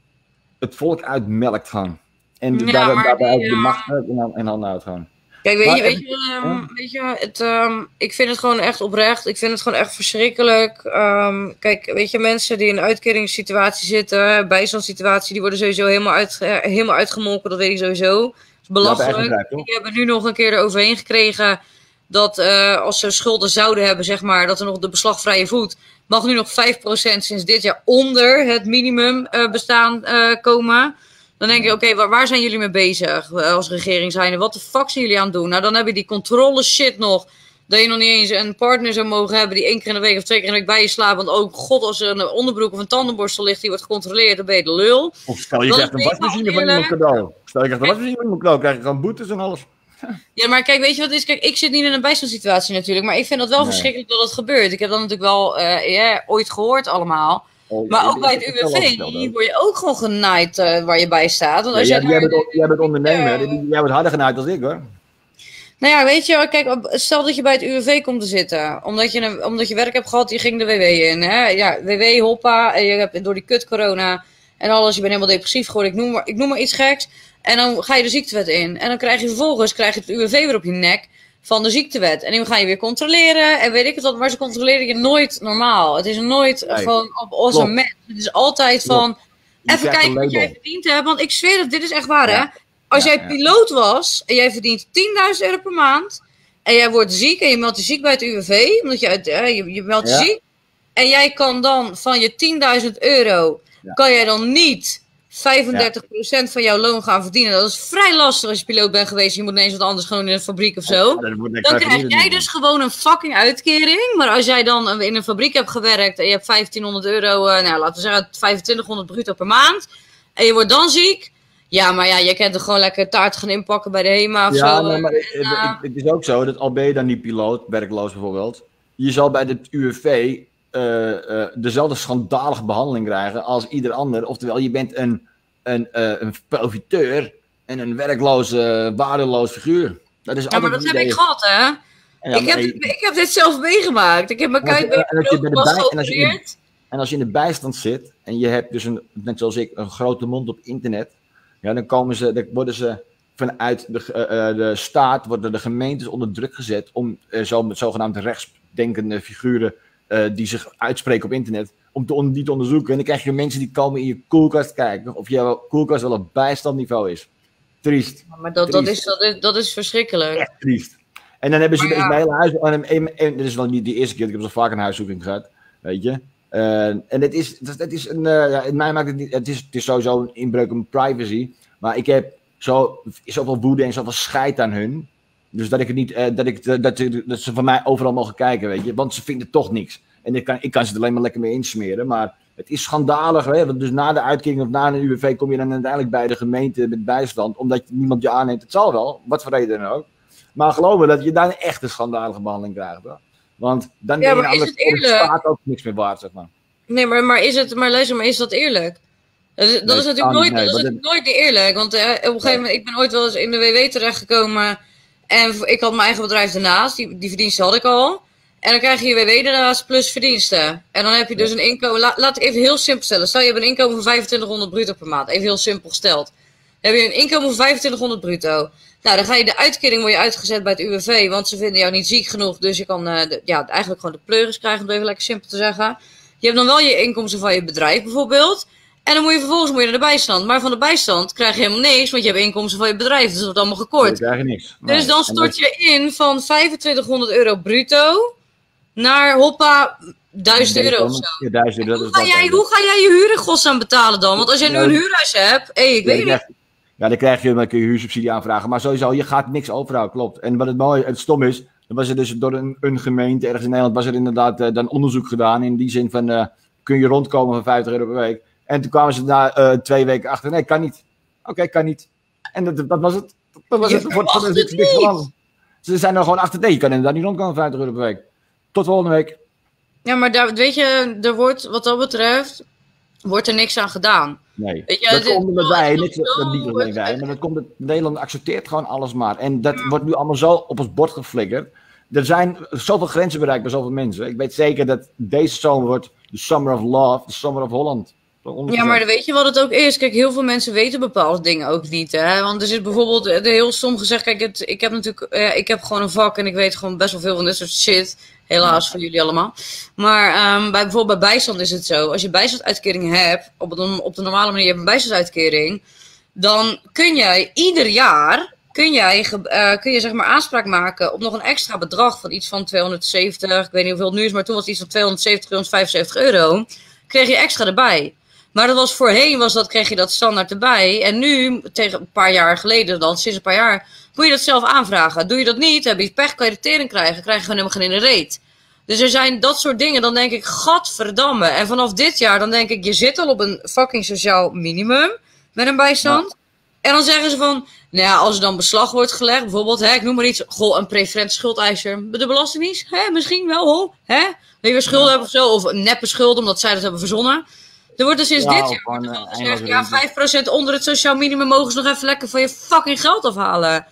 het volk uitmelkt gaan. En ja, daar, daarbij die, de macht uh, in handen houdt gaan. Kijk, weet je, weet je, um, weet je het, um, ik vind het gewoon echt oprecht. Ik vind het gewoon echt verschrikkelijk. Um, kijk, weet je, mensen die in een uitkeringssituatie zitten, bijstandssituatie, die worden sowieso helemaal, uit, helemaal uitgemolken. Dat weet ik sowieso. Dat is belachelijk. Ja, die hebben nu nog een keer eroverheen gekregen dat uh, als ze schulden zouden hebben, zeg maar, dat er nog de beslagvrije voet, mag nu nog vijf procent sinds dit jaar onder het minimum uh, bestaan uh, komen. Dan denk je, oké, okay, waar, waar zijn jullie mee bezig als regering zijn? Wat de fuck zijn jullie aan het doen? Nou, dan heb je die controle shit nog. Dat je nog niet eens een partner zou mogen hebben die één keer in de week of twee keer in de week bij je slaapt. Want ook, god, als er een onderbroek of een tandenborstel ligt die wordt gecontroleerd, dan ben je de lul. Of stel je krijgt een wasmachine van iemand cadeau. Stel je krijgt een wasmachine van iemand cadeau, krijg je gewoon boetes en alles. Ja, maar kijk, weet je wat het is? Kijk, ik zit niet in een bijstandssituatie natuurlijk, maar ik vind dat wel nee. verschrikkelijk dat het gebeurt. Ik heb dat natuurlijk wel uh, yeah, ooit gehoord allemaal. Oh, Maar ja, ook ik- bij ik het heb het wel U W V opgesteld ook. word je ook gewoon genaaid uh, waar je bij staat. Want Ja, als jij, jij jij, daar- bent, jij bent ondernemer, jij wordt harder genaaid dan ik hoor. Nou ja, weet je, kijk, stel dat je bij het U W V komt te zitten. Omdat je, een, omdat je werk hebt gehad, je ging de W W in. Hè? Ja, W W, hoppa, en je hebt door die kut corona en alles, je bent helemaal depressief geworden. Ik noem, maar, ik noem maar iets geks. En dan ga je de ziektewet in. En dan krijg je vervolgens krijg je het U W V weer op je nek van de ziektewet. En dan ga je weer controleren en weet ik het wat. Maar ze controleren je nooit normaal. Het is nooit Nee, gewoon op onze klopt. mens. Het is altijd Klopt. van, Je even krijgt kijken een wat jij label. verdiend hebt. Want ik zweer het, dit is echt waar hè. Ja. Als Ja, jij ja. piloot was en jij verdient tienduizend euro per maand. En jij wordt ziek en je meldt je ziek bij het U W V. Omdat je, uit- eh, je, je meldt je Ja. ziek. En jij kan dan van je tienduizend euro. Ja. Kan jij dan niet vijfendertig procent van jouw loon gaan verdienen. Dat is vrij lastig als je piloot bent geweest. Je moet ineens wat anders gewoon in een fabriek of zo. Ja, dat wordt niks Dan uit krijg verdienen. jij dus gewoon een fucking uitkering. Maar als jij dan in een fabriek hebt gewerkt en je hebt vijftienhonderd euro, uh, nou laten we zeggen vijfentwintighonderd bruto per maand. En je wordt dan ziek. Ja, maar ja, je kent er gewoon lekker taart gaan inpakken bij de HEMA of Ja, zo. nee, maar En, het, uh, het- het is ook zo dat al ben je dan niet piloot, werkloos bijvoorbeeld, je zal bij het U W V eh, eh, dezelfde schandalige behandeling krijgen als ieder ander. Oftewel, je bent een, een, eh, een profiteur en een werkloze, waardeloos figuur. Dat is ja, maar altijd dat het heb idee. ik gehad, hè? Ja, ik, heb, maar- dit- ik heb dit zelf meegemaakt. Ik heb mijn En als je- kuit en als je bij de was bij- en als je in- geopereerd. En als je in de bijstand zit en je hebt dus een, net zoals ik, een grote mond op internet, ja, dan komen ze, dan worden ze vanuit de, eh, eh, de staat, worden de gemeentes onder druk gezet om eh, zo met zogenaamde rechtsdenkende figuren eh, die zich uitspreken op internet, om, te, om die te onderzoeken. En dan krijg je mensen die komen in je koelkast kijken of jouw koelkast wel op bijstandniveau is. Triest. Ja, maar dat, dat, Triest. is, dat, is, dat is verschrikkelijk. Triest. En dan hebben ze Maar dus ja. mijn hele huis. En, en, en, dit is nog niet de eerste keer, ik heb zo vaak een huiszoeking gehad. Weet je. Eh, en het is, het, het is een. eh, ja, in mij maakt het niet. Het is, het is sowieso een inbreuk op mijn privacy. Maar ik heb zo, zoveel woede en zoveel scheid aan hun. Dus dat ik het niet. eh, dat, ik, dat, dat, dat ze van mij overal mogen kijken, weet je. Want ze vinden toch niks. En ik kan, ik kan ze er alleen maar lekker mee insmeren. Maar het is schandalig. Hè? Want dus na de uitkering of na een U W V kom je dan uiteindelijk bij de gemeente met bijstand. Omdat niemand je aanneemt. Het zal wel, wat voor reden dan ook. Maar geloof me dat je daar een echte schandalige behandeling krijgt. Hoor. Want dan Ja, ben je maar is anders het voor de eerlijk? staat ook niks meer waard, zeg maar. Nee, maar, maar is het, maar luister, maar is dat eerlijk? Dat is, dat Nee, is het natuurlijk kan nooit, niet, nee, dat is maar natuurlijk nooit niet eerlijk. Want eh, op een gegeven moment, ik ben ooit wel eens in de W W terechtgekomen. En v- ik had mijn eigen bedrijf daarnaast, die, die verdiensten had ik al. En dan krijg je je W W daarnaast plus verdiensten. En dan heb je dus een inkomen, la, laat ik even heel simpel stellen. Stel je hebt een inkomen van vijfentwintighonderd bruto per maand. Even heel simpel gesteld. Dan heb je een inkomen van vijfentwintighonderd bruto. Nou, dan ga je de uitkering word je uitgezet bij het U W V, want ze vinden jou niet ziek genoeg. Dus je kan eh, de, ja, eigenlijk gewoon de pleuris krijgen, om het even lekker simpel te zeggen. Je hebt dan wel je inkomsten van je bedrijf bijvoorbeeld. En dan moet je vervolgens moet je naar de bijstand. Maar van de bijstand krijg je helemaal niks, want je hebt inkomsten van je bedrijf. Dus dat wordt allemaal gekort. Dan krijg je niks. Nee. Dus dan En stort dat- je in van vijfentwintighonderd euro bruto naar hoppa duizend euro of zo. Ja, duizend euro. Hoe dat ga, is jij, wel- hoe ga jij je huur in godsnaam betalen dan? Want als jij nu Ja, een huurhuis hebt, hé, ik Ja, weet dan niet. krijg je- Ja, dan krijg je, dan kun je huursubsidie aanvragen. Maar sowieso, je gaat niks overhouden, klopt. En wat het mooie, het stom is, dan was er dus door een, een gemeente ergens in Nederland, was er inderdaad eh, dan onderzoek gedaan. In die zin van, eh, kun je rondkomen van vijftig euro per week? En toen kwamen ze na eh, twee weken achter, nee, kan niet. Oké, kan niet. En dat, dat was het. Dat was Je het. Voor, voor, verwacht niks het niks niet. veranderd. Ze zijn er gewoon achter, nee, je kan inderdaad niet rondkomen van vijftig euro per week. Tot volgende week. Ja, maar daar, weet je, er wordt, wat dat betreft, wordt er niks aan gedaan. Nee, Weet je, dat het is- komt omdat wij, het is niet, zo- dat niet alleen wij, maar dat komt dat Nederland accepteert gewoon alles maar. En dat wordt nu allemaal zo op ons bord geflikkerd. Er zijn zoveel grenzen bereikt bij zoveel mensen. Ik weet zeker dat deze zomer wordt de Summer of Love, de Summer of Holland. Ja, maar weet je wat het ook is? Kijk, heel veel mensen weten bepaalde dingen ook niet, hè. Want er zit bijvoorbeeld eh, heel stom gezegd, kijk, het, ik heb natuurlijk, eh, ik heb gewoon een vak en ik weet gewoon best wel veel van dit soort shit. Helaas voor jullie allemaal. Maar ehm, bij, bijvoorbeeld bij bijstand is het zo, als je bijstandsuitkering hebt, op, het, op de normale manier, je hebt een bijstandsuitkering, dan kun jij ieder jaar, kun jij, ge- eh, kun je zeg maar aanspraak maken op nog een extra bedrag van iets van tweehonderdzeventig, ik weet niet hoeveel het nu is, maar toen was het iets van tweehonderdzeventig, tweehonderdvijfenzeventig euro, kreeg je extra erbij. Maar dat was voorheen, was dat, kreeg je dat standaard erbij. En nu, tegen een paar jaar geleden dan, sinds een paar jaar, moet je dat zelf aanvragen. Doe je dat niet, heb je pech, kan je de tering krijgen, krijg je gewoon helemaal geen in de reet. Dus er zijn dat soort dingen, dan denk ik, gadverdamme. En vanaf dit jaar, dan denk ik, je zit al op een fucking sociaal minimum met een bijstand. En dan zeggen ze van, nou ja, als er dan beslag wordt gelegd, bijvoorbeeld, hè, ik noem maar iets, goh, een preferente schuldeiser, de belastingdienst, hè, misschien wel, hoor, hè, wie weer schulden hebben of zo, of een neppe schulden, omdat zij dat hebben verzonnen. Er wordt er sinds Ja, dit of jaar gewoon, wordt er eh, al gezegd, Engelse ja, rente. vijf procent onder het sociaal minimum mogen ze nog even lekker van je fucking geld afhalen.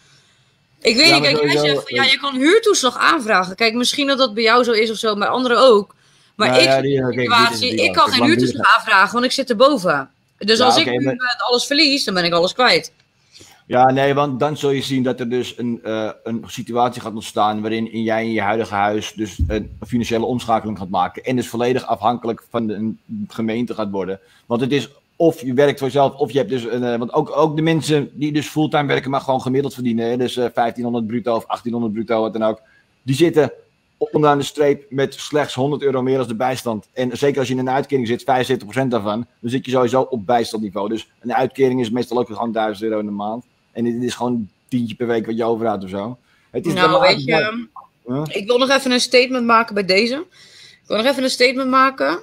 Ik weet Ja, niet, maar kijk, jij sowieso, zegt van, ja, je kan huurtoeslag aanvragen. Kijk, misschien dat dat bij jou zo is of zo, bij anderen ook. Maar Nou ik, ja, in die- die oké, die situatie, is die ik wel. kan geen Lang huurtoeslag duren. aanvragen, want ik zit erboven. Dus Ja, als oké, ik nu maar- eh, alles verlies, dan ben ik alles kwijt. Ja, nee, want dan zul je zien dat er dus een, eh, een situatie gaat ontstaan waarin jij in je huidige huis dus een financiële omschakeling gaat maken. En dus volledig afhankelijk van de een gemeente gaat worden. Want het is of je werkt voor jezelf, of je hebt dus een. eh, want ook, ook de mensen die dus fulltime werken, maar gewoon gemiddeld verdienen. Hè, dus eh, vijftienhonderd bruto of achttienhonderd bruto, wat dan ook. Die zitten onderaan de streep met slechts honderd euro meer als de bijstand. En zeker als je in een uitkering zit, vijfenzeventig procent daarvan, dan zit je sowieso op bijstandniveau. Dus een uitkering is meestal ook gewoon duizend euro in de maand. En dit is gewoon een tientje per week wat je overhoudt of zo. Het is Nou, dramatisch, weet je, maar- Huh? ik wil nog even een statement maken bij deze. Ik wil nog even een statement maken.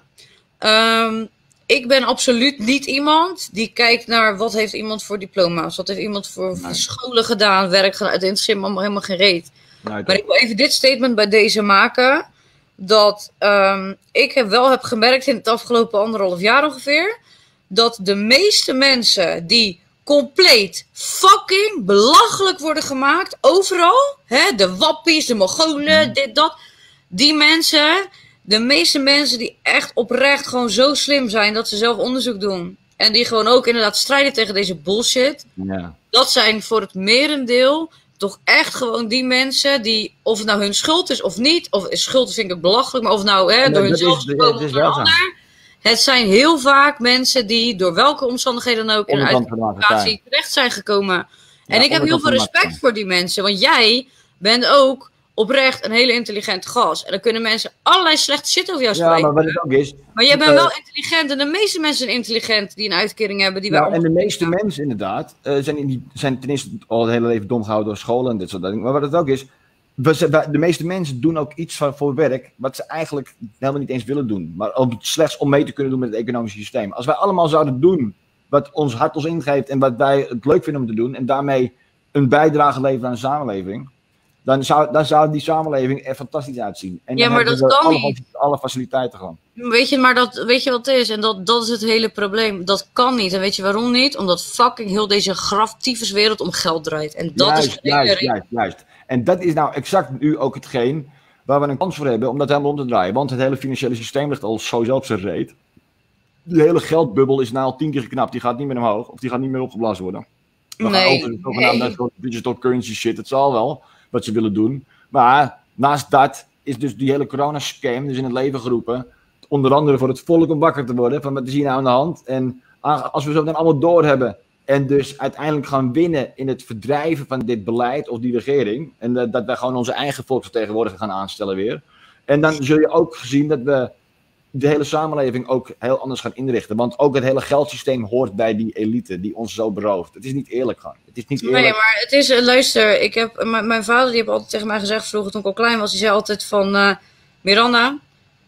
Ehm, ik ben absoluut niet iemand die kijkt naar wat heeft iemand voor diploma's. Wat heeft iemand voor scholen gedaan, werk gedaan. Het interesseert me allemaal helemaal geen reet. Nee, Maar ik wil even dit statement bij deze maken. Dat ehm, ik heb wel heb gemerkt in het afgelopen anderhalf jaar ongeveer. Dat de meeste mensen die compleet fucking belachelijk worden gemaakt. Overal. Hè? De wappies, de Mongolen, dit, dat. Die mensen, de meeste mensen die echt oprecht gewoon zo slim zijn dat ze zelf onderzoek doen. En die gewoon ook inderdaad strijden tegen deze bullshit. Ja. Dat zijn voor het merendeel toch echt gewoon die mensen die, of het nou hun schuld is of niet, of schuld vind ik ook belachelijk, maar of het nou hè, Nee, door dat hunzelf is- gekomen het of is door een wel zo. ander. Het zijn heel vaak mensen die door welke omstandigheden dan ook in een Onderkant van de maatschappij. uitkeringsplaats terecht zijn gekomen. En Ja, ik heb heel onderkant veel van de respect voor die mensen, want jij bent ook oprecht een hele intelligente gast. En dan kunnen mensen allerlei slechte shit over jou Ja, spreken. maar wat het ook is. Maar jij bent eh, wel intelligent en de meeste mensen zijn intelligent die een uitkering hebben die wij Nou, en de allemaal- meeste mensen inderdaad eh, zijn, in die, zijn ten eerste al het hele leven dom gehouden door scholen en dit soort dingen. Maar wat het ook is, we, ze- wij- de meeste mensen doen ook iets van, voor werk wat ze eigenlijk helemaal niet eens willen doen. Maar om, slechts om mee te kunnen doen met het economische systeem. Als wij allemaal zouden doen wat ons hart ons ingeeft en wat wij het leuk vinden om te doen en daarmee een bijdrage leveren aan de samenleving, dan zou, dan zou die samenleving er fantastisch uitzien. En Ja, dan maar hebben dat we kan alle, niet. alle faciliteiten gewoon. Weet je, maar dat, weet je wat het is? En dat, dat is het hele probleem. Dat kan niet. En weet je waarom niet? Omdat fucking heel deze graftyfuswereld om geld draait. En dat juist, is de hele juist, reden. juist, juist. En dat is nou exact nu ook hetgeen waar we een kans voor hebben om dat helemaal om te draaien. Want het hele financiële systeem ligt al sowieso op zijn reet. De hele geldbubbel is nou al tien keer geknapt. Die gaat niet meer omhoog. Of die gaat niet meer opgeblazen worden. We gaan Nee, over de zogenaamde nee. digital currency shit. Het zal wel wat ze willen doen. Maar naast dat is dus die hele corona-scam dus in het leven geroepen. Onder andere voor het volk om wakker te worden. Van wat is hier nou aan de hand? En als we zo dan allemaal doorhebben. En dus uiteindelijk gaan winnen in het verdrijven van dit beleid of die regering. En dat, dat wij gewoon onze eigen volksvertegenwoordiger gaan aanstellen weer. En dan zul je ook zien dat we de hele samenleving ook heel anders gaan inrichten. Want ook het hele geldsysteem hoort bij die elite die ons zo berooft. Het is niet eerlijk gewoon. Het is niet eerlijk. Nee, maar het is, eh, luister, ik heb, mijn, mijn vader die heeft altijd tegen mij gezegd, vroeger toen ik al klein was, die zei altijd van, eh, Miranda,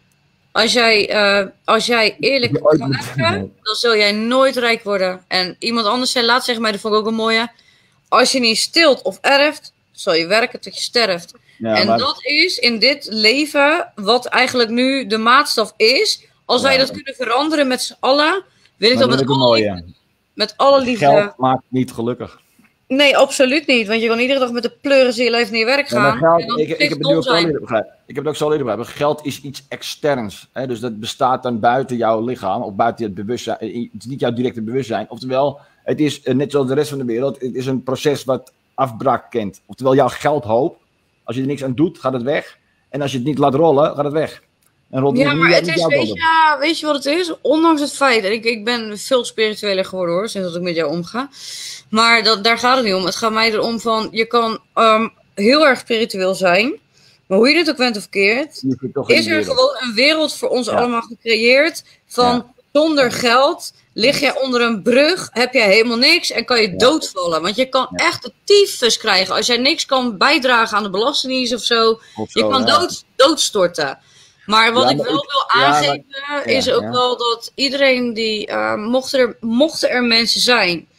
als jij, eh, als jij eerlijk gaat werken, dan zul jij nooit rijk worden. En iemand anders zei laatst tegen mij, dat vond ik ook een mooie, als je niet stilt of erft, zal je werken tot je sterft. Ja, en maar- dat is in dit leven wat eigenlijk nu de maatstaf is. Als wij Ja. dat kunnen veranderen met z'n allen, wil ik Maar dat dat met is ook een alle, mooie. met alle liefde. Geld maakt niet gelukkig. Nee, absoluut niet. Want je kan iedere dag met de pleuris in je leven naar je werk Ja, gaan. maar geld, en dan ik, ik, steeds heb het nu dom ook zo zijn. leren begrijpen. Ik heb het ook zo leren begrijpen. Geld is iets externs. Hè? Dus dat bestaat dan buiten jouw lichaam. Of buiten het bewustzijn. Het is niet jouw directe bewustzijn. Oftewel, het is eh, net zoals de rest van de wereld. Het is een proces wat afbraak kent. Oftewel, jouw geldhoop. Als je er niks aan doet, gaat het weg. En als je het niet laat rollen, gaat het weg. En rolt Ja, niet- maar niet- het niet is, jouw weet kant je, op. ja, weet je wat het is? Ondanks het feit, en ik, ik ben veel spiritueler geworden hoor, sinds dat ik met jou omga. Maar dat, daar gaat het niet om. Het gaat mij erom van, je kan ehm, heel erg spiritueel zijn. Maar hoe je dit ook bent of keert, Je zit toch in is die er wereld. gewoon een wereld voor ons Ja. allemaal gecreëerd. Van Ja. zonder geld lig jij onder een brug, heb jij helemaal niks en kan je doodvallen. Want je kan echt de tyfus krijgen als jij niks kan bijdragen aan de belastingdienst of zo. Of je zo, kan ja. dood, doodstorten. Maar wat Ja, ik maar wel ik- wil ja, maar- aangeven ja, is ook ja. wel dat iedereen die, uh, mochten, er, mochten er mensen zijn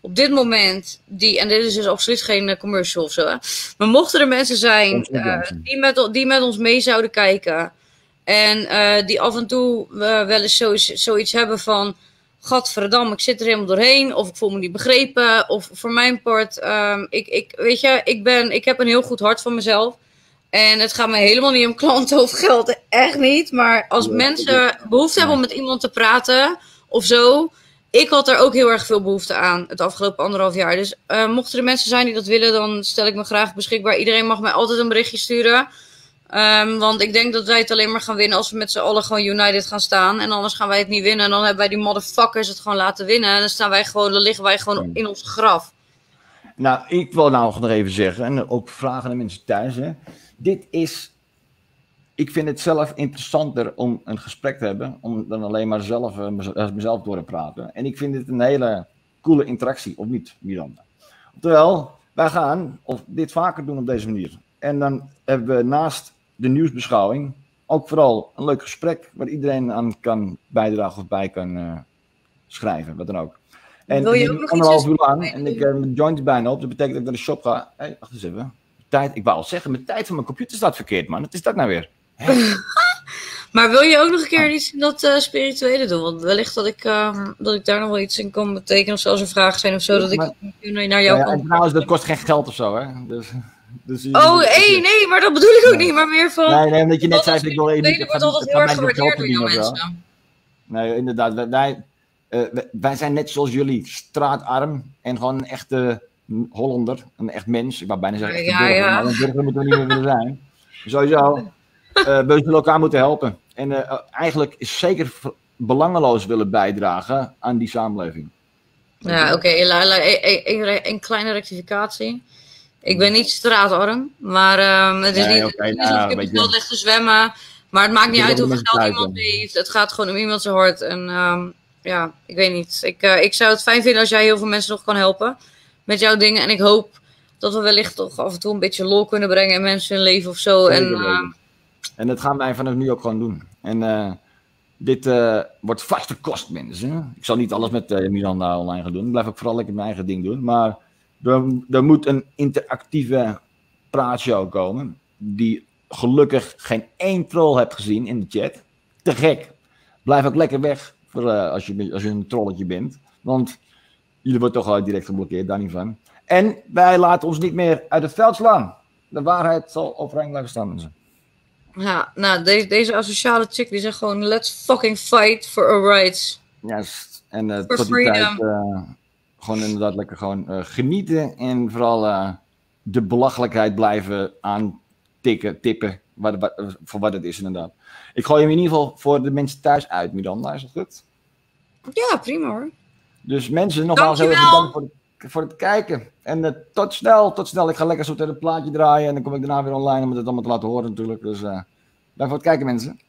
op dit moment, die, en dit is dus absoluut geen uh, commercial of zo, hè, maar mochten er mensen zijn uh, die, met, die met ons mee zouden kijken en uh, die af en toe uh, wel eens zo, zoiets hebben van, gadverdamme, ik zit er helemaal doorheen, of ik voel me niet begrepen, of voor mijn part, um, ik, ik, weet je, ik, ben, ik heb een heel goed hart van mezelf. En het gaat me helemaal niet om klanten of geld, echt niet. Maar als mensen behoefte hebben om met iemand te praten of zo. Ik had daar ook heel erg veel behoefte aan het afgelopen anderhalf jaar. Dus uh, mochten er mensen zijn die dat willen, dan stel ik me graag beschikbaar. Iedereen mag mij altijd een berichtje sturen. Um, want ik denk dat wij het alleen maar gaan winnen als we met z'n allen gewoon united gaan staan. En anders gaan wij het niet winnen. En dan hebben wij die motherfuckers het gewoon laten winnen. En dan staan wij gewoon, dan liggen wij gewoon in ons graf. Nou, ik wil nou nog even zeggen, en ook vragen aan de mensen thuis, hè. Dit is, ik vind het zelf interessanter om een gesprek te hebben, om dan alleen maar zelf, uh, mezelf door te praten. En ik vind dit een hele coole interactie, of niet, Miranda? Terwijl, wij gaan of dit vaker doen op deze manier. En dan hebben we naast de nieuwsbeschouwing ook vooral een leuk gesprek, waar iedereen aan kan bijdragen of bij kan uh, schrijven, wat dan ook. En wil je ook nog anderhalf uur lang, en ik heb uh, mijn joint er bijna op, dat betekent dat ik naar de shop ga. Hé, hey, wacht eens even. Tijd, ik wou al zeggen, mijn tijd van mijn computer staat verkeerd, man. Wat is dat nou weer? Maar wil je ook nog een keer iets in dat uh, spirituele doen? Want wellicht dat ik, uh, dat ik daar nog wel iets in kan betekenen. Of zoals er vragen zijn of zo, dat maar, ik naar jou ja, kan. En trouwens, dat kost geen geld of zo, hè? Dus, dus, oh, hé, hey, nee, maar dat bedoel ik ook nee. niet. Maar meer van... Nee, nee, omdat je net zei, ik wil even... Het wordt altijd heel erg gewaardeerd door jouw mensen. Nee, inderdaad. Wij, uh, wij zijn net zoals jullie, straatarm. En gewoon een echte Hollander. Een echt mens. Ik wou bijna zeggen, echte ja, burger. ja. Maar een burger moeten we niet meer willen zijn. Sowieso. Uh, we zullen elkaar moeten helpen. En uh, eigenlijk is zeker belangeloos willen bijdragen aan die samenleving. Ja, oké. Okay. Een kleine rectificatie. Ik ben niet straatarm, maar um, het is nee, niet okay, het is nou, ik heb wel echt te zwemmen. Maar het maakt niet uit hoeveel geld iemand heeft. Het gaat gewoon om iemand zijn hart. En um, ja, ik weet niet. Ik, uh, ik zou het fijn vinden als jij heel veel mensen nog kan helpen met jouw dingen. En ik hoop dat we wellicht toch af en toe een beetje lol kunnen brengen in mensen hun leven of zo. En, uh, en dat gaan wij vanaf nu ook gewoon doen. En uh, dit uh, wordt vaste kost, mensen. Ik zal niet alles met uh, Miranda online gaan doen. Ik blijf ook vooral lekker mijn eigen ding doen. Maar er, er moet een interactieve praatshow komen. Die gelukkig geen één troll hebt gezien in de chat. Te gek. Blijf ook lekker weg voor, uh, als, je, als je een trolletje bent. Want jullie worden toch al direct geblokkeerd, daar niet van. En wij laten ons niet meer uit het veld slaan. De waarheid zal overeind blijven staan, mensen. Ja, nou, deze, deze asociale chick die zegt gewoon, let's fucking fight for our rights. Juist. En uh, for tot die freedom. tijd uh, gewoon inderdaad lekker gewoon uh, genieten. En vooral uh, de belachelijkheid blijven aantikken, tippen. Wat, wat, voor wat het is inderdaad. Ik gooi hem in ieder geval voor de mensen thuis uit, Miranda. Is dat goed? Ja, prima hoor. Dus mensen, nogmaals heel erg bedankt voor het, voor het kijken. En uh, tot snel, tot snel. Ik ga lekker zo tegen het plaatje draaien. En dan kom ik daarna weer online om het allemaal te laten horen natuurlijk. Dus uh, bedankt voor het kijken, mensen.